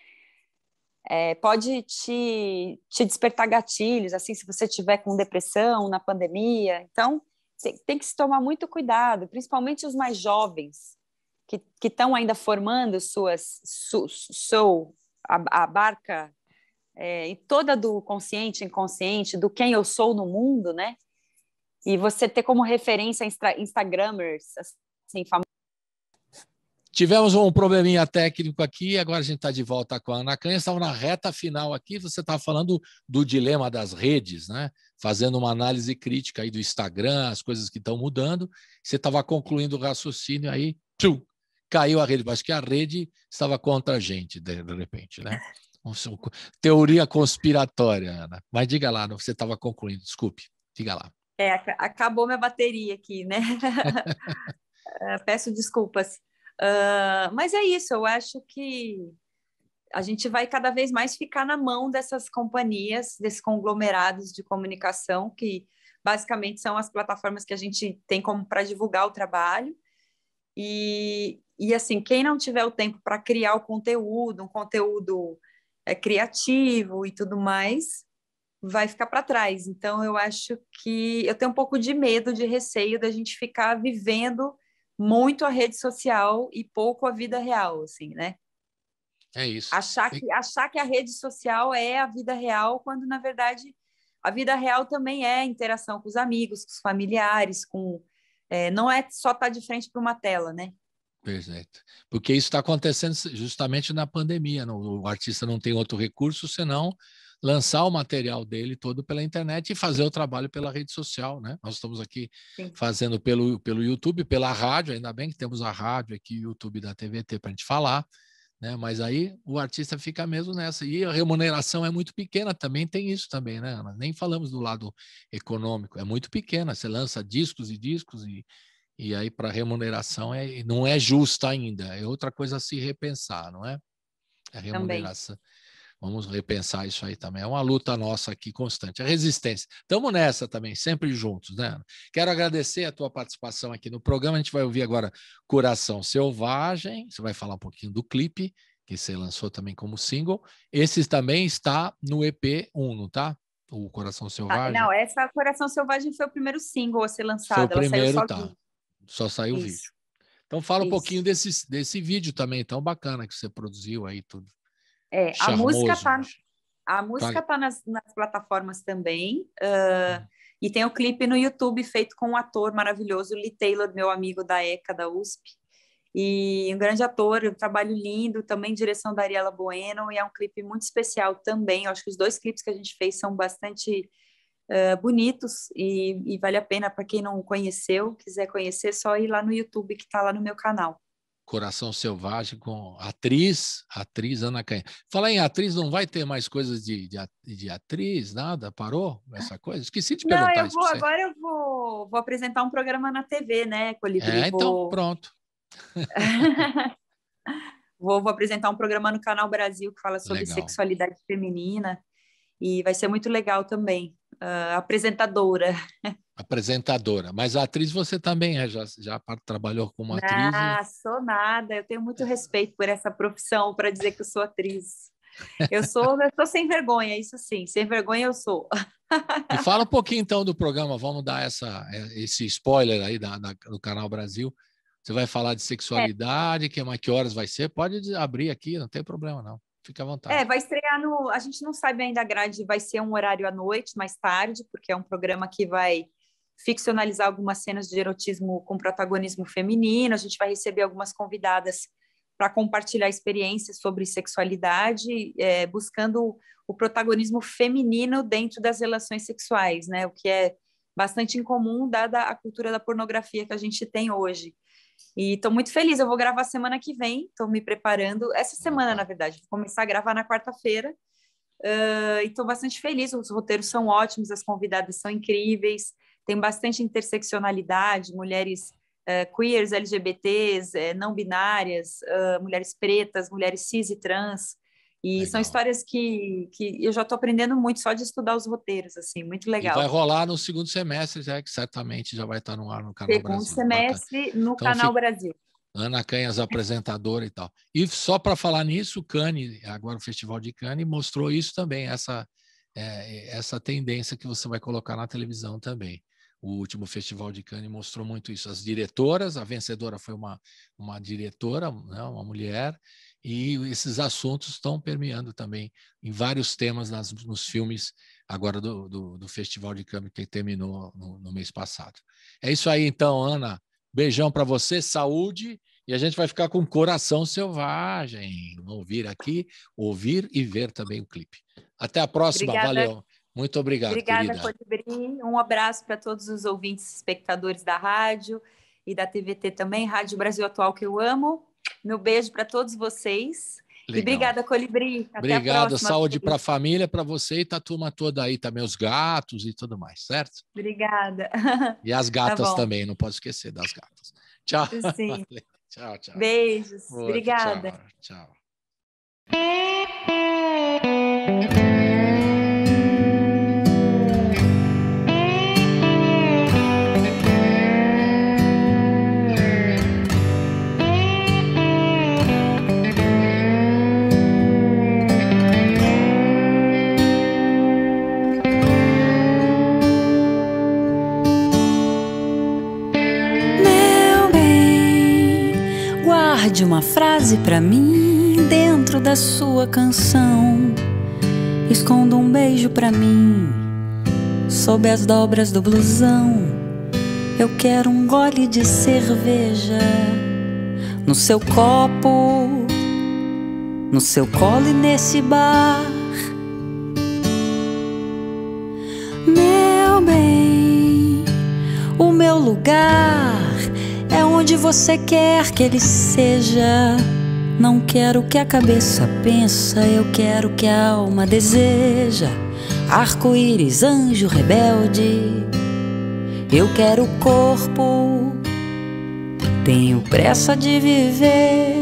é, pode te, te despertar gatilhos, assim, se você tiver com depressão na pandemia. Então, tem, tem que se tomar muito cuidado, principalmente os mais jovens, que estão ainda formando suas, su, su, a, a barca é, toda do consciente, inconsciente, do quem eu sou no mundo, né? E você ter como referência Insta, Instagramers, assim, famosos. Tivemos um probleminha técnico aqui, agora a gente está de volta com a Ana Canha, estava na reta final aqui, você estava falando do dilema das redes, né? Fazendo uma análise crítica aí do Instagram, as coisas que estão mudando, você estava concluindo o raciocínio aí, tchum, caiu a rede, acho que a rede estava contra a gente, de, de repente, né? Teoria conspiratória, Ana. Mas diga lá, você estava concluindo, desculpe, diga lá. É, acabou minha bateria aqui, né? Peço desculpas. Uh, mas é isso, eu acho que a gente vai cada vez mais ficar na mão dessas companhias, desses conglomerados de comunicação, que basicamente são as plataformas que a gente tem como para divulgar o trabalho. E, e assim, quem não tiver o tempo para criar o conteúdo, um conteúdo é, criativo e tudo mais, vai ficar para trás. Então, eu acho que eu tenho um pouco de medo, de receio da gente ficar vivendo muito a rede social e pouco a vida real, assim, né? É isso. Achar que, achar que a rede social é a vida real, quando, na verdade, a vida real também é a interação com os amigos, com os familiares, com... É, não é só estar de frente para uma tela, né? Perfeito. Porque isso está acontecendo justamente na pandemia. Não? O artista não tem outro recurso senão lançar o material dele todo pela internet e fazer o trabalho pela rede social, né? Nós estamos aqui Sim. fazendo pelo, pelo YouTube, pela rádio, ainda bem que temos a rádio aqui, o YouTube da T V T para a gente falar, né? Mas aí o artista fica mesmo nessa. E a remuneração é muito pequena, também tem isso também, né, Ana? Nem falamos do lado econômico, é muito pequena. Você lança discos e discos e, e aí para remuneração é, não é justa ainda. É outra coisa a se repensar, não é? A remuneração. Também. Vamos repensar isso aí também. É uma luta nossa aqui constante. A resistência. Estamos nessa também, sempre juntos, né, Ana? Quero agradecer a tua participação aqui no programa. A gente vai ouvir agora Coração Selvagem. Você vai falar um pouquinho do clipe, que você lançou também como single. Esse também está no E P um, não tá? O Coração Selvagem. Ah, não, essa Coração Selvagem foi o primeiro single a ser lançado. Foi o primeiro, Ela saiu tá. sozinha. Só saiu o vídeo. Então fala Isso. um pouquinho desse, desse vídeo também, tão bacana que você produziu aí tudo. É, a Charmoso. música tá, a música tá nas, nas plataformas também, uh, hum. e tem o clipe no YouTube feito com um ator maravilhoso, Lee Taylor, meu amigo da ECA, da U S P, e um grande ator, um trabalho lindo, também direção da Ariela Bueno, e é um clipe muito especial também. Eu acho que os dois clipes que a gente fez são bastante uh, bonitos e, e vale a pena para quem não conheceu, quiser conhecer, só ir lá no YouTube que está lá no meu canal. Coração Selvagem com atriz, atriz Ana Canha. Falar em atriz, não vai ter mais coisas de, de, de atriz, nada? Parou essa coisa? Esqueci de perguntar não, eu isso vou, pra você. Agora eu vou, vou apresentar um programa na T V, né, Colibri? É, então, vou... pronto. vou, vou apresentar um programa no Canal Brasil que fala sobre legal. Sexualidade feminina e vai ser muito legal também. Uh, apresentadora. Apresentadora. Mas a atriz você também é, já, já trabalhou como atriz? Ah, e... sou nada. Eu tenho muito respeito por essa profissão para dizer que eu sou atriz. Eu sou, eu sou sem vergonha, isso sim. Sem vergonha eu sou. E fala um pouquinho então do programa. Vamos dar essa, esse spoiler aí da, da, do Canal Brasil. Você vai falar de sexualidade, é. que, que horas vai ser? Pode abrir aqui, não tem problema não. Fica à vontade. É, vai estrear no... A gente não sabe ainda a grade, vai ser um horário à noite, mais tarde, porque é um programa que vai ficcionalizar algumas cenas de erotismo com protagonismo feminino. A gente vai receber algumas convidadas para compartilhar experiências sobre sexualidade, é, buscando o protagonismo feminino dentro das relações sexuais, né? O que é bastante incomum, dada a cultura da pornografia que a gente tem hoje. E estou muito feliz, eu vou gravar semana que vem, estou me preparando, essa semana, na verdade, vou começar a gravar na quarta-feira, uh, e estou bastante feliz, os roteiros são ótimos, as convidadas são incríveis, tem bastante interseccionalidade, mulheres uh, queers, L G B Ts, uh, não binárias, uh, mulheres pretas, mulheres cis e trans, e legal. São histórias que, que eu já estou aprendendo muito só de estudar os roteiros, assim, muito legal. E vai rolar no segundo semestre, já, que certamente já vai estar no ar no Canal segundo Brasil. Segundo semestre Bacana. no então, Canal fica... Brasil. Ana Canhas, apresentadora e tal. E só para falar nisso, Cannes, agora o Festival de Cannes, mostrou isso também, essa, é, essa tendência que você vai colocar na televisão também. O último Festival de Cannes mostrou muito isso. As diretoras, a vencedora foi uma, uma diretora, né, uma mulher, e esses assuntos estão permeando também em vários temas nas, nos filmes agora do, do, do Festival de Cannes que terminou no, no mês passado. É isso aí então, Ana. Beijão para você, saúde, e a gente vai ficar com Coração Selvagem. Vamos ouvir aqui, ouvir e ver também o clipe. Até a próxima, Obrigada. Valeu. Muito obrigado, Obrigada, querida. Colibri. Um abraço para todos os ouvintes, espectadores da rádio e da T V T também, Rádio Brasil Atual, que eu amo. Meu beijo para todos vocês. Legal. E obrigada, Colibri. Até Obrigado, a próxima. Saúde para a família, para você e para a turma toda aí, também os gatos e tudo mais, certo? Obrigada. E as gatas tá também, não pode esquecer das gatas. Tchau. Sim. Tchau, tchau. Beijos. Boa, obrigada. Tchau, tchau. Guarde uma frase pra mim dentro da sua canção. Esconda um beijo pra mim sob as dobras do blusão. Eu quero um gole de cerveja no seu copo, no seu colo e nesse bar. Meu bem, o meu lugar é onde você quer que ele seja. Não quero o que a cabeça pensa, eu quero o que a alma deseja. Arco-íris, anjo rebelde, eu quero o corpo, tenho pressa de viver.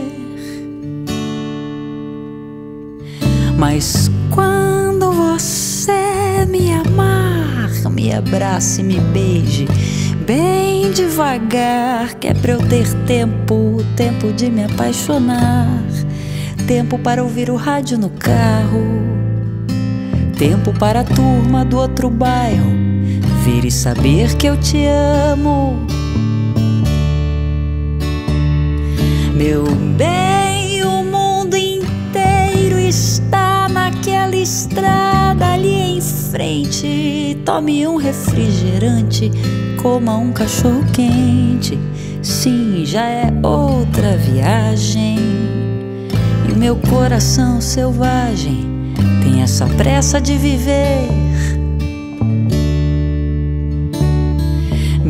Mas quando você me amar, me abrace, me beije bem devagar, que é pra eu ter tempo, tempo de me apaixonar, tempo para ouvir o rádio no carro, tempo para a turma do outro bairro vir e saber que eu te amo. Meu bem, o mundo inteiro está naquela estrada ali em frente. Tome um refrigerante, coma um cachorro quente. Sim, já é outra viagem. E o meu coração selvagem tem essa pressa de viver.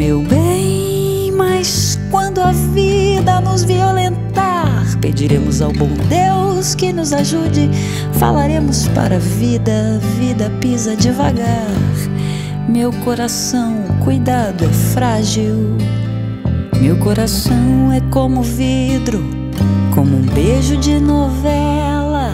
meu bem, mas quando a vida nos violentar, pediremos ao bom Deus que nos ajude. Falaremos para a vida, vida pisa devagar. Meu coração, cuidado, é frágil. Meu coração é como vidro, como um beijo de novela.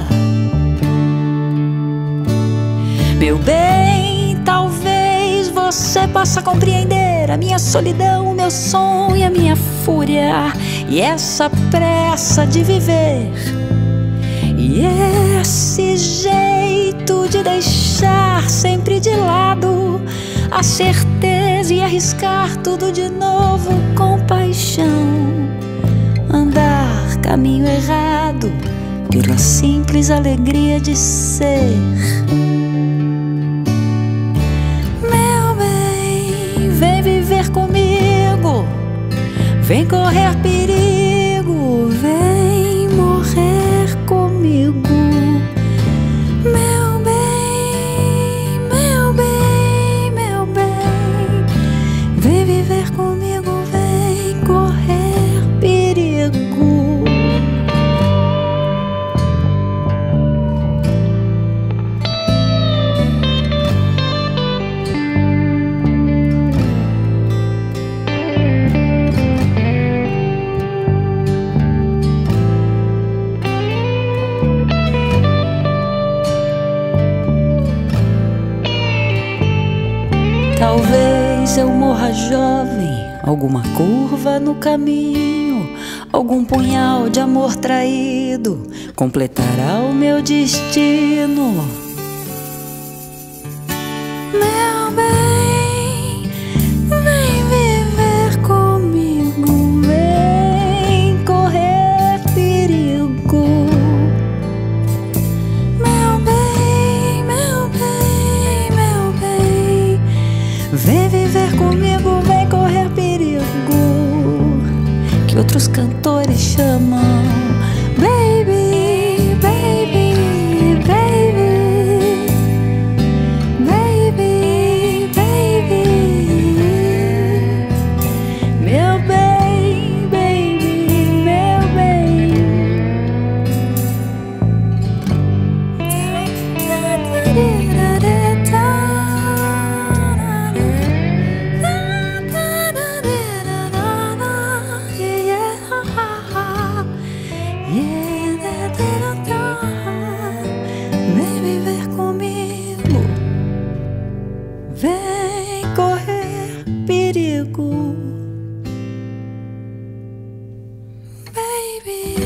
Meu bem, talvez você possa compreender a minha solidão, meu som e a minha fúria, e essa pressa de viver, e esse jeito de deixar sempre de lado a certeza e arriscar tudo de novo com paixão. Andar caminho errado pela simples alegria de ser. Meu bem, vem viver comigo, vem correr perigo, vem morrer comigo. Meu bem, meu bem, meu bem, vem viver comigo, vem correr perigo. Talvez eu morra jovem, alguma curva no caminho, algum punhal de amor traído completará o meu destino. Meu bem, vem viver comigo, vem correr perigo. Meu bem, meu bem, meu bem, vem viver comigo, vem correr perigo, que outros cantores chamam baby, baby, baby, baby, baby. Meu bem, baby, meu bem. Vem viver comigo, vem correr perigo, baby.